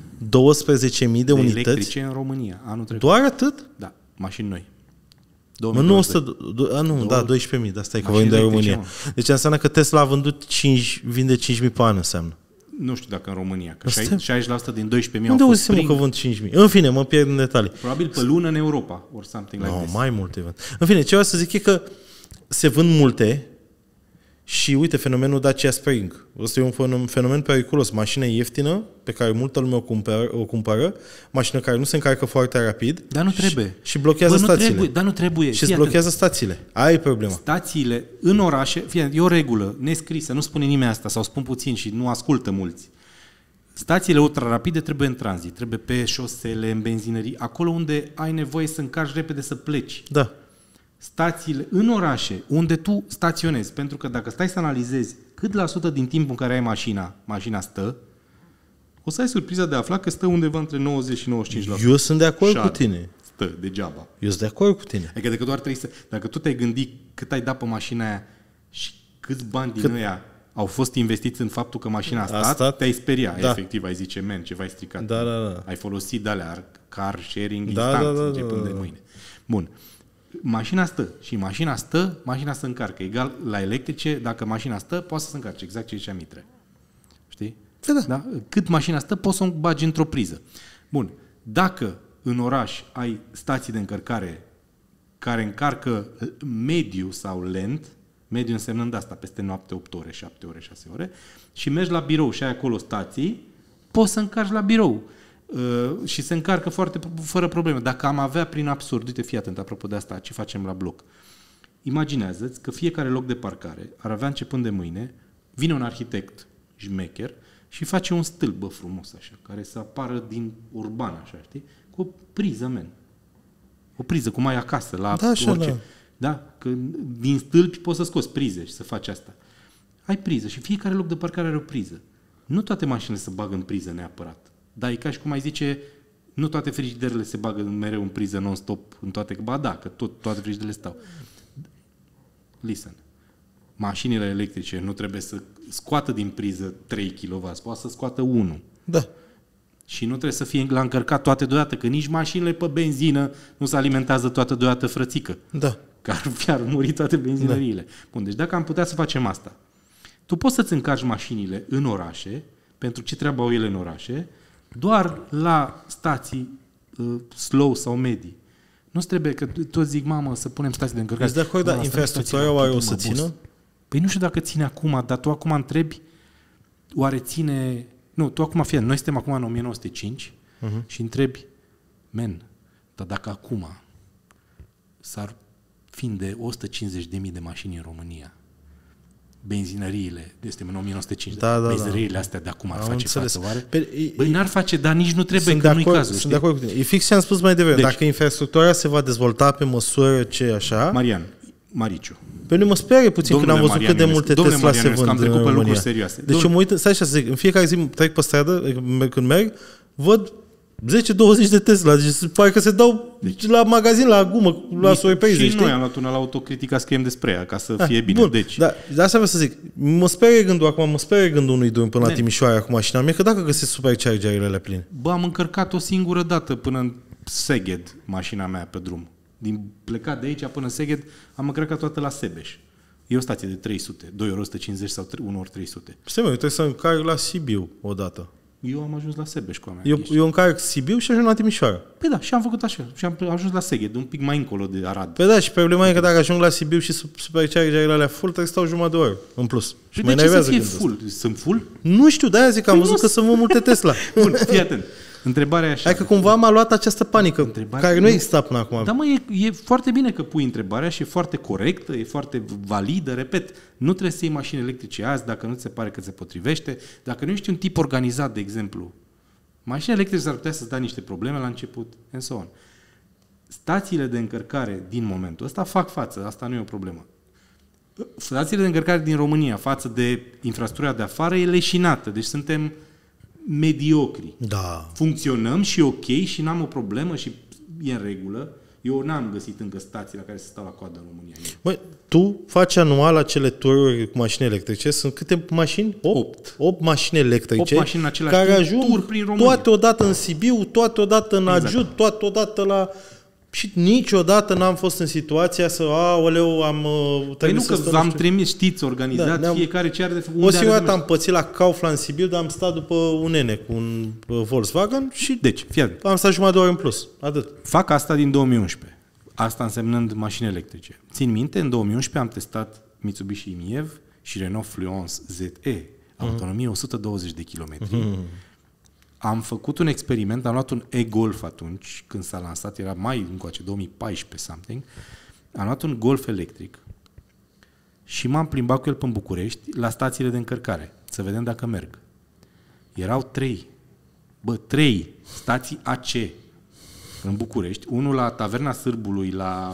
de unități? Electrice în România, anul trecut. Doar atât? Da, mașini noi. Nu, 12.000, dar stai că vorbim de România. Deci înseamnă că Tesla a vinde 5.000 pe an, înseamnă. Nu știu dacă în România, că 60% din 12.000 au fost Spring. Că vând 5.000? În fine, mă pierd în detalii. Probabil pe lună în Europa, or something like this. Mai multe vând. În fine, ce vreau să zic e că se vând multe și uite, fenomenul Dacia Spring. Ăsta e un fenomen periculos. Mașină ieftină, pe care multă lume o cumpără, mașină care nu se încarcă foarte rapid. Dar nu trebuie. Și blochează stațiile. Dar nu trebuie. Și îți blochează stațiile. Aia e problema. Stațiile în orașe, e o regulă nescrisă, nu spune nimeni asta, sau spun puțin și nu ascultă mulți. Stațiile ultra-rapide trebuie în tranzit, trebuie pe șosele, în benzinării, acolo unde ai nevoie să încarci repede să pleci. Da. Stațiile în orașe, unde tu staționezi, pentru că dacă stai să analizezi cât la sută din timpul în care ai mașina stă, o să ai surpriza de a afla că stă undeva între 90 și 95%. Eu sunt de acord cu tine. Stă degeaba. Eu sunt de acord cu tine. Adică dacă tu te-ai gândit cât ai dat pe mașina aia și câți bani din ăia au fost investiți în faptul că mașina a stat, te-ai speria. Da. Efectiv, ai zice, ceva ai stricat. Da. Ai folosit de-alea, car sharing instant, începând de mâine. Bun. Mașina stă și mașina se încarcă. Egal la electrice, dacă mașina stă, poate să se încarce. Exact ce zicea Mitre. Știi? Da? Cât mașina stă, poți să o bagi într-o priză. Bun. Dacă în oraș ai stații de încărcare care încarcă mediu sau lent, mediu însemnând asta, peste noapte 8 ore, 7 ore, 6 ore, și mergi la birou și ai acolo stații, poți să încarci la birou. Și se încarcă fără probleme. Dacă am avea prin absurd, uite, fii atent, apropo de asta, ce facem la bloc. Imaginează-ți că fiecare loc de parcare ar avea începând de mâine, vine un arhitect șmecher și face un stâlp, frumos așa, care să apară din urban, așa, știi? Cu o priză, men. O priză, cum ai acasă, la orice. Da? Că din stâlpi poți să scoți prize și să faci asta. Ai priză și fiecare loc de parcare are o priză. Nu toate mașinile se bagă în priză neapărat. Dar e ca și cum ai zice, nu toate frigiderele se bagă mereu în priză non-stop în toate. Ba da, că toate frigiderele stau. Listen. Mașinile electrice nu trebuie să scoată din priză 3 kW, poate să scoată 1. Da. Și nu trebuie să fie la încărcat toate deodată, că nici mașinile pe benzină nu se alimentează toate deodată, frățică. Da. Că ar muri toate benzinăriile. Da. Bun, deci dacă am putea să facem asta, tu poți să-ți încarci mașinile în orașe, pentru ce treabă au ele în orașe, doar la stații slow sau medii. Nu trebuie, că toți zic, mamă, să punem stații de încărcare. Ești de acord, dar infrastructura oare o să țină? Păi nu știu dacă ține acum, dar tu acum întrebi, oare ține... Nu, tu acum, fie, noi suntem acum în 1905 și întrebi, dar dacă acum s-ar vinde 150.000 de mașini în România, benzinăriile, suntem în 1905, benzinăriile astea de acum ar face față, oare? Băi, n-ar face, dar nici nu trebuie, că nu-i cazul. Sunt de acord cu tine. E fix ce am spus mai devreme. Deci, dacă infrastructura se va dezvolta pe măsură ce așa... Mariciu. Pe mine mă sperie puțin când am văzut cât de multe Tesla se vând în România. Deci eu mă uit, stai așa să zic, în fiecare zi trec pe stradă, când merg, văd 10-20 de Tesla. Deci pare că se dau la magazin, la gumă, la surprize. Și noi am luat una la Autocritica, scriem despre ea, ca să fie bine. Bun, deci. Da, asta vreau să zic. Mă sperie gândul unui drum până la Timișoara cu mașina mea, că dacă găsesc superchargerele alea pline. Bă, am încărcat o singură dată până în Seged mașina mea pe drum. Din plecat de aici până în Seged am încărcat toată la Sebeș. E o stație de 300, 2 ori 150 sau 1 ori 300. Stai, trebuie să încarc la Sibiu odată. Eu am ajuns la Sebeș cu a mea. Eu încarc Sibiu și ajung la Timișoara. Păi da, și am făcut așa. Și am ajuns la Seged, un pic mai încolo de Arad. Păi da, și problema e că dacă ajung la Sibiu și superchargerele alea full, trebuie să stau jumătate de oră în plus. Și de ce să fie full? Sunt full? Nu știu, de-aia zic că am văzut că sunt multe Tesla. Bun, fii atent. Întrebarea e așa. Hai că cumva m-a luat această panică, care nu exista până acum. Da, mă, e foarte bine că pui întrebarea și e foarte corectă, e foarte validă, repet, nu trebuie să iei mașini electrice azi dacă nu ți se pare că se potrivește, dacă nu ești un tip organizat, de exemplu. Mașini electrice s-ar putea să-ți dea niște probleme la început, and so on. Stațiile de încărcare din momentul ăsta fac față, asta nu e o problemă. Stațiile de încărcare din România față de infrastructura de afară e leșinată, deci suntem mediocri. Da. Funcționăm și ok și n-am o problemă și e în regulă. Eu n-am găsit încă stații la care să stau la coadă în România. Băi, tu faci anual acele tururi cu mașini electrice. Sunt câte mașini? 8 mașini electrice 8 mașini în același care timp, ajung tur prin România. toate odată în Sibiu, toate odată în Ajut, toate odată la... Și niciodată n-am fost în situația să, aoleu, am... Păi nu, că v-am trimis, știți, organizat, fiecare ce are de făcut. O singură dată am pățit la Kaufland Sibiu, dar am stat după un nene cu un Volkswagen și deci, am stat jumătate de oră în plus. Atât. Fac asta din 2011. Asta însemnând mașini electrice. Țin minte, în 2011 am testat Mitsubishi Imiev și Renault Fluence ZE, autonomie 120 de kilometri. Am făcut un experiment, am luat un e-Golf atunci, când s-a lansat, era mai încoace, 2014 something, am luat un Golf electric și m-am plimbat cu el până în București, la stațiile de încărcare, să vedem dacă merg. Erau 3 stații AC în București, unul la Taverna Sârbului, la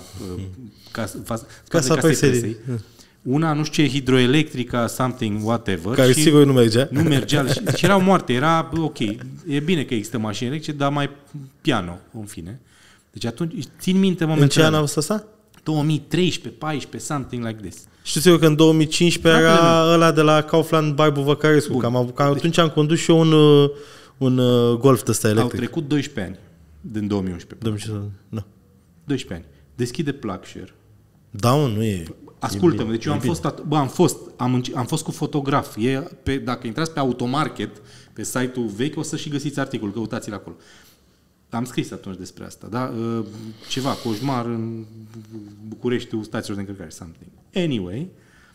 Casa Presei, una, nu știu ce, hidroelectrica, something, whatever. Care și sigur nu mergea. Nu mergea și erau moarte. Era, ok, e bine că există mașini electrice, dar mai piano, în fine. Deci atunci, țin minte momentul. În ce an a fost asta? 2013, 14, something like this. Știu sigur că în 2015 era ăla de la Kaufland Barbu Văcarescu, că atunci am condus și eu un Golf de ăsta electric. Au trecut 12 ani din 2011. Da. 12 ani. Deschide PlugShare. Da, nu e... Ascultă-mă, deci eu am fost cu fotograf. Dacă intrați pe Automarket, pe site-ul vechi, o să și găsiți articolul, căutați-l acolo. Am scris atunci despre asta, da? Ceva, coșmar în Bucureștiul stațiilor de încărcare, something. Anyway,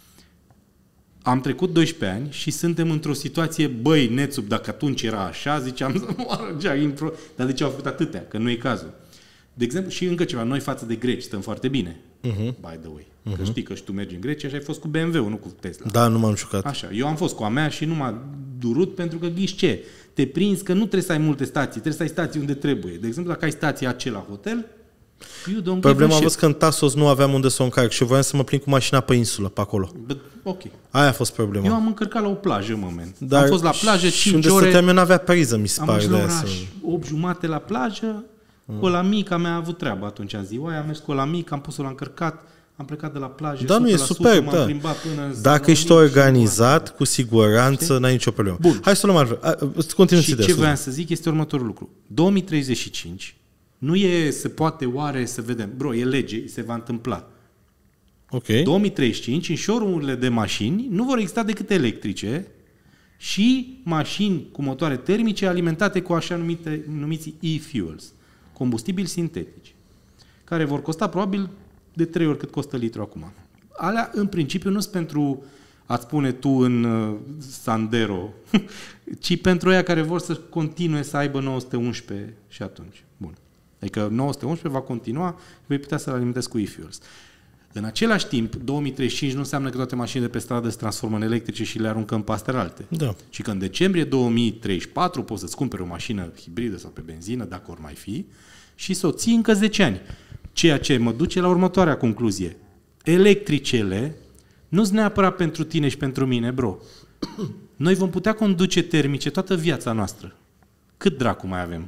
am trecut 12 ani și suntem într-o situație, băi, Nețup, dacă atunci era așa, ziceam să moară intro, dar de ce au făcut atâtea? Că nu e cazul. De exemplu, și încă ceva, noi față de greci stăm foarte bine, by the way. Că știi că și tu mergi în Grecia și ai fost cu BMW-ul, nu cu Tesla. Da, nu m-am jucat. Așa, eu am fost cu a mea și nu m-a durut pentru că ghiși ce? Te prinzi că nu trebuie să ai multe stații, trebuie să ai stații unde trebuie. De exemplu, dacă ai stația AC la hotel, problema a fost că în Tasos nu aveam unde să o încarc și voiam să mă plin cu mașina pe insulă, pe acolo. Ok. Aia a fost problema. Eu am încărcat la o plajă, am fost la plajă 5 și unde ore. Stăteam, eu n-avea priză, mi se pare. Am la oraș, 8 jumate la plajă, cu ăla mic, a mea a avut treabă atunci în ziua aia, am mers cu ăla mic, am pus-o la încărcat, am plecat de la plajă, da, nu e superb, da. Dacă ești organizat, cu siguranță, n-ai nicio problemă. Bun. Hai să luăm continui. Și ce voiam să zic este următorul lucru. 2035 nu se poate oare să vedem. Bro, e lege, se va întâmpla. Ok. 2035, în showroom-urile de mașini nu vor exista decât electrice și mașini cu motoare termice alimentate cu așa numiți e-fuels, combustibili sintetici, care vor costa probabil de 3 ori cât costă litru acum. Alea, în principiu, nu sunt pentru a-ți spune tu în Sandero, ci pentru aia care vor să continue să aibă 911 și atunci. Bun. Adică 911 va continua și vei putea să-l alimentezi cu e-fuels. În același timp, 2035 nu înseamnă că toate mașinile de pe stradă se transformă în electrice și le aruncă în pastele alte. Da. Și că în decembrie 2034 poți să-ți cumperi o mașină hibridă sau pe benzină, dacă or mai fi, și să o ții încă 10 ani. Ceea ce mă duce la următoarea concluzie. Electricele nu sunt neapărat pentru tine și pentru mine, bro. Noi vom putea conduce termice toată viața noastră. Cât dracu mai avem?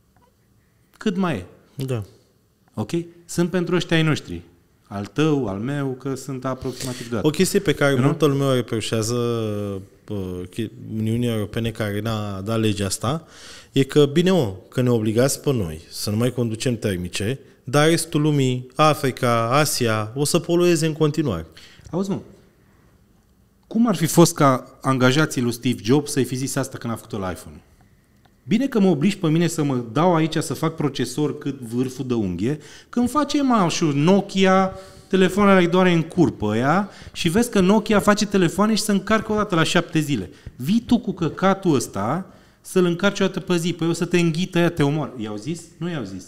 Cât mai e? Da. Ok? Sunt pentru ăștia ai noștri. Al tău, al meu, că sunt aproximativ de O chestie pe care multă lume o reproșează Uniunii Europene care n-a dat legea asta e că, bine că ne obligați pe noi să nu mai conducem termice, dar restul lumii, Africa, Asia, o să polueze în continuare. Auzi, mă, cum ar fi fost ca angajații lui Steve Jobs să-i fi zis asta când a făcut la iPhone? Bine că mă obligi pe mine să mă dau aici să fac procesor cât vârful de unghie, când face mașul Nokia, telefoanele îi doare în cur pe ăia și vezi că Nokia face telefoane și se încarcă o dată la 7 zile. Vii tu cu căcatul ăsta să-l încarci o dată pe zi, păi o să te înghită ăia, te omor. I-au zis? Nu i-au zis.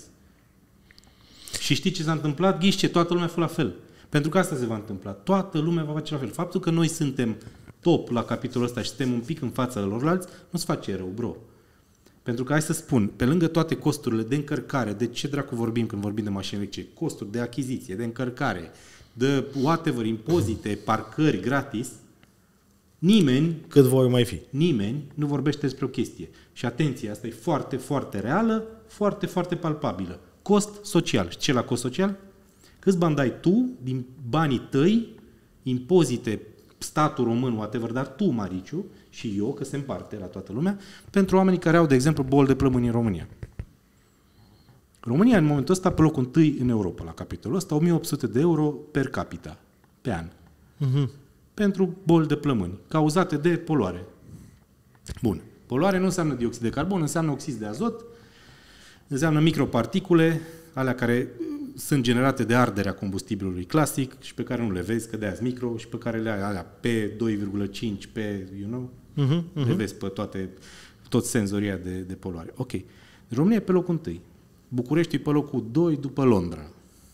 Și știi ce s-a întâmplat? Ghiși ce? Toată lumea a fost la fel. Pentru că asta se va întâmpla. Toată lumea va face la fel. Faptul că noi suntem top la capitolul ăsta și suntem un pic în fața lorlalți, nu-ți face rău, bro. Pentru că, hai să spun, pe lângă toate costurile de încărcare, de ce dracu vorbim când vorbim de mașini electrice, costuri de achiziție, de încărcare, de whatever, impozite, parcări gratis, nimeni, cât vor mai fi, nimeni nu vorbește despre o chestie. Și atenție, asta e foarte, foarte reală, foarte, foarte palpabilă. Cost social. Și ce la cost social? Câți bani dai tu din banii tăi, impozite, statul român, whatever, dar tu, Mariciu, și eu, că se împarte la toată lumea, pentru oamenii care au, de exemplu, boli de plămâni în România. România, în momentul ăsta, pe locul întâi în Europa, la capitolul ăsta, 1800 de euro per capita, pe an. Pentru boli de plămâni, cauzate de poluare. Bun. Poluare nu înseamnă dioxid de carbon, înseamnă oxid de azot, înseamnă microparticule, alea care sunt generate de arderea combustibilului clasic și pe care nu le vezi, că de-aia micro, și pe care le ai alea P2,5, le vezi pe tot senzoria de poluare. Ok. România e pe locul 1. București e pe locul 2 după Londra.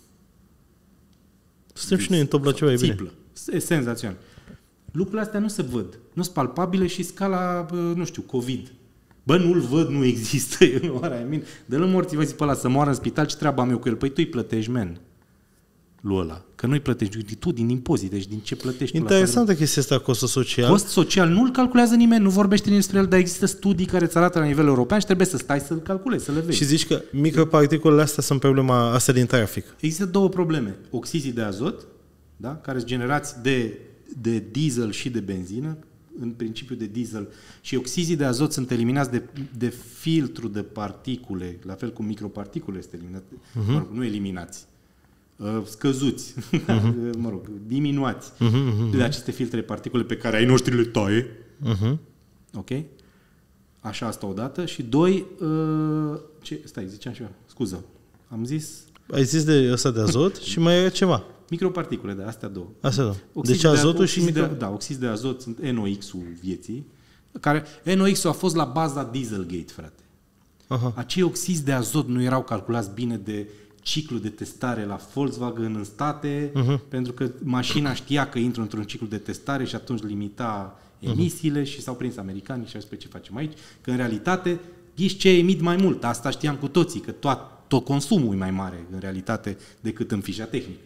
Suntem și noi în top la ceva, e bine. E senzațional. Lucrurile astea nu se văd. Nu sunt palpabile și scala, nu știu, COVID. Bă, nu-l văd, nu există. Dă-l morții, vă zic pe ăla să moară în spital, ce treaba am eu cu el? Păi tu îi plătești, man, lui ăla. Că nu îi plătești, tu din impozite, deci din ce plătești. Interesantă chestia asta, costul social. Cost social nu-l calculează nimeni, nu vorbește despre el, dar există studii care îți arată la nivel european și trebuie să stai să-l calculezi, să le vezi. Și zici că microparticulele astea sunt problema asta din trafic. Există două probleme. Oxizii de azot, da? Care sunt generați de diesel și de benzină, în principiu de diesel, și oxizii de azot sunt eliminați de filtru de particule, la fel cum microparticule este eliminat, mă rog, nu eliminați, scăzuți, mă rog, diminuați de aceste filtre de particule pe care ai noștri le taie. Ok? Așa, asta odată. Și doi, stai, ziceam ceva, scuză, am zis... Ai zis de ăsta de azot și mai era ceva. Microparticule, da, astea două. Astea două. Deci azotul și oxizi de azot sunt NOx-ul vieții, care NOx-ul a fost la baza Dieselgate, frate. Acei oxizi de azot nu erau calculați bine de ciclu de testare la Volkswagen în state, pentru că mașina știa că intră într-un ciclu de testare și atunci limita emisiile și s-au prins americanii și au spus ce facem aici, că în realitate ghiși ce emit mai mult. Asta știam cu toții, că tot consumul e mai mare în realitate decât în fișa tehnică.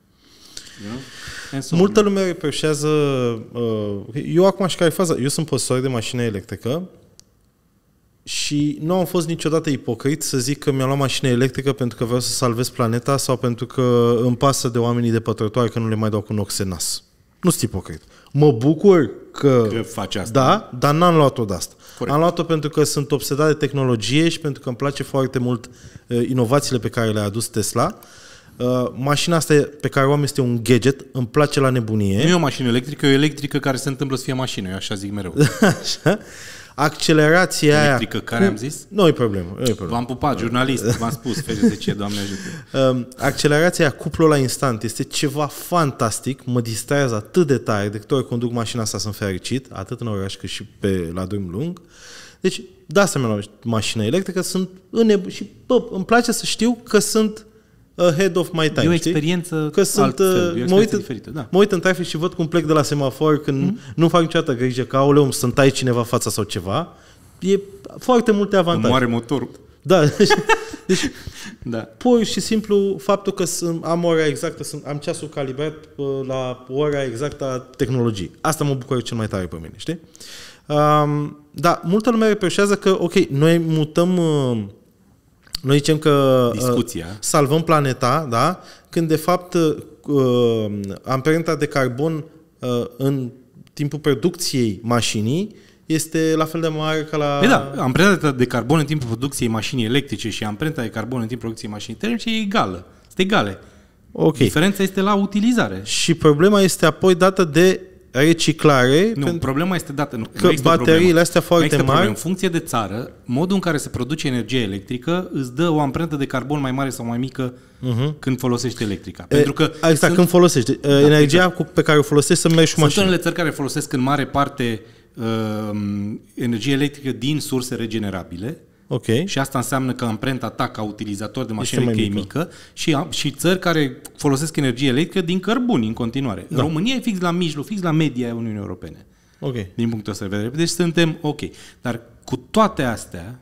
Multă lume reproșează... eu acum și care e faza? Eu sunt postor de mașină electrică și nu am fost niciodată ipocrit să zic că mi-am luat mașină electrică pentru că vreau să salvez planeta sau pentru că îmi pasă de oamenii de pe trotuar că nu le mai dau cu noxe în nas. Nu sunt ipocrit. Mă bucur că faci asta. Da, dar n-am luat-o de asta. Corect. Am luat-o pentru că sunt obsedat de tehnologie și pentru că îmi place foarte mult inovațiile pe care le-a adus Tesla. Mașina asta pe care o am este un gadget, îmi place la nebunie. Nu e o mașină electrică, e o electrică care se întâmplă să fie mașină, eu așa zic mereu. Așa. accelerația electrică, aia... care am zis? Nu e problemă. V-am pupat, jurnalist, v-am spus, FGSC, Doamne ajută. Accelerația aia, cuplul la instant, este ceva fantastic, mă distrează atât de tare, de câte ori conduc mașina asta sunt fericit, atât în oraș cât și la drum lung. Deci, de asemenea, mașină electrică sunt și îmi place să știu că sunt ahead of my time. E o experiență că sunt, altfel, diferită. Da. Mă uit în trafic și văd cum plec de la semafor când nu fac niciodată grijă că aoleu, să-mi tai cineva fața sau ceva. E foarte multe avantaje. Moare motorul. Da. Deci da. Pur și simplu faptul că am ora exactă, am ceasul calibrat la ora exactă a tehnologiei. Asta mă bucură cel mai tare pe mine, știi? Da, multă lume reproșează că, ok, noi mutăm, noi zicem că salvăm planeta, da? Când de fapt amprenta de carbon în timpul producției mașinii este la fel de mare ca la... Păi da, amprenta de carbon în timpul producției mașinii electrice și amprenta de carbon în timpul producției mașinii termice e egală. Sunt egale. Okay. Diferența este la utilizare. Și problema este apoi dată de reciclare. Nu, problema este dată... Că bateriile astea foarte mari... În funcție de țară, modul în care se produce energie electrică îți dă o amprentă de carbon mai mare sau mai mică când folosești electrica. Pentru că exact, când folosești. Energia pe care o folosești să mergi cu mașina. Sunt unele țări care folosesc în mare parte energie electrică din surse regenerabile. Okay. Și asta înseamnă că amprenta ta ca utilizator de mașină electrică e mică și țări care folosesc energie electrică din cărbuni în continuare. Da. România e fix la mijloc, fix la media Uniunii Europene. Okay. Din punctul ăsta de vedere. Deci suntem ok. Dar cu toate astea,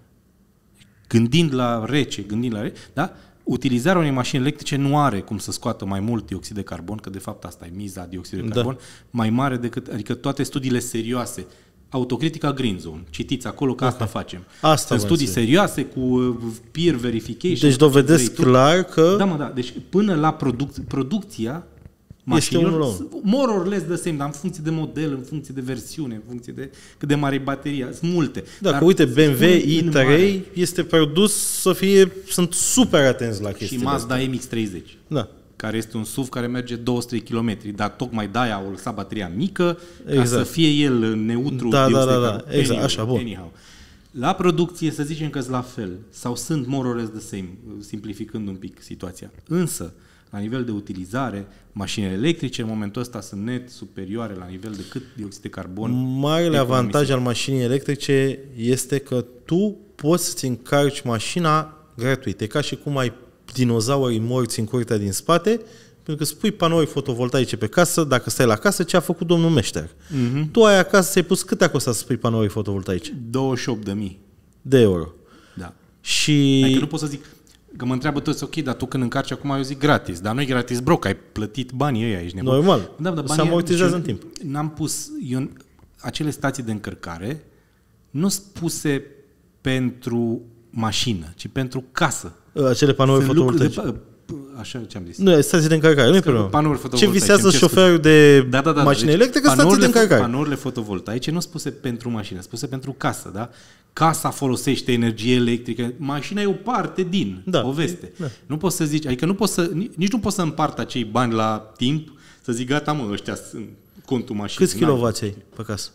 gândind la rece, da? Utilizarea unei mașini electrice nu are cum să scoată mai mult dioxid de carbon, că de fapt asta e miza dioxid de carbon, mai mare decât, adică toate studiile serioase. Autocritica Green Zone. Citiți acolo că asta facem. Sunt studii serioase cu peer verification. Deci dovedesc clar că... Da. Deci până la producția mașinilor, more or less the same, dar în funcție de model, în funcție de versiune, în funcție de cât de mare e bateria. Sunt multe. Da, dar că uite, BMW i3 este produs sunt super atenți la chestia. Și Mazda MX-30. Da. Care este un SUV care merge 200 km, dar tocmai de-aia au lăsat bateria mică, ca să fie el neutru. Da. Exact, așa, bun. Anyhow. La producție, să zicem că sunt la fel, sau sunt more or less the same, simplificând un pic situația. Însă, la nivel de utilizare, mașinile electrice în momentul ăsta sunt net superioare la nivel de cât dioxid de carbon. Marele avantaj al mașinii electrice este că tu poți să-ți încarci mașina gratuit. E ca și cum ai dinozaurii morți în curtea din spate, pentru că spui panouri fotovoltaice pe casă, dacă stai la casă, ce a făcut domnul meșter. Tu ai acasă, ți-ai pus câte a costat să spui panouri fotovoltaice? 28.000 de euro. Da. Și... Adică nu pot să zic, că mă întreabă toți, ok, dar tu când încarci acum, eu zic gratis, dar nu e gratis, bro, că ai plătit banii ăia, ești nebun. Normal, da, se amortizează în timp. N-am pus, acele stații de încărcare nu sunt puse pentru mașină, ci pentru casă. Acele panouri fotovoltaice. Așa ce am zis. Nu, stații de încărcare, nu e problemă. Ce visează șoferul de mașină electrică, stații de încărcare. Panourile fotovoltaice nu sunt puse pentru mașină, sunt puse pentru casă, da? Casa folosește energie electrică, mașina e o parte din poveste. Da. Nu poți să zici, adică nici nu poți să împart acei bani la timp, să zic gata mă, ăștia sunt contul mașinii. Câți kilovați ai pe casă?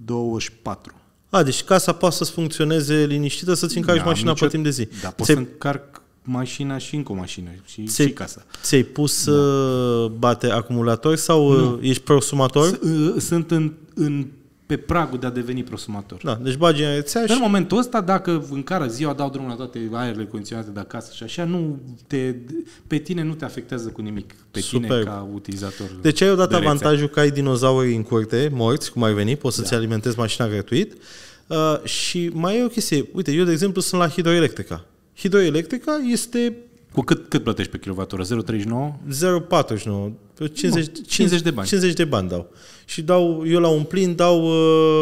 24. Deci casa poate să funcționeze liniștită, să-ți încarci mașina pe timp de zi. Da, poți să încarc mașina și încă o mașină și casa. Ți-ai pus bate acumulator sau ești prosumator? Sunt pe pragul de a deveni prosumator. Da, deci bagi în rețea și... În momentul ăsta, dacă încară ziua, dau drumul la toate aerele condiționate de acasă și așa, pe tine nu te afectează cu nimic. Pe tine ca utilizator. Deci ai odată avantajul că ai dinozauri în curte, morți, cum ai venit, poți să-ți alimentezi mașina gratuit. Și mai e o chestie. Uite, eu, de exemplu, sunt la hidroelectrica. Hidroelectrica este... Cu cât plătești pe kilowattoră? 0,39? 0,49. 50 de bani. 50 de bani dau. Și eu la un plin dau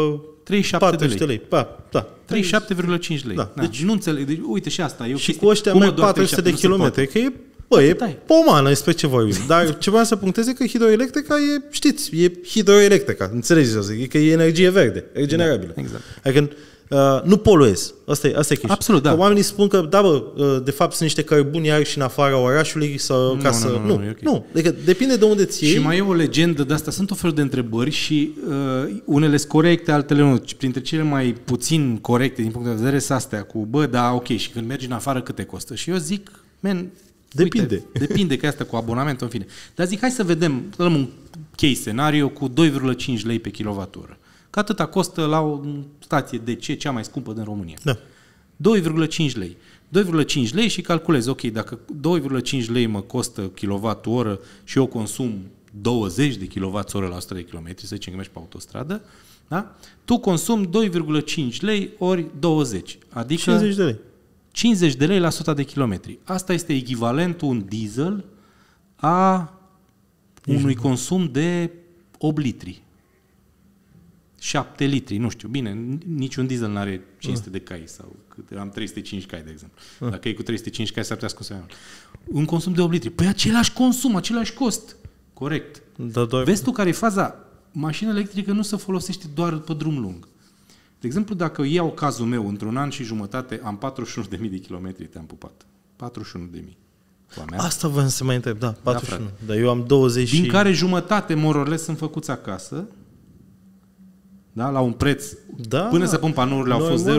37 de lei. Da. 37,5 lei. Da. Deci nu înțeleg. Deci, uite și asta. Și cu ăștia merg 400 de kilometri. Că e pomană despre ce vorbim. Dar ce vreau să punctez e că hidroelectrica e hidroelectrica. Înțelegeți? Că e energie verde, regenerabilă. Exact. Adică nu poluezi. Asta e chestia. Absolut, da. Că oamenii spun că, da, bă, de fapt sunt niște cărbuni iar și în afara orașului sau ca să... Nu, e okay. Nu. Adică depinde de unde ți iei. Și mai e o legendă de asta. Sunt o fel de întrebări și unele sunt corecte, altele nu. Printre cele mai puțin corecte din punct de vedere sunt astea cu, bă, da, ok, și când mergi în afară cât te costă? Și eu zic, Depinde. Uite, depinde, că asta cu abonamentul, în fine. Dar zic, hai să vedem, să dăm un case scenario cu 2,5 lei pe kilowattoră. Că atâta costă la o stație DC cea mai scumpă din România. Da. 2,5 lei. 2,5 lei și calculez, ok, dacă 2,5 lei mă costă kilowattoră și eu consum 20 de kilowattoră la 100 de kilometri, să zicem că mergi pe autostradă, da? Tu consumi 2,5 lei ori 20, adică 50 de lei. 50 de lei la 100 de kilometri. Asta este echivalentul un diesel a unui consum de 8 litri. 7 litri, nu știu, bine, niciun diesel nu are 500 de cai sau cât, am 305 cai, de exemplu. Dacă e cu 305 cai, s-ar putea să consumi mai mult. Un consum de 8 litri. Păi același consum, același cost. Corect. Da, Vezi tu care e faza? Mașina electrică nu se folosește doar pe drum lung. De exemplu, dacă iau cazul meu, într-un an și jumătate am 41.000 de kilometri, te-am pupat. 41.000. Asta voiam să mai întreb, da, 41. Da, dar eu am 20 din care jumătate, more or less, sunt făcuți acasă, da, la un preț, da, până să pun panourile au fost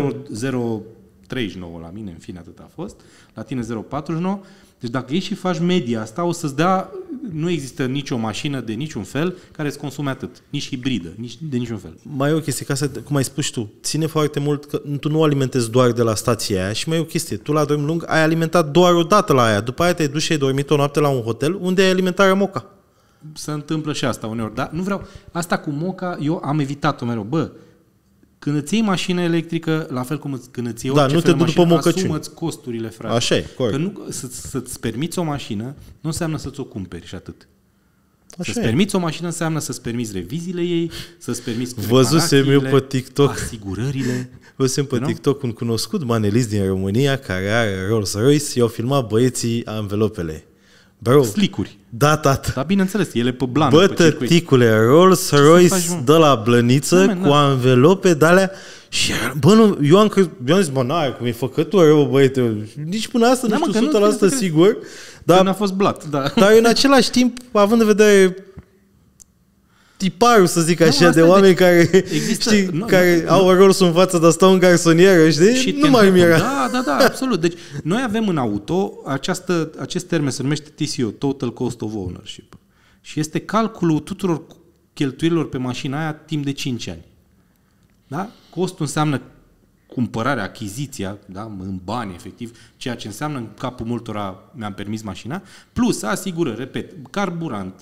0,39 la mine, în fine atât a fost, la tine 0,49, deci dacă ești și faci media asta, o să-ți dea, nu există nicio mașină de niciun fel care îți consume atât, nici hibridă, nici de niciun fel. Mai e o chestie, ca să, cum ai spus tu, ține foarte mult că tu nu alimentezi doar de la stația aia și mai e o chestie, tu la drum lung ai alimentat doar o dată la aia, după aia te-ai dus și ai dormit o noapte la un hotel unde ai alimentarea Moca. Se întâmplă și asta uneori, dar nu vreau, asta cu Moca, eu am evitat-o mereu, bă, când îți iei mașină electrică, la fel cum când îți iei orice fel de mașină, asumă-ți costurile, frate. Așa e, corect. Că nu, să-ți permiți o mașină nu înseamnă să-ți o cumperi și atât. Așa să-ți permiți o mașină înseamnă să-ți permiți reviziile ei, să-ți permiți văzusem eu pe TikTok, asigurările. Văzusem pe TikTok un cunoscut manelist din România care are Rolls-Royce, i-au filmat băieții anvelopele. Bro, Slicuri. Da, tată. Dar bineînțeles, ele pe blană. Bă, tăticule, Rolls-Royce de la blăniță cu anvelope de-alea și, bă, nu, eu am zis, bă, n-ai cum e făcătură, bă, băiete, nici până asta nu știu 100% sigur, dar n-a fost blat, da. Dar în același timp, având în vedere tiparul, să zic așa, de oameni care, există, știi, care au Rolls în față, dar stau în garsonieră, știi? Și nu mai mira. Da, absolut. Deci, noi avem în auto acest termen se numește TCO, Total Cost of Ownership. Și este calculul tuturor cheltuielilor pe mașina aia timp de 5 ani. Da? Costul înseamnă cumpărarea, achiziția, da? În bani, efectiv, ceea ce înseamnă în capul multora mi-am permis mașina, plus asigurări, repet, carburant,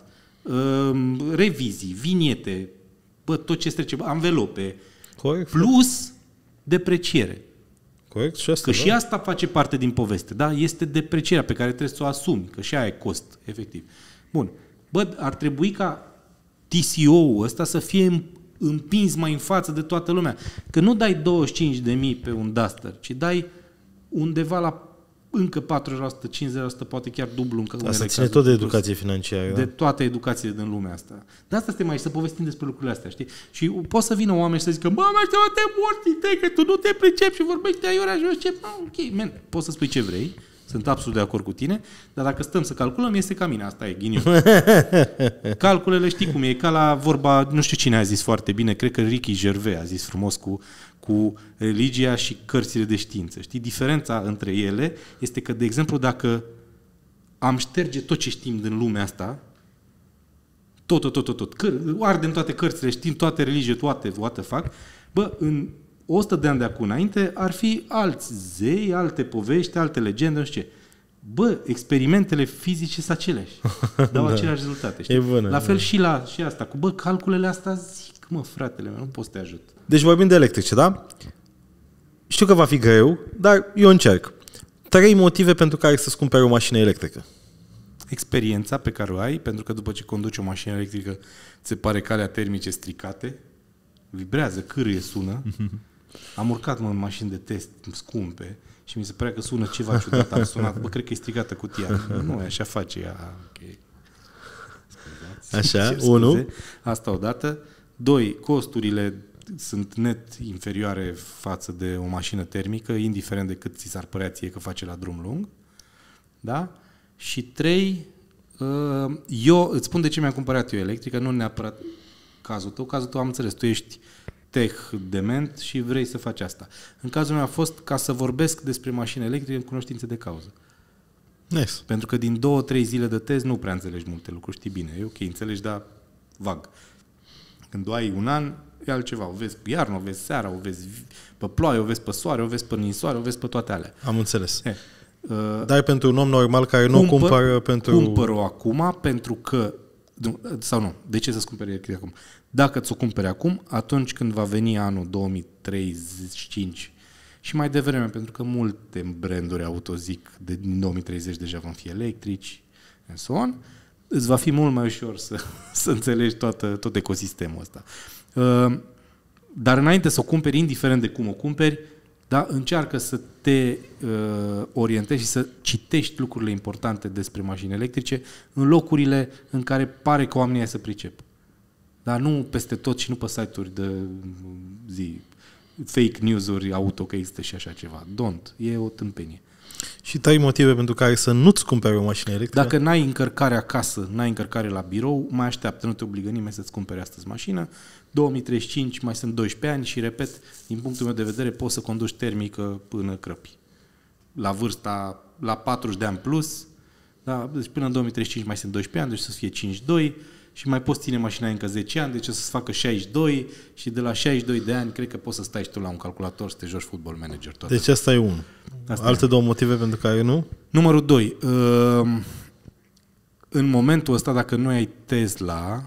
revizii, viniete, bă, tot ce trece, anvelope, corect, plus depreciere. Corect, și asta, că și asta face parte din poveste, da? Este deprecierea pe care trebuie să o asumi, că și aia e cost, efectiv. Bun, bă, ar trebui ca TCO-ul ăsta să fie împins mai în față de toată lumea. Că nu dai 25.000 pe un Duster, ci dai undeva la încă 4%, 50%, poate chiar dublu încă unele cazuri. Asta ține tot de educație financiară. De toate educațiile din lumea asta. De asta suntem aici, să povestim despre lucrurile astea, știi? Și poți să vină oameni și să zică, bă, mai te morți, că tu nu te pricepi și vorbești aiurea și eu ce... Ok, man, poți să spui ce vrei, sunt absolut de acord cu tine, dar dacă stăm să calculăm, este ca mine, asta e ghinion. Calculele știi cum e, ca la vorba, nu știu cine a zis foarte bine, cred că Ricky Gervais a zis frumos cu religia și cărțile de știință. Știi? Diferența între ele este că, de exemplu, dacă am șterge tot ce știm din lumea asta, tot, ardem toate cărțile, știm toate religie, toate, what the fuck, bă, în 100 de ani de acum înainte ar fi alți zei, alte povești, alte legende, nu știu ce. Bă, experimentele fizice sunt aceleași. Dau aceleași rezultate. Știi? Bună, la fel și asta. Cu bă, calculele astea zic, mă, fratele meu, nu pot să te ajut. Deci vorbim de electrice, da? Știu că va fi greu, dar eu încerc. 3 motive pentru care să-ți cumperi o mașină electrică. Experiența pe care o ai, pentru că după ce conduci o mașină electrică, ți se pare calea termice stricate, vibrează, cârâie, sună. Am urcat în mașini de test scumpe și mi se părea că sună ceva ciudat. Am sunat, bă, cred că e stricată cutia. Nu, așa face ea. Okay. Așa, 1. Asta odată. 2. Costurile sunt net inferioare față de o mașină termică, indiferent de cât ți s-ar părea ție că face la drum lung. Da? Și 3, eu îți spun de ce mi-am cumpărat eu electrică, nu neapărat cazul tău. Cazul tău am înțeles, tu ești tech dement și vrei să faci asta. În cazul meu a fost ca să vorbesc despre mașini electrice în cunoștință de cauză. Nice. Pentru că din 2-3 zile de test nu prea înțelegi multe lucruri, știi bine. E ok, înțelegi, dar vag. Când ai un an, e altceva. O vezi pe iarnă, o vezi seara, o vezi pe ploaie, o vezi pe soare, o vezi pe ninsoare, o vezi pe toate alea. Am înțeles. Dar pentru un om normal care nu o cumpără pentru... Cumpăr-o acum pentru că... Sau nu, de ce să-ți cumperi electric acum? Dacă ți-o cumperi acum, atunci când va veni anul 2035 și mai devreme, pentru că multe branduri auto zic de 2030 deja vom fi electrici, and so on, îți va fi mult mai ușor să înțelegi tot ecosistemul ăsta. Dar înainte să o cumperi, indiferent de cum o cumperi, da, încearcă să te orientezi și să citești lucrurile importante despre mașini electrice în locurile în care pare că oamenii se pricep. Dar nu peste tot și nu pe site-uri de fake news-uri auto că există și așa ceva. E o tâmpenie. Și 3 motive pentru care să nu-ți cumperi o mașină electrică? Dacă n-ai încărcare acasă, n-ai încărcare la birou, mai așteaptă, nu te obligă nimeni să-ți cumperi astăzi mașină. 2035 mai sunt 12 ani și, repet, din punctul meu de vedere, poți să conduci termică până crăpi. La vârsta, la 40 de ani plus, da, deci până în 2035 mai sunt 12 ani, deci să fie 52 și mai poți ține mașina încă 10 ani, deci să-ți facă 62 și de la 62 de ani cred că poți să stai și tu la un calculator să te joci Football Manager. Deci asta e unul. Alte 2 motive pentru care nu? Numărul 2. În momentul ăsta, dacă nu ai Tesla,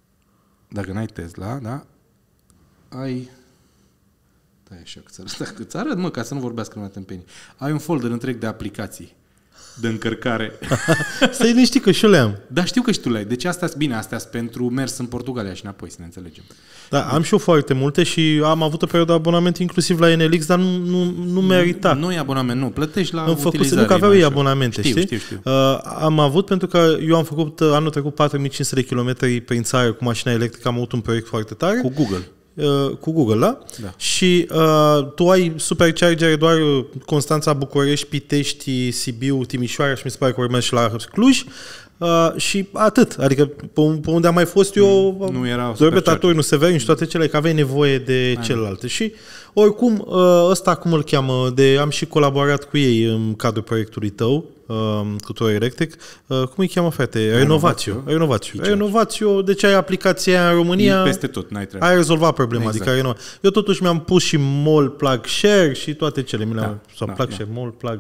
da, ai... Da, așa, câți arăt, mă, ca să nu vorbească numai tâmpenii. Ai un folder întreg de aplicații de încărcare. Stai liniștit că și eu le am. Da, știu că și tu le ai. Deci astea sunt bine, astea sunt pentru mers în Portugalia și înapoi, să ne înțelegem. Da, am și eu foarte multe și am avut o perioadă de abonament inclusiv la NLX, dar nu merita. Nu e abonament, nu. Plătești la utilizare. Nu că aveau ei abonamente, știi? Știu. Am avut pentru că eu am făcut anul trecut 4500 de kilometri prin țară cu mașina electrică, am avut un proiect foarte tare. Cu Google. Cu Google, da? Da. Și tu ai superchargere doar Constanța, București, Pitești, Sibiu, Timișoara și mi se pare că urmează și la Cluj. Și atât. Adică pe unde am mai fost eu, nu erau Dorbe, Severin și toate cele, că aveai nevoie de celelalte. Și oricum, ăsta cum îl cheamă, am și colaborat cu ei în cadrul proiectului tău, cu Toro Electric. Cum îi cheamă, frate? Renovatio. Deci ai aplicația în România. Peste tot, n-ai treabă. Ai rezolvat problema. Exact. Adică eu totuși mi-am pus și Mall Plug Share și toate cele. Plug Share, Mall Plug,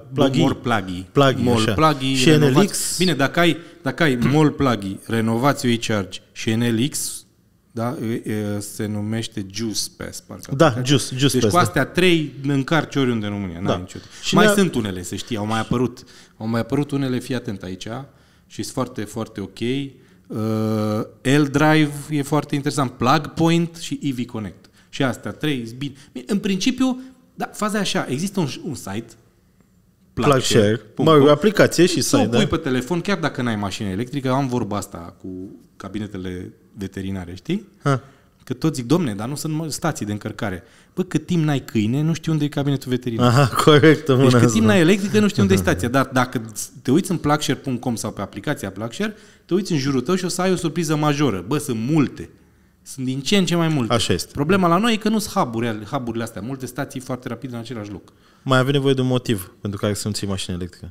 Pluggy și NLX. Bine, dacă ai Mall Pluggy, Renovatio e-Charge și NLX, da, se numește Juice Pass, parcă. Da, Juice deci Pass. Deci cu astea 3 încarci oriunde în România, n-ai niciodată. Și mai sunt unele, să știi, au mai apărut unele, fii atent aici, și sunt foarte, foarte ok. L-Drive e foarte interesant, Plug Point și EV Connect. Și astea 3 sunt bine. În principiu, da, faza e așa, există un site, PlugShare, aplicație și site, pui pe telefon, chiar dacă n-ai mașină electrică, am vorba asta cu cabinetele veterinare, știi? Că toți zic, domne, dar nu sunt stații de încărcare. Bă, cât timp n-ai câine, nu știu unde e cabinetul veterinar. Aha, corect. Deci cât timp n-ai electrică, nu știu unde e stația. Dar dacă te uiți în plugshare.com sau pe aplicația PlugShare, te uiți în jurul tău și o să ai o surpriză majoră. Bă, sunt multe. Sunt din ce în ce mai multe. Așa este. Problema la noi e că nu sunt hub-urile astea. Multe stații foarte rapid în același loc. Mai avem nevoie de un motiv pentru care să nu ții mașină electrică.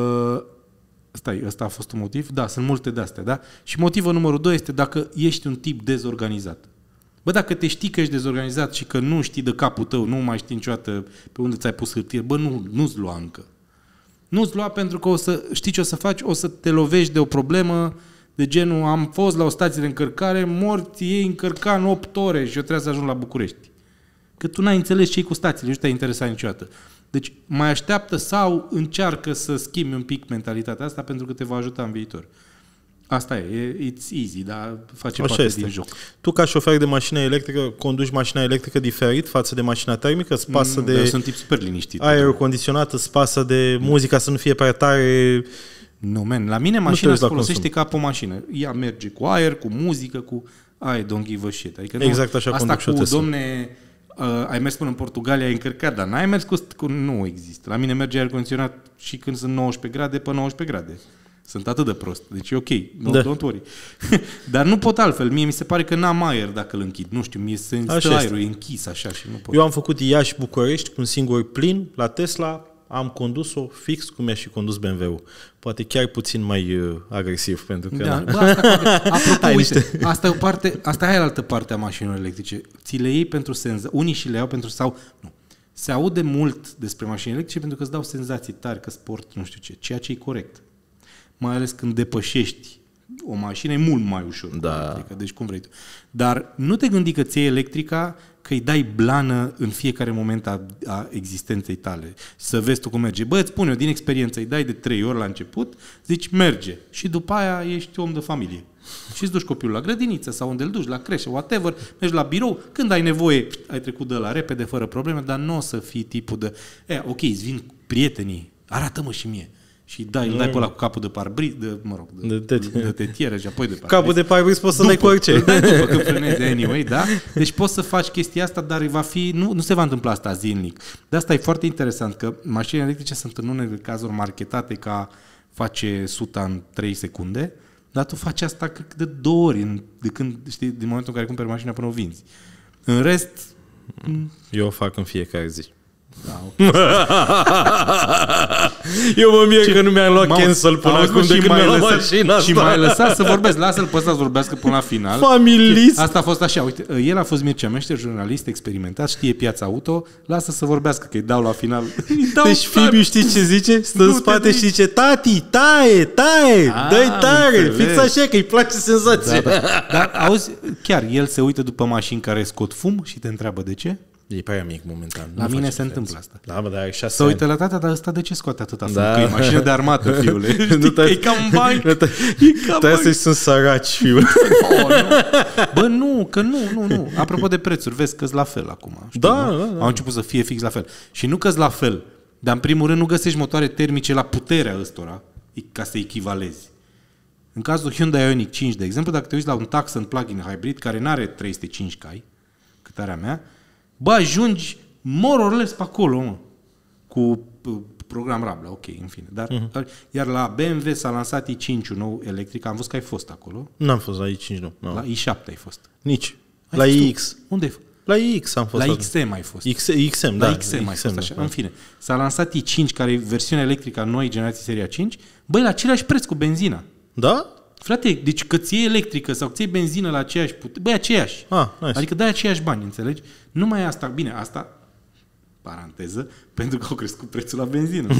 Ăsta a fost un motiv? Da, sunt multe de astea, da? Și motivul numărul 2 este dacă ești un tip dezorganizat. Bă, dacă te știi că ești dezorganizat și că nu știi de capul tău, nu mai știi niciodată pe unde ți-ai pus hârtie, bă, nu-ți lua încă. Nu-ți lua pentru că știi ce o să faci? O să te lovești de o problemă de genul, am fost la o stație de încărcare, morți ei încărca în 8 ore și eu trebuie să ajung la București. Că tu n-ai înțeles ce-i cu stațiile, nu te-ai interesat niciodată. Deci mai așteaptă sau încearcă să schimbi un pic mentalitatea asta pentru că te va ajuta în viitor. Asta it's easy, dar face așa parte este. din joc. Tu ca șofer de mașină electrică conduci mașina electrică diferit față de mașina termică? Îți pasă de... Eu sunt tip super liniștit. Aerul condiționat, îți pasă de muzica să nu fie prea tare... Nu, la mine mașina se folosește ca pe o mașină. Ea merge cu aer, cu muzică, I don't give a shit. Adică exact așa asta conduc și eu cu, Tesla. domne, ai mers până în Portugalia, ai încărcat, dar n-ai mers cu... Nu există. La mine merge aer condiționat și când sunt 19 grade pe 19 grade. Sunt atât de prost. Deci e ok. Don't worry. Dar nu pot altfel. Mie mi se pare că n-am aer dacă îl închid. Nu știu, mie se stă aerul, e închis așa și nu pot. Eu am făcut Iași-București cu un singur plin la Tesla, am condus-o fix cum mi-a și condus BMW-ul. Poate chiar puțin mai agresiv, pentru că... Da, bă, asta, apropo, uite, asta e altă parte a mașinilor electrice. Ți le iei pentru senzații. Unii și le iau pentru... Nu. Se aude mult despre mașini electrice pentru că îți dau senzații tari, că sport, nu știu ce, ceea ce e corect. Mai ales când depășești o mașină, e mult mai ușor. Da. Electrică, deci cum vrei tu. Dar nu te gândi că ți-e electrica, că îi dai blană în fiecare moment a existenței tale. Să vezi tu cum merge. Bă, îți spun eu, din experiență, îi dai de 3 ori la început, zici, merge. Și după aia ești om de familie. Și îți duci copilul la grădiniță sau unde îl duci, la creșă, whatever, mergi la birou, când ai nevoie, ai trecut de la repede, fără probleme, dar nu o să fii tipul de, ok, îți vin prietenii, arată-mă și mie. Și îl dai pe ăla cu capul de parbriz, de tetieră și apoi de parbriz. Capul de parbriz poți să dai cu orice. Îl dai după când frânezi anyway, da? Deci poți să faci chestia asta, dar va fi, nu se va întâmpla asta zilnic. De asta e foarte interesant, că mașinile electrice sunt în unele cazuri marketate ca face 100 în 3 secunde, dar tu faci asta cred, de 2 ori, din momentul în care cumperi mașina până o vinzi. În rest... Eu o fac în fiecare zi. Da, okay. Eu mă mir că nu mi-am luat cancel până acum de când mi-am luat mașina asta. Și m-ai lăsat să vorbesc. Lasă-l pe ăsta să vorbească până la final. Familist. Asta a fost așa. Uite, el a fost Mircea Meșter, jurnalist experimentat, știe piața auto. Lasă să vorbească, că îi dau la final. Deci Fibiu știi ce zice? Stă în spate și zice, tati, taie, dă-i tare. Fix așa, că îi place senzația. Da. Dar auzi, chiar el se uită după mașini care scot fum și te întreabă de ce? E prea mic momentan. La mine se întâmplă asta. Da, bă, dar ai 6 să ani. uită la tata, dar ăsta de ce scoate atâta fum? Că e mașină de armată, fiule. E ca un banc. Dar astea sunt săraci, fiule. Bă, nu, că nu. Apropo de prețuri, vezi că-s la fel acum. Știi, da. Au început să fie fix la fel. Și nu că-s la fel, dar în primul rând nu găsești motoare termice la puterea ăstora ca să echivalezi. În cazul Hyundai Ioniq 5, de exemplu, dacă te uiți la un Tucson plug-in hybrid care n-are 305 cai, cât are a mea, bă, ajungi more or less pe acolo, mă, cu program Rabla, ok, în fine. Dar, iar la BMW s-a lansat i5 nou electric, am văzut că ai fost acolo. N-am fost la i5, nu. La i7 ai fost. Nici. La iX. Unde ai fost? La iX am fost. La XM ai fost. XM, da. La XM ai fost, așa. Da. În fine, s-a lansat i5, care e versiunea electrică a noii generații seria 5, băi, la același preț cu benzina. Da? Frate, deci că ți-e electrică sau ți-e benzină la aceeași putere, băi, aceeași. Nice. Adică dai aceiași bani, înțelegi? Nu mai e asta. Bine, asta, paranteză, pentru că au crescut prețul la benzină.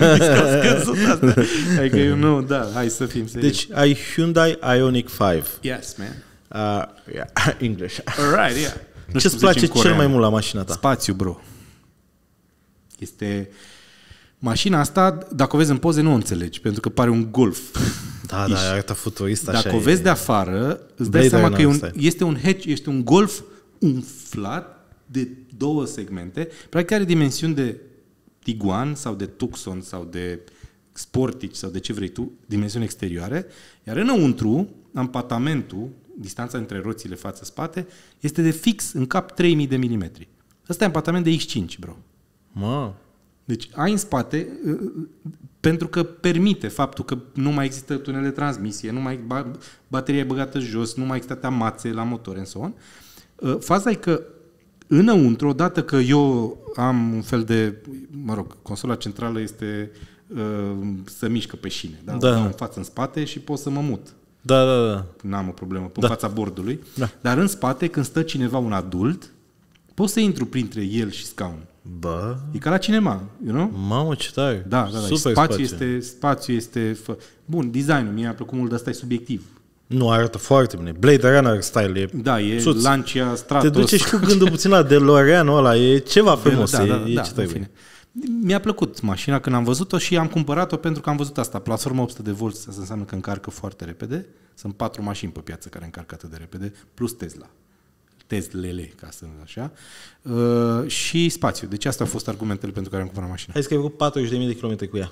Adică eu nu, da, hai să fim serios. Deci ai Hyundai Ioniq 5. Yes, man. English. Alright, yeah. Ce-ți place cel mai mult la mașina ta? Spațiu, bro. Este... Mașina asta, dacă o vezi în poze, nu o înțelegi, pentru că pare un Golf. Da, arată futurist așa. Dacă o vezi de afară, îți dai seama că este un hatch, este un Golf umflat de 2 segmente, practic are dimensiuni de Tiguan sau de Tucson sau de Sportage sau de ce vrei tu, dimensiuni exterioare, iar înăuntru, ampatamentul, distanța între roțile față-spate, este de fix în cap 3000 de milimetri. Ăsta e ampatament de X5, bro. Deci ai în spate, pentru că permite faptul că nu mai există tunel de transmisie, nu mai bateria e băgată jos, nu mai există mațe la motor, and so on. Faza e că înăuntru, odată că eu am un fel de, consola centrală este să mișcă pe șine, da? În față, în spate și pot să mă mut. Da. N-am o problemă, în fața bordului. Da. Dar în spate, când stă cineva, un adult, pot să intru printre el și scaun. Bă. E ca la cinema, you know? Mamă, ce tare. Da. Spațiu este bun, designul mie mi-a plăcut mult, dar ăsta e subiectiv. Nu, arată foarte bine. Blade Runner style e. Da, e Lancia Stratos. Te duce și cu gândul puțin la DeLorean-ul ăla, e ceva frumos, da, ce trebuie. Mi-a plăcut mașina când am văzut-o și am cumpărat-o pentru că am văzut asta. Platforma 800 de volți, asta înseamnă că încarcă foarte repede. Sunt 4 mașini pe piață care încarcă atât de repede, plus Tesla. Teslele, ca să nu așa. Și spațiu. Deci astea au fost argumentele pentru care am cumpărat mașina. Hai să că ai făcut 40.000 de kilometri cu ea.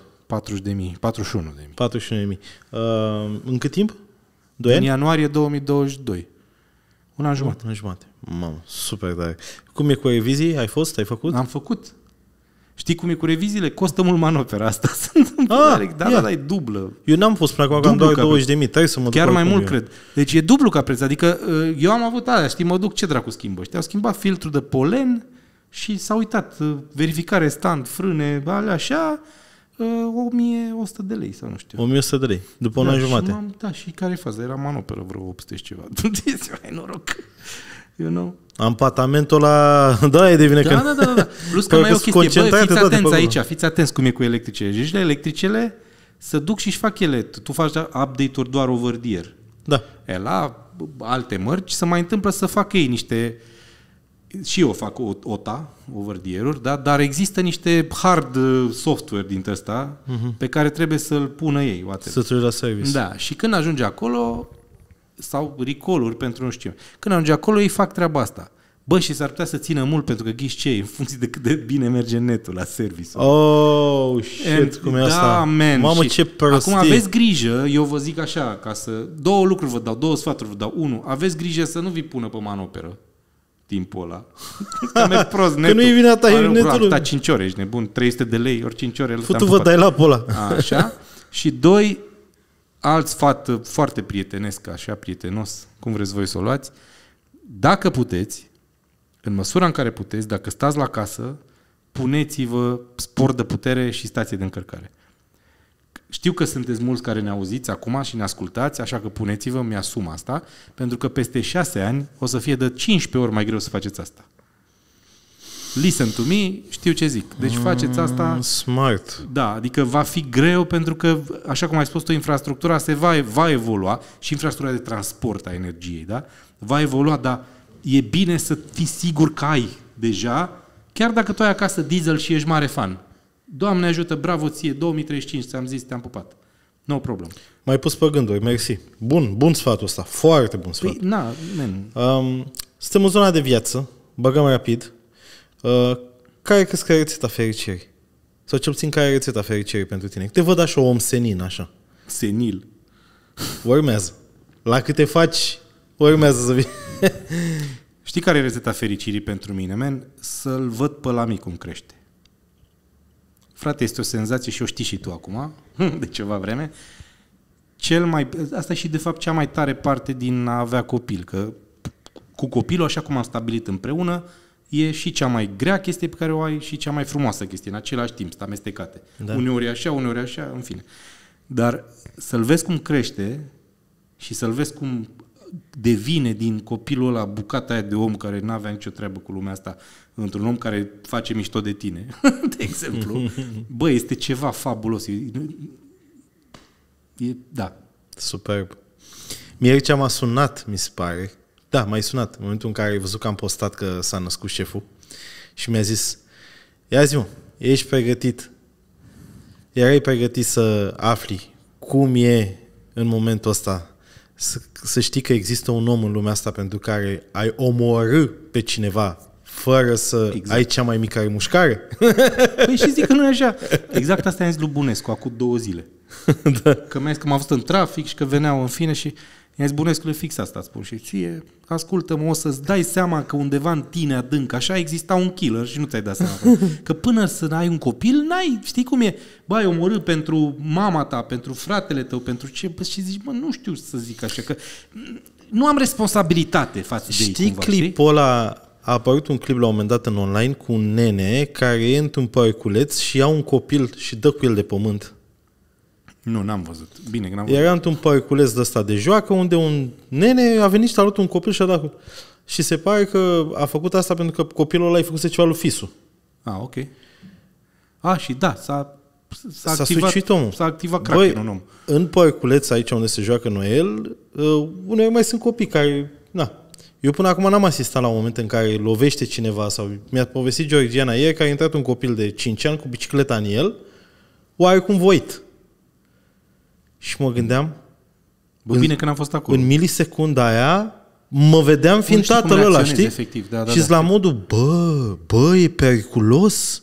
41.000. În cât timp? 2 ani? În ianuarie 2022. 1 an jumate. 1 an jumate. Mamă, super tare. Cum e cu revizii? Ai făcut? Am făcut. Știi cum e cu reviziile? Costă mult manopera asta. Da, e dublă. Eu n-am fost până acum, am doar 20.000. Trebuie să mă duc. Chiar mai mult, cred. Deci e dublu ca preț. Adică eu am avut aia, știi, mă duc, ce dracu schimbă? Știi, au schimbat filtrul de polen și s-a uitat. Verificare, stand, frâne, alea așa, 1100 de lei sau nu știu. 1100 de lei, după 1 an jumate. Și care e faza? Era manoperă vreo 800 și ceva. Ai noroc. You know? Ampatamentul ăla, da, e de vine că... Da. Plus că mai e o chestie, fiți atenți aici, fiți atenți cum e cu electricele. Grijile electricele se duc și-și fac ele. Tu faci update-uri doar over the air. Da. La alte mărci se mai întâmplă să facă ei niște... Și eu fac OTA, over the air-uri, da? Dar există niște hard software dintre ăsta pe care trebuie să-l pună ei. Să-ți la service. Da, și când ajunge acolo... sau recall-uri pentru nu știu. Când ajunge acolo, ei fac treaba asta. Bă, și s-ar putea să țină mult pentru că ghiși ce, în funcție de cât de bine merge netul la service. Oh, shit, cum e asta? Man. Mamă, ce prostie. Acum aveți grijă, eu vă zic așa, ca să... 2 lucruri vă dau, 2 sfaturi vă dau. 1, aveți grijă să nu vi pună pe manoperă timpul ăla. Că merg prost netul. Că nu-i vina ta, e netul. Da, 5 ore, ești nebun, 300 de lei, ori 5 ore. Futu vă dai la pola. Așa. Și 2, alt sfat foarte prietenesc, așa prietenos, cum vreți voi să o luați, dacă puteți, în măsura în care puteți, dacă stați la casă, puneți-vă sport de putere și stație de încărcare. Știu că sunteți mulți care ne auziți acum și ne ascultați, așa că puneți-vă, mi-asum asta, pentru că peste 6 ani o să fie de 15 ori mai greu să faceți asta. Listen to me, știu ce zic. Deci faceți asta... Smart. Da, adică va fi greu pentru că, așa cum ai spus tu, infrastructura se va evolua și infrastructura de transport a energiei, da? Va evolua, dar e bine să fii sigur că ai deja, chiar dacă tu ai acasă diesel și ești mare fan. Doamne ajută, bravo ție, 2035, ți-am zis, te-am pupat. No problem. M-ai pus pe gânduri, mersi. Bun sfatul ăsta, foarte bun sfat. Păi, na, man. Suntem în zona de viață, băgăm rapid. Care crezi că e rețeta fericirii? Sau cel puțin care e rețeta fericirii pentru tine? Te văd așa om senin, așa. Senil. Urmează. La câte faci, urmează să vii. Știi care e rețeta fericirii pentru mine, man? Să-l văd pe la mic cum crește. Frate, este o senzație și o știi și tu acum, de ceva vreme. Asta e și de fapt cea mai tare parte din a avea copil, că cu copilul, așa cum am stabilit împreună, e și cea mai grea chestie pe care o ai și cea mai frumoasă chestie, în același timp, sunt amestecate. Da. Uneori așa, în fine. Dar să-l vezi cum crește și să-l vezi cum devine din copilul ăla bucata aia de om care n-avea nicio treabă cu lumea asta, într-un om care face mișto de tine, de exemplu. Bă, este ceva fabulos. Da. Superb. Miercea m-a sunat, mi se pare. Da, m-ai sunat în momentul în care ai văzut că am postat că s-a născut șeful și mi-a zis: ia zi, mă, ești pregătit? Erai pregătit să afli cum e în momentul ăsta să știi că există un om în lumea asta pentru care ai omorâ pe cineva fără să ai cea mai mică remușcare? Păi și zic că nu e așa. Exact asta i-am zis lui Bunescu acum 2 zile. Da. Că mi-a zis că m-a văzut în trafic și că veneau în fine și i-am zis: Bunescule, fix asta spun și ție, ascultă-mă, o să-ți dai seama că undeva în tine adânc așa exista un killer și nu ți-ai dat seama. Că până să ai un copil, n-ai, știi cum e? Bă, ai omorât pentru mama ta, pentru fratele tău, pentru ce? Bă, și zici: mă, nu știu să zic așa, că nu am responsabilitate față de ei. Știi clipul ăla? A apărut un clip la un moment dat în online cu un nene care e într-un parculeț și ia un copil și dă cu el de pământ. Nu, n-am văzut. Bine că n-am văzut. Era într-un parculeț de ăsta de joacă unde un nene a venit și a luat un copil și a dat cu... Și se pare că a făcut asta pentru că copilul ăla i-a făcut ceva lui fisul. Ah, ok. Și da, s-a activat crack în om. În parculeț aici unde se joacă Noel, uneori mai sunt copii care... Eu până acum n-am asistat la un moment în care lovește cineva sau mi-a povestit Georgiana ieri că a intrat un copil de 5 ani cu bicicleta în el, oarecum voit. Și mă gândeam... Bă, bine că n-am fost acolo. În milisecunda aia mă vedeam fiind tatăl ăla, știi? Efectiv, da, și la modul, bă, e periculos?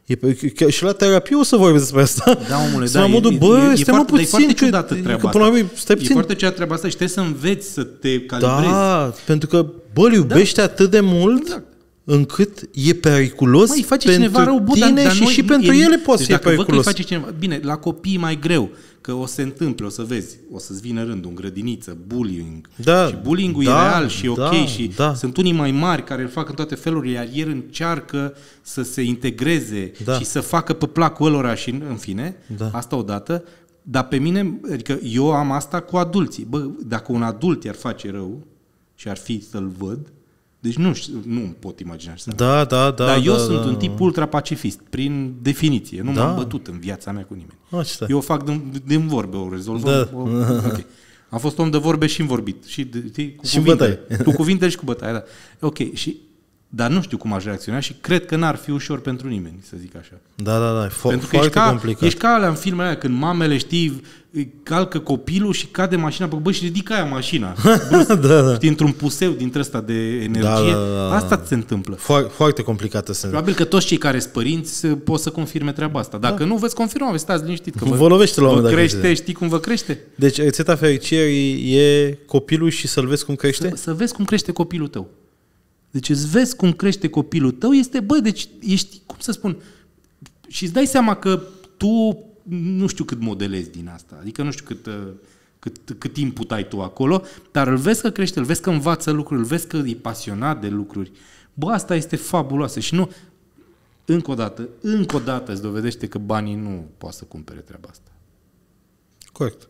Și la terapie o să vorbesc despre asta. Da, omule, la modul, stai puțin. E foarte ciudată treaba asta. E foarte ciudată treaba asta și trebuie să înveți să te calibrezi. Da, pentru că, îl iubești atât de mult încât e periculos pentru cineva rău, tine dar și pentru ele poate fi periculos. Face cineva, bine, la copii mai greu, că o se întâmple, o să vezi, o să-ți vină rândul în grădiniță, bullying. Și bullying-ul e real și ok și sunt unii mai mari care îl fac în toate felurile, iar el încearcă să se integreze și să facă pe placul ălora și în fine, asta odată. Dar pe mine, adică eu am asta cu adulții. Bă, dacă un adult i-ar face rău și ar fi să-l văd, deci nu pot imagina așa. Dar eu sunt un tip ultra pacifist, prin definiție. Nu m-am bătut în viața mea cu nimeni. Eu fac din vorbe, o rezolvăm. Okay. Am fost om de vorbe și în vorbit. Și cu cuvinte. Cu cuvinte și cu bătaie, da. Ok, dar nu știu cum aș reacționa și cred că n-ar fi ușor pentru nimeni, să zic așa. Da. Pentru că ești ca alea în filmele alea, când mamele, știi, calcă copilul și cade mașina pe și ridică aia mașina. Știi, într-un puseu dintre ăsta de energie. Asta ți se întâmplă. Foarte complicată să. Probabil că toți cei care sunt părinți pot să confirme treaba asta. Dacă nu, veți confirma, stați liniștit că vă lovește la vă crește, știi cum vă crește? Deci rețeta fericirii e copilul și să-l vezi cum crește? Să vezi cum crește copilul tău. Deci îți vezi cum crește copilul tău, deci ești, cum să spun, și îți dai seama că tu nu știu cât modelezi din asta, adică nu știu cât input ai tu acolo, dar îl vezi că crește, îl vezi că învață lucruri, îl vezi că e pasionat de lucruri. Bă, asta este fabuloasă și nu, încă o dată îți dovedește că banii nu poate să cumpere treaba asta. Corect.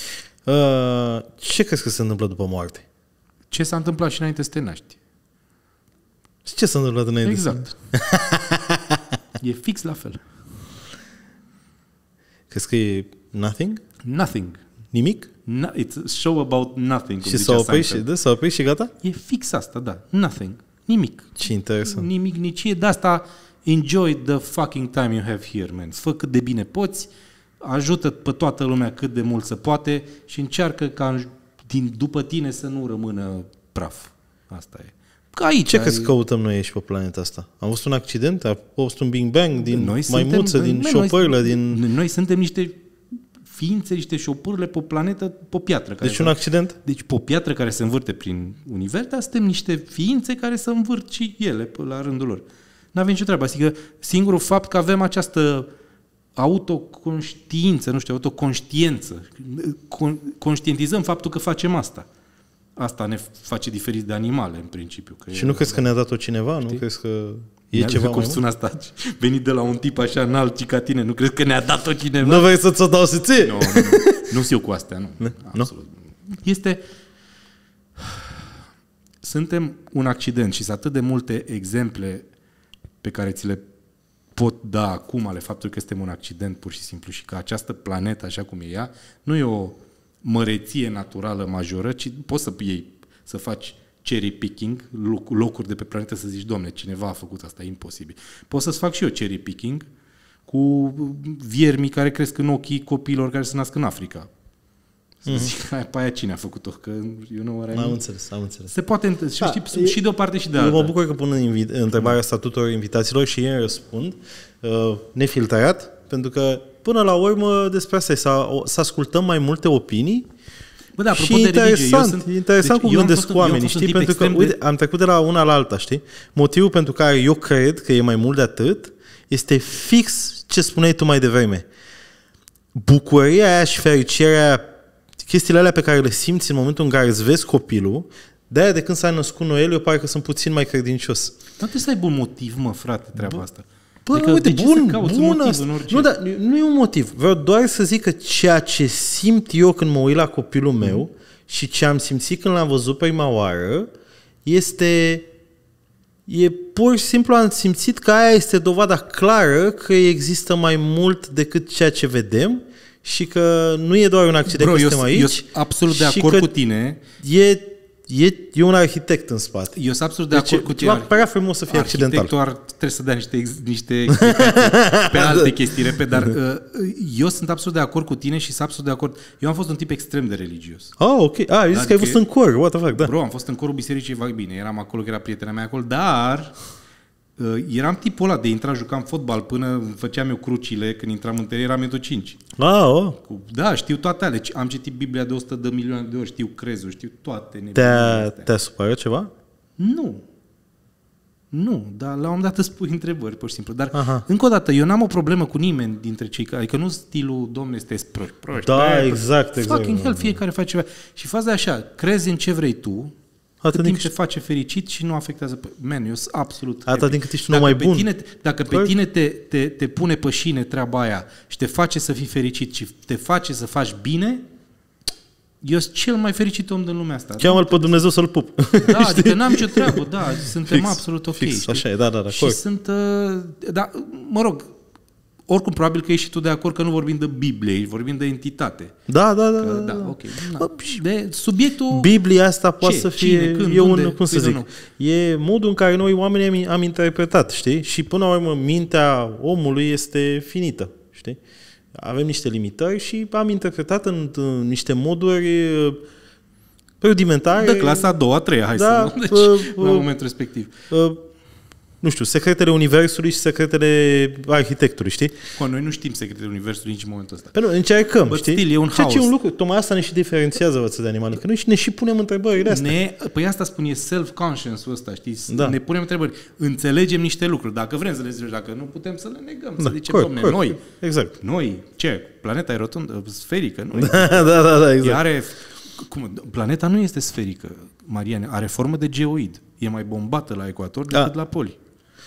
Ce crezi că se întâmplă după moarte? Ce s-a întâmplat și înainte să te naști? Ce s-a întâmplat înainte? Exact. E fix la fel. Crezi că e nothing? Nothing. Nimic? It's a show about nothing. Și s-a oprit și gata? E fix asta, da. Nothing. Nimic. Ce interesant. Nimic, nici e. De asta enjoy the fucking time you have here, man. Fă cât de bine poți, ajută pe toată lumea cât de mult se poate și încearcă ca după tine să nu rămână praf. Asta e. Aici, ce crezi că căutăm noi aici pe planeta asta? Am văzut un accident? A fost un Big Bang din maimuță, din șopârlă, din... Noi suntem niște ființe, niște șopârle pe o planetă, pe o piatră. Deci un accident? Deci pe o piatră care se învârte prin univers, dar suntem niște ființe care se învârt și ele la rândul lor. N-avem nicio treabă. Adică singurul fapt că avem această autoconștiință, nu știu, autoconștiență. Conștientizăm faptul că facem asta. Asta ne face diferiți de animale, în principiu. Că și nu crezi că ne-a dat-o cineva? Știi? Nu crezi că e ceva mai sună asta? Venit de la un tip așa înalt ca tine, nu crezi că ne-a dat-o cineva? Nu vrei să-ți o dau să ție? Nu. Nu știu cu astea, nu. Absolut. Suntem un accident și sunt atât de multe exemple pe care ți le pot da acum ale faptului că suntem un accident pur și simplu și că această planetă, așa cum e ea, nu e o măreție naturală majoră, ci poți să iei, să faci cherry picking, locuri de pe planetă să zici, Doamne, cineva a făcut asta, e imposibil. Pot să-ți fac și eu cherry picking cu viermii care cresc în ochii copiilor care se nasc în Africa. Să zic, pe aia cine a făcut-o? Că am înțeles. Se poate, știi, și de o parte și de alta. Eu mă bucur că pun întrebarea asta tuturor invitaților și ei îmi răspund nefiltrat, pentru că până la urmă despre asta e, să ascultăm mai multe opinii. Bă, da, și interesant cum gândesc oamenii, știi? Pentru că, uite, am trecut de la una la alta, știi? Motivul pentru care eu cred că e mai mult de atât este fix ce spuneai tu mai devreme. Bucuria aia și fericirea aia, chestiile alea pe care le simți în momentul în care îți vezi copilul, de-aia de când s-a născut Noel, eu pare că sunt puțin mai credincios. Dar trebuie să aibă un motiv, mă, frate, treaba asta. Bă, adică, uite, bun asta. Nu e un motiv. Vreau doar să zic că ceea ce simt eu când mă uit la copilul meu și ce am simțit când l-am văzut prima oară e pur și simplu am simțit că aia este dovada clară că există mai mult decât ceea ce vedem și că nu e doar un accident că suntem aici. Eu sunt absolut de acord cu tine. E un arhitect în spate. Eu sunt absolut de acord cu tine. Părea frumos să fie accidental. Arhitectul trebuie să dea niște explicații pe alte chestii, repede, dar eu sunt absolut de acord cu tine și sunt absolut de acord. Eu am fost un tip extrem de religios. Ok. Ai zis că ai fost în cor. What the fuck, da. Bro, am fost în corul bisericii, bine, eram acolo, că era prietena mea acolo, dar Eram tipul ăla de intra, jucam fotbal până făceam eu crucile, când intram în teren eram 1,5 m. Da, știu toate alea. Am citit Biblia de 100 de milioane de ori, știu crezul, știu toate nebunile. Te-a supărat ceva? Nu, dar la un moment dat îți pui întrebări, pur și simplu. Dar, încă o dată, eu n-am o problemă cu nimeni dintre cei care... Adică nu stilul, domne, este proști. Da, exact. Fucking hell, fiecare face ceva. Și faza așa, crezi în ce vrei tu, cât timp te face fericit și nu afectează... Man, eu sunt absolut... Atât din cât ești un mai bun. Dacă pe tine te pune pe șine treaba aia și te face să fii fericit și te face să faci bine... Eu sunt cel mai fericit om din lumea asta. Cheamă-l pe Dumnezeu să-l pup. Da, adică n-am nicio treabă, da, suntem absolut ok. Fix, așa e, da. Și sunt, da, mă rog, oricum probabil că ești și tu de acord că nu vorbim de Biblie, vorbim de entitate. Da, ok. De subiectul... Biblia asta poate să fie, cine, când, cum să zic, e modul în care noi oamenii am interpretat, știi? Și până la urmă mintea omului este finită, știi? Avem niște limitări și am interpretat în niște moduri rudimentare. De clasa a doua, a treia, hai să nu. Deci, la momentul respectiv. Nu știu, secretele universului și secretele arhitectului, știi? Noi nu știm secretele universului nici în momentul ăsta. Păi nu, încercăm, știi? Stil, e un haos. Ce e un lucru, tocmai asta ne și diferențiază față de animale, că noi ne și punem întrebările astea. Păi asta spune self-conscious-ul ăsta, știi? Da. Ne punem întrebări, înțelegem niște lucruri, dacă vrem să le zicem, dacă nu putem să le negăm, să zicem, domne, noi. Exact. Noi, ce? Planeta e rotundă, sferică, nu? Da, exact. Planeta nu este sferică, Mariane, are formă de geoid. E mai bombată la ecuator decât la poli.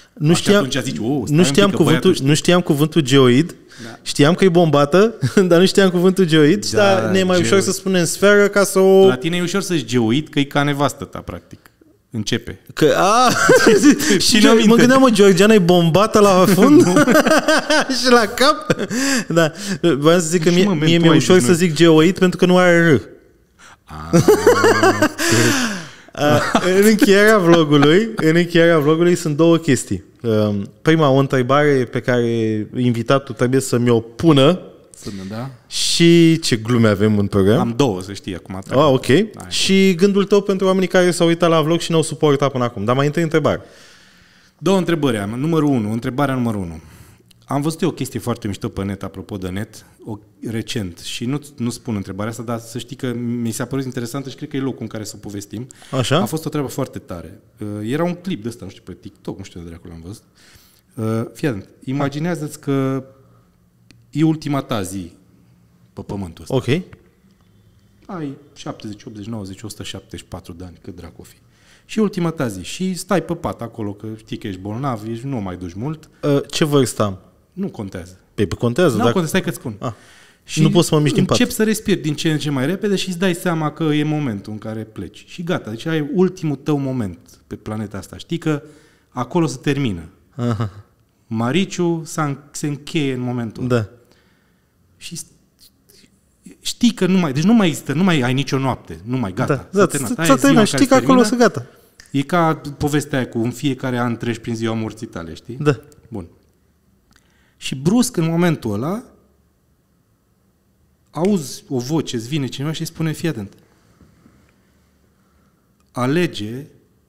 Nu știam cuvântul geoid, știam că e bombată, dar nu știam cuvântul geoid, dar ne e mai ușor să spunem sferă ca să o... La tine e ușor să-ți geoid, că e ca nevastă ta, practic. Începe. Și mă gândeam, Georgiana e bombată la fund și la cap. Da. Vreau să zic că mie mi-e ușor să zic geoid pentru că nu are R. În încheierea vlogului sunt două chestii. Prima, o întrebare pe care invitatul trebuie să mi-o pună. Da. Și ce glume avem în program. Am două, să știi acum. Ok. Și gândul tău pentru oamenii care s-au uitat la vlog și n-au suportat până acum. Dar mai întâi întrebare. Două întrebări am. Întrebarea numărul 1. Am văzut eu o chestie foarte mișto pe net, apropo de net, recent. Și nu spun întrebarea asta, dar să știi că mi s-a părut interesantă și cred că e locul în care să o povestim. Așa? A fost o treabă foarte tare. Era un clip de ăsta, nu știu, pe TikTok, nu știu de acolo am văzut. Fii atent, imaginează-ți că e ultima ta zi pe pământul ăsta. Ok. Ai 70, 80, 90, 174 de ani, cât dracu o fi. Și ultima ta zi. Și stai pe pat acolo, că știi că ești bolnav, nu mai duci mult. Ce vârstă am? Nu contează. Pe contează. Nu contează, stai că-ți spun. Și nu poți să mă miști din pat. Începi să respiri din ce în ce mai repede și îți dai seama că e momentul în care pleci. Și gata, deci ai ultimul tău moment pe planeta asta. Știi că acolo se termină. Aha. Mariciu se încheie în momentul ăla. Da. Și știi că nu mai există, nu mai ai nicio noapte, nu mai, gata. S-a terminat, știi că acolo se gata. E ca povestea aia cu în fiecare an treci prin ziua morții tale, știi? Da. Bun. Și brusc, în momentul ăla, auzi o voce, îți vine cineva și îi spune, fii atent, alege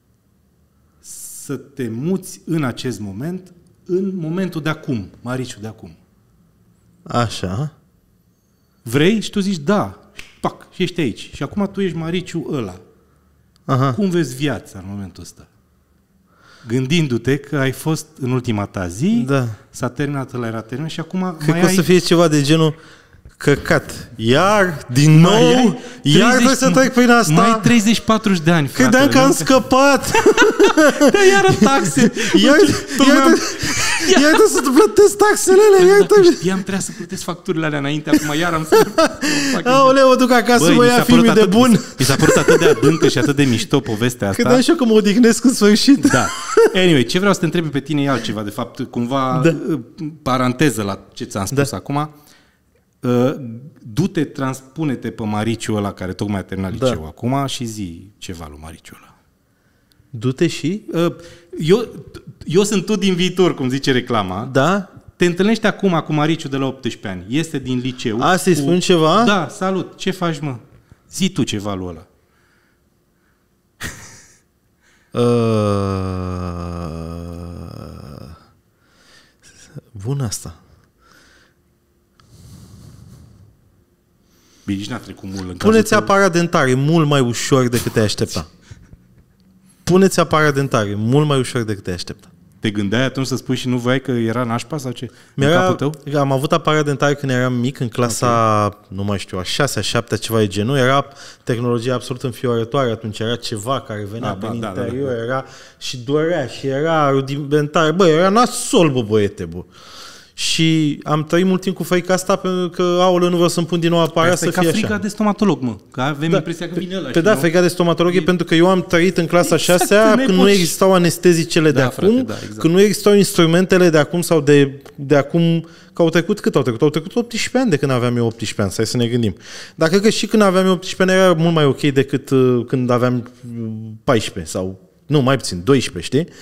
să te muți în acest moment, în momentul de acum, Mariciu de acum. Așa. Vrei? Și tu zici, da. Pac, și ești aici. Și acum tu ești Mariciu ăla. Aha. Cum vezi viața în momentul ăsta? Gândindu-te că ai fost în ultima ta zi, s-a terminat, ăla era terminat și acum cred că o să fie ceva de genul căcat. Iar, din nou, iar trebuie să trec prin asta. Mai 30-40 de ani, frate. Credeam că am scăpat. Da, iară taxe. Iar trebuie să plătesc taxele alea. Știam, trebuia să plătesc facturile alea înainte, acum iar am să... Aoleu, mă duc acasă, mă ia filmul de bun. Mi s-a părut atât de adâncă și atât de mișto povestea asta. Credeam și eu că mă odihnesc în sfârșit. Da. Anyway, ce vreau să te întreb pe tine e altceva, de fapt, cumva paranteză la ce ți-am spus acum. Du-te, transpune-te pe Mariciu ăla care tocmai a terminat liceu acum și zi ceva lui Mariciu ăla. Du-te și? Eu sunt tu din viitor, cum zice reclama. Da? Te întâlnești acum cu Mariciu de la 18 ani. Este din liceu. Să-i spun ceva? Da, salut. Ce faci, mă? Zi tu ceva lui ăla. bună asta. Bine, nici n-a trecut mult în Puneți aparat dentar, e mult mai ușor decât te aștepta. Puneți aparat dentar, e mult mai ușor decât te aștepta. Te gândeai atunci să spui și nu voiai că era nașpa sau ce? Am avut aparat dentar când eram mic, în clasa, nu mai știu, a 6-a, 7-a, ceva de genul. Era tehnologia absolut înfiorătoare atunci. Era ceva care venea prin interior, era și dorea și era rudimentar. Bă, era nasol, bă, băiete, bă. Și am trăit mult timp cu frica asta pentru că, aoleu, nu vreau să-mi pun din nou aparat să fie așa. Asta e ca frica de stomatolog, mă. Că avem impresia că vine ăla. Pe da, frica de stomatolog e pentru că eu am trăit în clasa 6-a când nu existau anestezicele de acum, când nu existau instrumentele de acum sau de acum, că au trecut cât au trecut? Au trecut 18 ani de când aveam eu 18 ani, stai să ne gândim. Dar cred că și când aveam eu 18 ani era mult mai ok decât când aveam 14 sau, nu, mai puțin, 12, știi?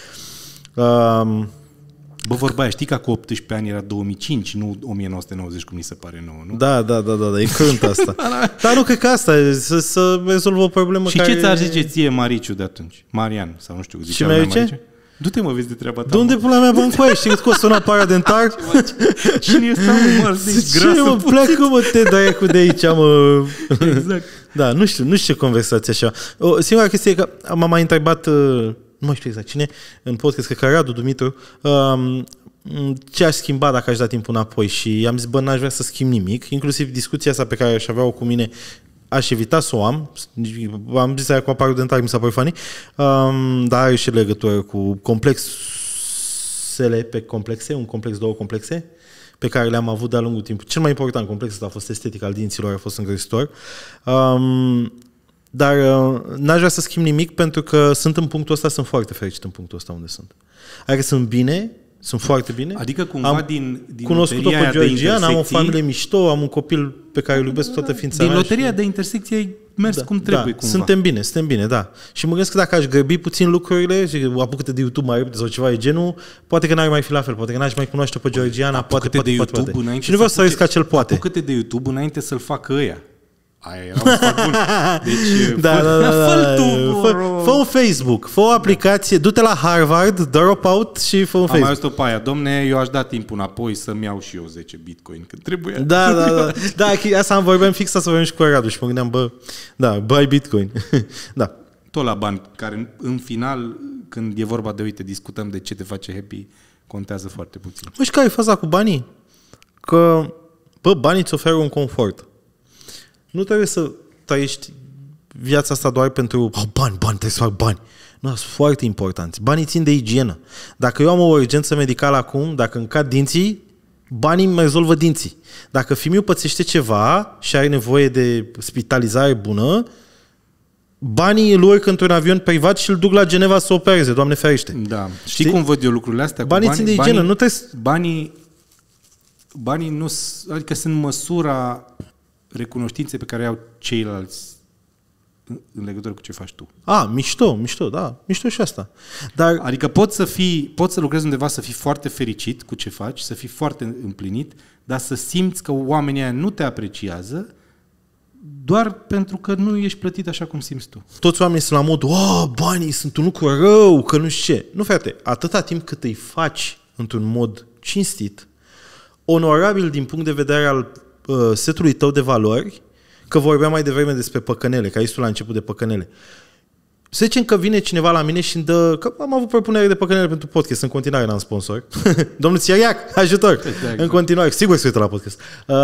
Bă, vorba aia, știi că cu 18 ani era 2005, nu 1990, cum mi se pare nouă, nu? Da, e curând asta. Dar nu cred că asta e, să rezolvă o problemă și care... Și ce ți-ar zice ție Mariciu de atunci? Marian, sau nu știu, zicea mea Mariciu? Du-te, mă, vezi de treaba ta. De unde pula mea băncoaie? Știi cât costă un aparat dentar? Cine este, mă, de grasă? Ce, mă, pleacă, mă, te dai cu de aici, mă. Exact. Da, nu știu ce conversație așa. Singura chestie e că m-a mai întrebat... nu mai știu exact cine, în podcast, cred că Radu Dumitru, ce aș schimba dacă aș da timpul înapoi și i-am zis, bă, n-aș vrea să schimb nimic, inclusiv discuția asta pe care aș avea-o cu mine, aș evita să o am zis aia cu aparul dentar, mi s-a părut funny, dar are și legătură cu complexele pe complexe, un complex, două complexe, pe care le-am avut de-a lungul timpului. Cel mai important complex ăsta a fost estetic al dinților, a fost îngrozitor. Dar n-aș vrea să schimb nimic pentru că sunt în punctul ăsta, sunt foarte fericit în punctul ăsta unde sunt. Adică sunt bine, sunt foarte bine. Adică cumva din cunoscut-o pe Georgiana, am o familie mișto, am un copil pe care îl iubesc toată ființa mea. Din loteria de intersecție ai mers cum trebuie cumva. Suntem bine, da. Și mă gândesc că dacă aș grăbi puțin lucrurile și apucă-te de YouTube mai repede sau ceva de genul, poate că n-ar mai fi la fel, poate că n-aș mai cunoaște pe Georgiana, poate. Și nu vreau să risc acel poate. Apucă-te de YouTube înainte să-l facă ăia. Aia era un fapt bun. Deci, fă un Facebook, fă o aplicație, du-te la Harvard, drop out și fă un Facebook. Am mai auzit-o pe aia. Domne, eu aș da timpul înapoi să-mi iau și eu 10 bitcoin, că trebuie. Da, asta am vorbeam fix, să vorbim și cu Radu și mă gândeam, buy bitcoin. Da. Tot la bani, care în final, când e vorba de, uite, discutăm de ce te face happy, contează foarte puțin. Și care e faza cu banii? Că, banii îți oferă un confort. Nu trebuie să trăiești viața asta doar pentru bani, trebuie să fac bani. Nu, sunt foarte importanți. Banii țin de igienă. Dacă eu am o urgență medicală acum, dacă îmi cad dinții, banii îmi rezolvă dinții. Dacă fiul pățește ceva și are nevoie de spitalizare bună, banii îl urc într-un avion privat și îl duc la Geneva să opereze, Doamne ferește. Da. Știi cum văd eu lucrurile astea? Banii țin de igienă, nu trebuie... Banii nu, adică sunt măsura recunoștințe pe care au ceilalți în legătură cu ce faci tu. Mișto, da. Mișto și asta. Dar... Adică poți să lucrezi undeva, să fii foarte fericit cu ce faci, să fii foarte împlinit, dar să simți că oamenii aia nu te apreciază doar pentru că nu ești plătit așa cum simți tu. Toți oamenii sunt la modul, banii sunt un lucru rău, că nu știu ce. Nu, frate, atâta timp cât îi faci într-un mod cinstit, onorabil din punct de vedere al setului tău de valori, că vorbeam mai devreme despre păcănele, că ai la început de păcănele. Să zicem că vine cineva la mine și îmi dă... Că am avut propunere de păcănele pentru podcast, în continuare n-am sponsor. Domnul Țiariac, ajutor! Exact. În continuare, sigur să uită la podcast.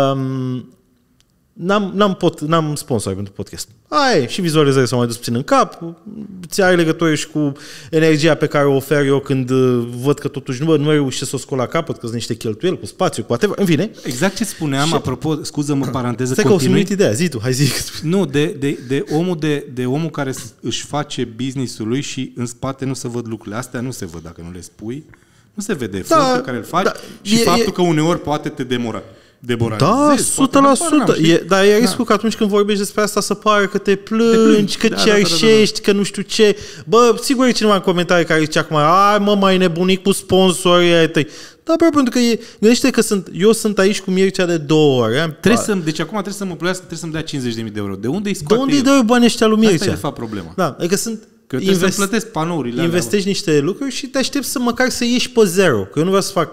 N-am sponsor pentru podcast. Și vizualizări s-au mai dus puțin în cap. Ți are legătură și cu energia pe care o ofer eu când văd că totuși nu reușesc să o scol la capăt, că sunt niște cheltuieli cu spațiu, cu whatever. În fine. Exact ce spuneam, apropo, scuză-mă, paranteză, stai continui. Stai că o să ideea, zi tu, hai zic. Nu, de omul care își face business-ul lui și în spate nu se văd lucrurile astea, nu se văd dacă nu le spui. Nu se vede efortul care îl faci și faptul că uneori poate te Da, 100%. Dar e riscul că atunci când vorbești despre asta să pară că te plângi, că cerșești, că nu știu ce. Bă, sigur e cineva în comentarii care zice acum, mai nebunic cu sponsorii ai tăi. Da, bă, pentru că gândește că eu sunt aici cu Mircea de 2 ore. Deci acum trebuie să mă plăiască, trebuie să-mi dea 50.000 de euro. De unde îi scoate? De unde îi dă banii ăștia lui Mircea? Asta e de fapt problema. Da, adică că trebuie să plătesc panourile. Investești niște lucruri și te aștepți să măcar să ieși pe zero. Că eu nu vreau să fac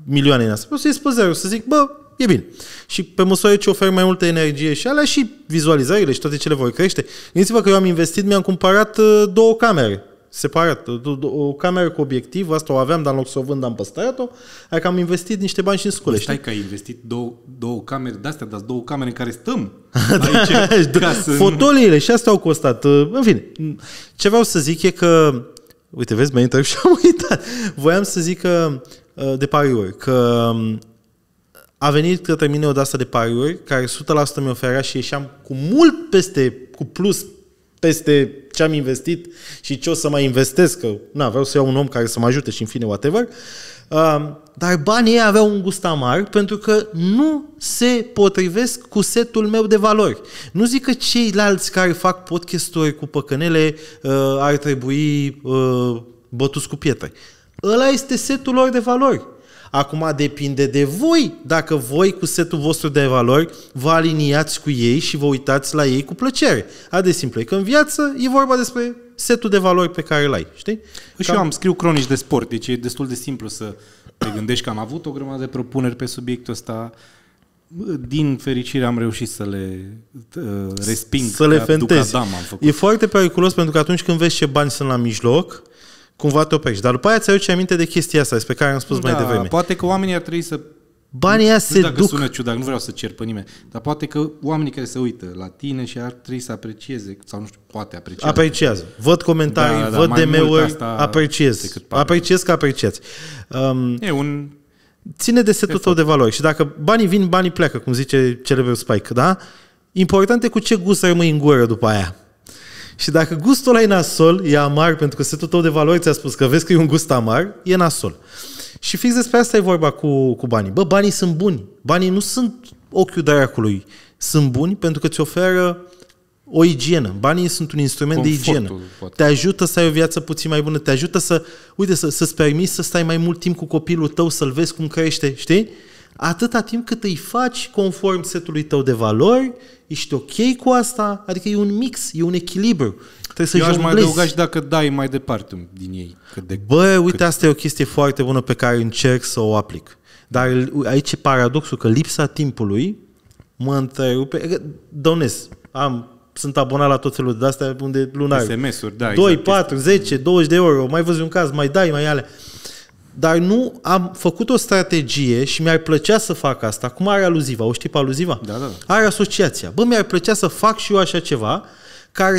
milioane în asta. O să ies pe zero, să zic, bă, e bine. Și pe măsură ce ofer mai multă energie și alea și vizualizările și toate cele vor crește. Gândiți-vă că eu am investit, mi-am cumpărat 2 camere separat. O cameră cu obiectiv, asta o aveam, dar în loc să o vând am păstrat-o, adică am investit niște bani și în scule. Stai că ai investit două camere de-astea, dar 2 camere în care stăm aici. Fotoliile și astea au costat. În fine, ce vreau să zic e că, uite, vezi, m-ai întrebat și am uitat. Voiam să zic că, de pariuri, că a venit către mine o de-asta de pariuri, care 100% mi oferea și ieșeam cu mult cu plus peste ce am investit și ce o să mai investesc, că vreau să iau un om care să mă ajute și în fine, whatever. Dar banii ei aveau un gust amar pentru că nu se potrivesc cu setul meu de valori. Nu zic că ceilalți care fac podcasturi cu păcănele ar trebui bătuți cu pietre. Ăla este setul lor de valori. Acum depinde de voi dacă voi cu setul vostru de valori vă aliniați cu ei și vă uitați la ei cu plăcere. Atât de simplu. Că în viață e vorba despre setul de valori pe care îl ai. Știi? Și eu scriu cronici de sport, deci e destul de simplu să te gândești că am avut o grămadă de propuneri pe subiectul ăsta. Din fericire am reușit să le resping. Să le fentezi. E foarte periculos pentru că atunci când vezi ce bani sunt la mijloc, cumva te oprești. Dar după aia ți-aduce aminte de chestia asta despre care am spus mai devreme. Poate că oamenii ar trebui să... Banii ăia se dacă duc. Sună ciudat, nu vreau să cer pe nimeni, dar poate că oamenii care se uită la tine și ar trebui să aprecieze, sau nu știu, poate apreciază. Văd comentarii, văd DM-uri, apreciez. Apreciez că apreciați. Ține de setul tău de valori. Și dacă banii vin, banii pleacă, cum zice celebrul Spike, da? Important e cu ce gust rămâi în gură după aia. Și dacă gustul ăla e nasol, e amar, pentru că setul tău de valori ți-a spus că vezi că e un gust amar, e nasol. Și fix despre asta e vorba cu banii. Bă, banii sunt buni. Banii nu sunt ochiul dracului. Sunt buni pentru că ți oferă o igienă. Banii sunt un instrument de igienă. Poate. Te ajută să ai o viață puțin mai bună, te ajută să-ți permiți să stai mai mult timp cu copilul tău, să-l vezi cum crește, știi? Atâta timp cât îi faci conform setului tău de valori, ești ok cu asta, adică e un mix, e un echilibru. Eu aș mai adăuga și dacă dai mai departe din ei. Uite, asta e o chestie foarte bună pe care încerc să o aplic. Dar aici e paradoxul că lipsa timpului mă întrerupe. Donez, sunt abonat la tot felul de astea unde lunar. SMS-uri, da. 2, 4, 10, 20 de euro, mai văzut un caz, mai dai, mai alea. Dar nu am făcut o strategie și mi-ar plăcea să fac asta. Cum are Aluziva? O știi pe Aluziva? Da. Are asociația. Bă, mi-ar plăcea să fac și eu așa ceva care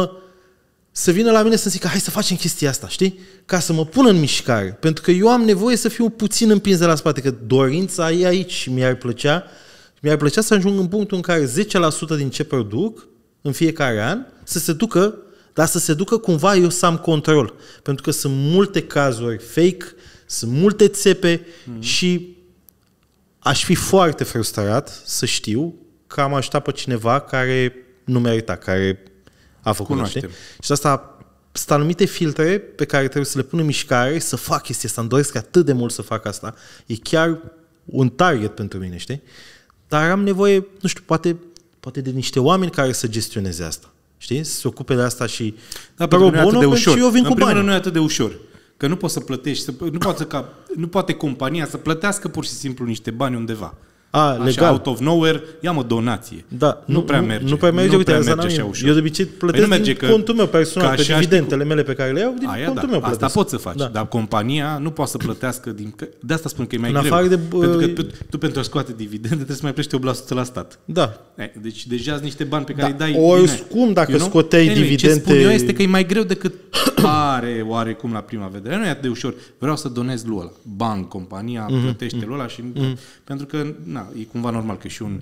să vină la mine să zică hai să facem chestia asta, știi? Ca să mă pun în mișcare. Pentru că eu am nevoie să fiu puțin împins de la spate, că dorința e aici și mi-ar plăcea să ajung în punctul în care 10% din ce produc în fiecare an să se ducă, dar să se ducă cumva eu să am control. Pentru că sunt multe cazuri fake, sunt multe țepe și aș fi foarte frustrat să știu că am ajutat pe cineva care nu merita, care a făcut, știi? Și asta sunt anumite filtre pe care trebuie să le pun în mișcare, să fac chestia asta, îmi doresc atât de mult să fac asta. E chiar un target pentru mine, știi? Dar am nevoie, nu știu, poate de niște oameni care să gestioneze asta. Știi? Să se ocupe de asta și pro bono, de ușor. Și eu vin cu bani. Nu e atât de ușor. Că nu poți să plătești, nu poate compania să plătească pur și simplu niște bani undeva. Așa, legal. Out of nowhere, ia o donație. Da, nu prea merge. Nu prea merge, uite, merge așa ușor. Eu de obicei plătesc din contul meu personal, pe dividendele mele pe care le iau, din contul meu plătesc. Asta poți să faci, dar compania nu poate să plătească de asta spun că e mai greu. Pentru că tu pentru a scoate dividende trebuie să mai plătești 8% la stat. Da. Deci deja sunt niște bani pe care îi dai. Oricum, dacă scoteai dividende... Ce spun eu este că e mai greu decât pare oarecum la prima vedere. Nu e atât de ușor. Vreau să donez lui ăla. Banc, compania, plătește lui ăla și... Pentru că, e cumva normal că și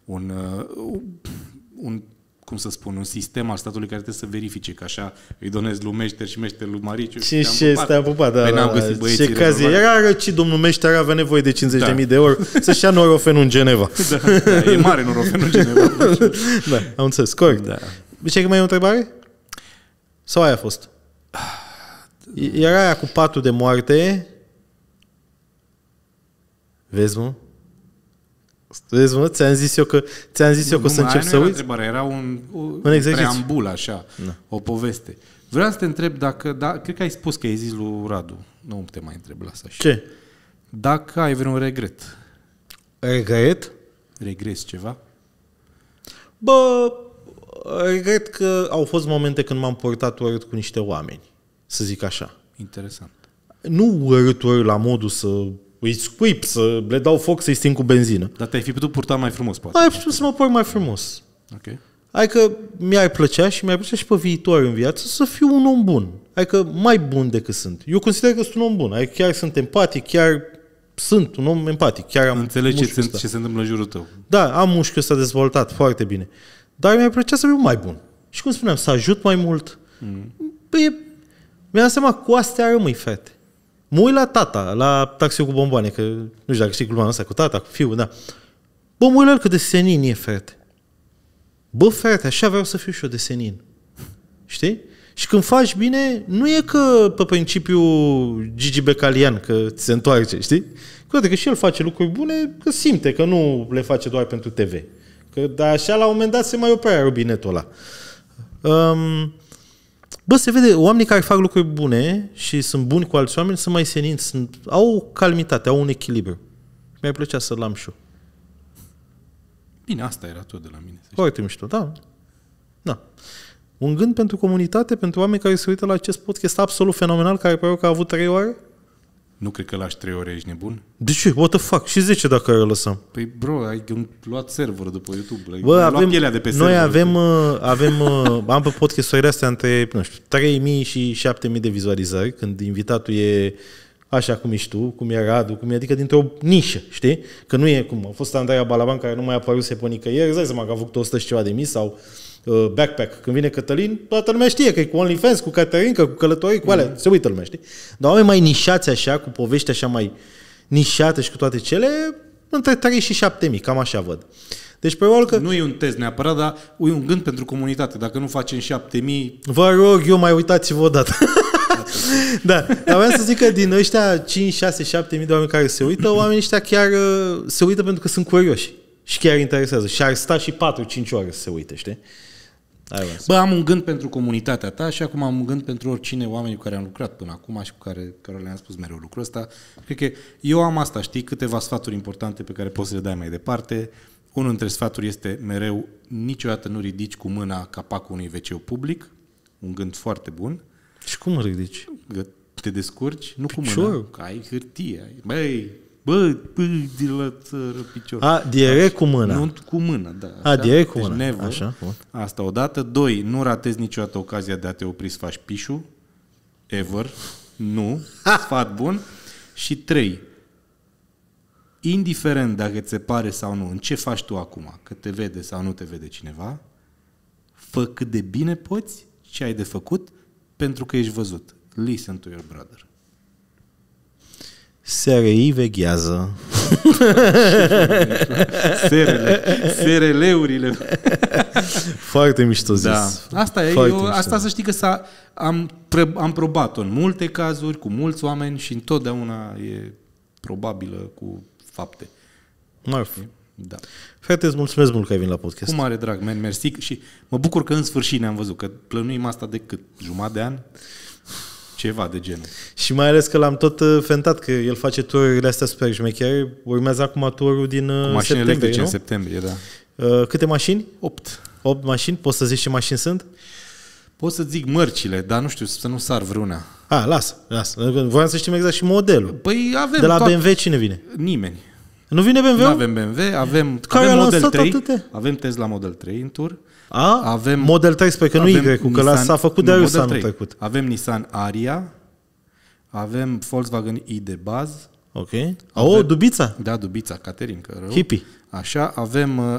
un cum să spun, un sistem al statului care trebuie să verifice că așa îi donezi lui Meșter și Meșter lui Mariciu. Și te-am pupat, da. N-am găsit băieții. Ce caz era răcit, domnul Meșter avea nevoie de 50.000 de euro să-și ia norofenul în Geneva. Da, e mare norofenul în Geneva. Da, am înțeles, corect. Da. Zice că mai e o întrebare? Sau aia a fost? Era aia cu patul de moarte. Vezi, mă? Vezi, mă? Ți-am zis eu că o să încep să uiți? Era un preambul, așa, o poveste. Vreau să te întreb dacă, cred că ai spus că ai zis lui Radu, nu te mai întreb la asta. Ce? Dacă ai vreun regret. Regret? Regresi ceva? Bă, regret că au fost momente când m-am purtat urât cu niște oameni, să zic așa. Interesant. Nu urât la modul să îi scuip, să le dau foc, să-i sting cu benzină. Dar te-ai fi putut purta mai frumos, poate. Ai putut să mă port mai frumos. Ok. Adică mi-ar plăcea și mi-ar plăcea și pe viitor în viață să fiu un om bun. Adică mai bun decât sunt. Eu consider că sunt un om bun. Adică chiar sunt empatic, chiar sunt un om empatic. Chiar am Înțelegi ce se întâmplă în jurul tău. Da, am mușchiul ăsta dezvoltat foarte bine. Dar mi-ar plăcea să fiu mai bun. Și cum spuneam, să ajut mai mult. Păi, mi-am seama, cu astea rămâi, frate. Mă uit la tata, la Taxiul cu bomboane, că nu știu dacă știi gluma asta cu tata, cu fiul, da. Bă, mă uit la el cât de senin e, frate. Bă, frate, așa vreau să fiu și eu de senin. Știi? Și când faci bine, nu e că pe principiu Gigi Becalian, că ți se întoarce, știi? Că și el face lucruri bune, că simte că nu le face doar pentru TV. Că dar așa la un moment dat se mai oprea robinetul ăla. Bă, se vede, oamenii care fac lucruri bune și sunt buni cu alți oameni sunt mai senini, au o calmitate, au un echilibru. Mi-ar plăcea să-l am și eu. Bine, asta era tot de la mine. Foarte mișto, da. Da. Un gând pentru comunitate, pentru oameni care se uită la acest podcast absolut fenomenal, care pare că a avut 3 ore? Nu cred că lași 3 ore, ești nebun? De ce? What the fuck? Și 10 dacă îl lăsăm. Păi, bro, ai luat server după YouTube. Bă, avem, pielea de pe noi server. am pe podcasturile astea între, nu știu, 3.000 și 7.000 de vizualizări, când invitatul e așa cum ești tu, cum e Radu, cum e, adică dintr-o nișă, știi? Că nu e cum a fost Andreea Balaban, care nu mai apăruse pe nicăieri, îți dai seama că a avut 100 și ceva de mii, sau Backpack. Când vine Cătălin, toată lumea știe că e cu OnlyFans, cu Caterinca, cu călătorii, cu alea, se uită lumea, știi? Dar oameni mai nișați așa, cu povești așa mai nișate și cu toate cele, între 3 și 7.000, cam așa văd. Deci, probabil că... Nu e un test neapărat, dar e un gând pentru comunitate. Dacă nu facem 7.000... Vă rog, eu mai uitați-vă odată. Da, dar vreau să zic că din ăștia 5, 6, 7 mii de oameni care se uită, oamenii ăștia chiar se uită pentru că sunt curioși și chiar interesează. Și ar sta și 4-5 ore să se uite, știi? Bă, am un gând pentru comunitatea ta și acum am un gând pentru oricine oameni cu care am lucrat până acum și cu care le-am spus mereu lucrul ăsta. Cred că eu am asta, știi, câteva sfaturi importante pe care poți să le dai mai departe. Unul dintre sfaturi este mereu, niciodată nu ridici cu mâna capacul unui WC public. Un gând foarte bun. Și cum îl ridici? Te descurci? Nu Picior. cu mâna, că ai hârtie. Bă, la țără, picior. A, direct cu mâna. Nu cu mâna, da. Așa? A, direct cu deci mâna. Never. Așa, bun. Asta odată. 2. Nu ratezi niciodată ocazia de a te opri să faci pișu. Ever. Nu. Sfat bun. Și 3. Indiferent dacă ți se pare sau nu, în ce faci tu acum, că te vede sau nu te vede cineva, fă cât de bine poți ce ai de făcut pentru că ești văzut. Listen to your brother. SRI veghează. SRL-urile. Foarte mișto zis. Da. Asta e. Asta să știi că am probat-o în multe cazuri, cu mulți oameni și întotdeauna e probabilă cu fapte. Marf. Da. Frate, îți mulțumesc mult că ai venit la podcast. Cu mare drag, man, mersi. Și mă bucur că în sfârșit ne-am văzut, că plănuim asta de cât? Jumătate de an? Ceva de genul. Și mai ales că l-am tot fentat, că el face tururile astea super șmechere. Urmează acum turul din cu mașini electrice în septembrie, da. Câte mașini? 8. 8 mașini? Poți să zici ce mașini sunt? Pot să zic mărcile, dar nu știu, să nu sar vreuna. Lasă. Voiam să știm exact și modelul. Păi avem de la BMW cine vine? Nimeni. Nu vine BMW? Nu avem BMW, avem Model 3. Avem Tesla Model 3 în tur. Avem Model 3, sper că nu Y-ul, că s-a făcut de râs anul trecut. Avem Nissan Ariya, avem Volkswagen ID de bază. Ok. Dubița? Da, Dubița, Caterinca. Hippie. Așa, avem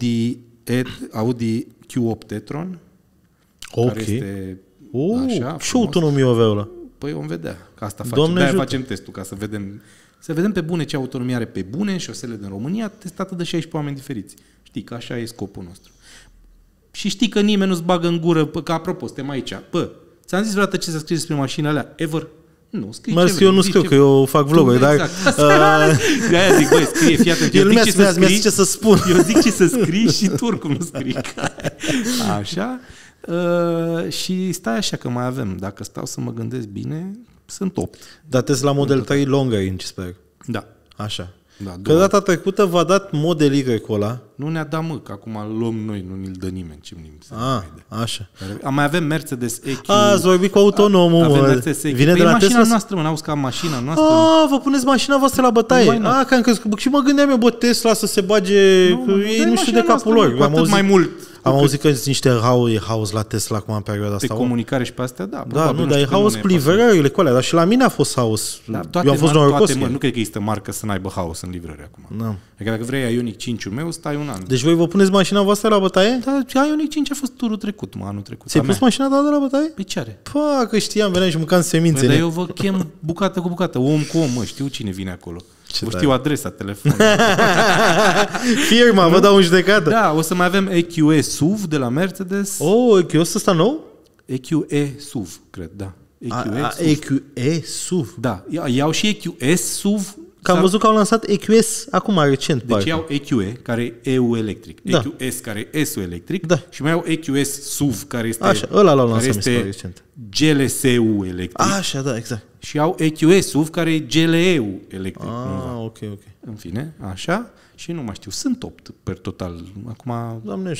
Audi Q8 e-tron. Ok. Care este așa, ce autonomie avea ăla? Păi vom vedea, că asta facem. De-aia facem testul, ca să vedem pe bune ce autonomie are pe bune în șosele din România, testată de 16 oameni diferiți. Știi că așa e scopul nostru. Și știi că nimeni nu-ți bagă în gură, că apropo, suntem aici. Ți-am zis vreodată ce să scrii despre mașina alea? Ever? Nu, scrii ce vrei. Eu nu scriu, că eu fac vloguri, dar... Exact. De-aia zic, băi, scrie, fii atent. Eu zic ce să spun. Eu zic ce să scrii și tu oricum nu scrii. Așa. Și stai așa că mai avem. Dacă stau să mă gândesc bine, sunt 8. Dar la Model 3 long range, sper. Da. Așa. Da, Că data trecută v-a dat Model Y-ul ăla. Nu ne-a dat, mă, că acum îl luăm noi, nu ne-l dă nimeni. Ce Așa. Mai avem Mercedes EQ. Ați vorbit cu autonomul, avem mă. Mercedes EQ. Vine de la mașina Tesla? noastră, mă, n-auzi ca mașina noastră. Vă puneți mașina voastră la bătaie. Că am crezut. Și mă gândeam eu, Tesla să se bage... Ei nu știu de capul lor. Mai mult. Am auzit că sunt niște haos la Tesla acum în perioada asta. De comunicare și pe astea, da. Da, nu, dar e haos cu livrările cu alea. Dar și la mine a fost haos. Eu am fost norocos. Nu cred că există marcă să n-aibă haos în livrări acum. Da. Adică dacă vrei Ioniq 5-ul meu, stai un an. Deci voi vă puneți mașina voastră la bătaie? Da, Ioniq 5 a fost turul trecut, anul trecut. Ți-ai pus mașina ta de la bătaie? Păi ce are? Pă, că știam, veneam și mâncam semințe. Dar eu vă chem bucată cu bucată, om cu om, mă, știu cine vine acolo. Știu adresa, telefon. Firma, vă dau în judecată. Da, o să mai avem EQE SUV de la Mercedes. EQE ăsta nou? EQE SUV, cred, da. EQE SUV. Da, iau și EQS SUV. Că am văzut că au lansat EQS acum recent. Deci iau EQE, care e EU electric, EQS, care e S-ul electric, și mai iau EQS SUV, care este, ăla l-au lansat recent. GLS-ul electric. Așa, da, exact. Și iau EQS SUV, care e GLE-ul electric. Ok. În fine, așa. Și nu mai știu, sunt 8 per total. Acum,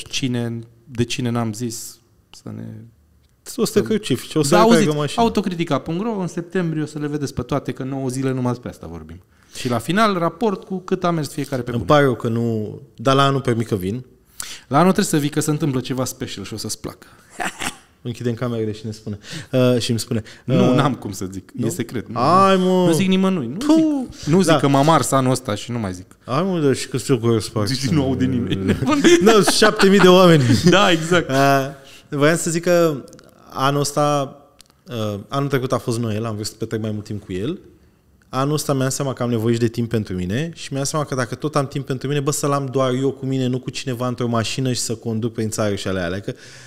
de cine n-am zis să ne... O să te crucifici, o să auziți, autocritica.ro, în septembrie o să le vedeți pe toate, că 9 zile numai despre asta vorbim. Și la final, raport cu cât a mers fiecare pe bune. Îmi pare eu că nu... Dar la anul pe mică vin. La anul trebuie să vii, că se întâmplă ceva special și o să-ți placă. Închidem camerele și ne spune. Și îmi spune. Nu, n-am cum să zic. Nu? E secret. Nu zic nimănui. Nu zic că m-am ars anul ăsta și nu mai zic. Și că știu că zici nu aud de nimeni. 7.000 de oameni. Da, exact. Voiam să zic că anul ăsta, anul trecut a fost Noel, am vrut să petrec mai mult timp cu el. Anul ăsta mi-am seama că am nevoie și de timp pentru mine și mi-am seama că dacă tot am timp pentru mine, să-l am doar eu cu mine, nu cu cineva într-o mașină și să conduc prin țară și alea.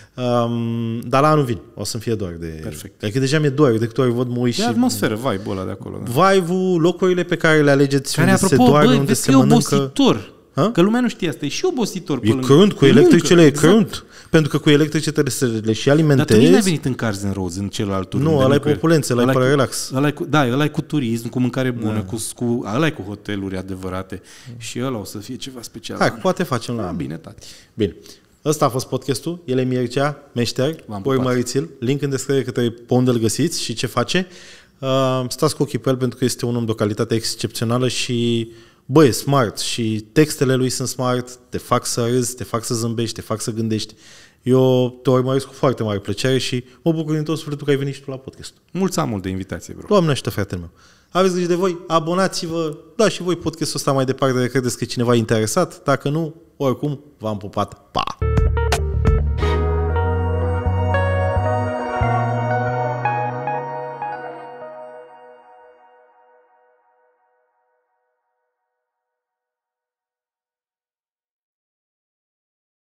Dar la anul vin, o să-mi fie doar de... Perfect. Adică deja mi-e doar, de câte ori văd mă uit și... E atmosferă, vibe-ul ăla de acolo. Da. Vibe-ul, locurile pe care le alegeți și unde se doarme, unde se mănâncă... obositor. Că lumea nu știe asta, e și obositor. E crunt, cu electricele e crunt. Pentru că cu electrice trebuie să le și alimentezi. Dar tu nici n-ai venit în Cars n' Roads, în celălalt tur. Nu, ăla e populență, ăla e pe relax. Ăla e cu turism, cu mâncare bună, ăla e cu hoteluri adevărate. Și ăla o să fie ceva special. Hai, poate facem la bine, tati. Bine. Ăsta a fost podcastul. El e Mircea, meșter. Urmăriți-l. Link în descriere către pe unde îl găsiți și ce face. Stați cu ochii pe el pentru că este un om de o calitate excepțională și e smart și textele lui sunt smart, te fac să râzi, te fac să zâmbești, te fac să gândești. Eu te urmăresc cu foarte mare plăcere și mă bucur din tot sufletul că ai venit și tu la podcast. Mulțumesc de invitație, bro. Doamne ajută, fratele meu. Aveți grijă de voi, abonați-vă, dați și voi podcastul ăsta mai departe de credeți că e cineva interesat. Dacă nu, oricum, v-am pupat. Pa!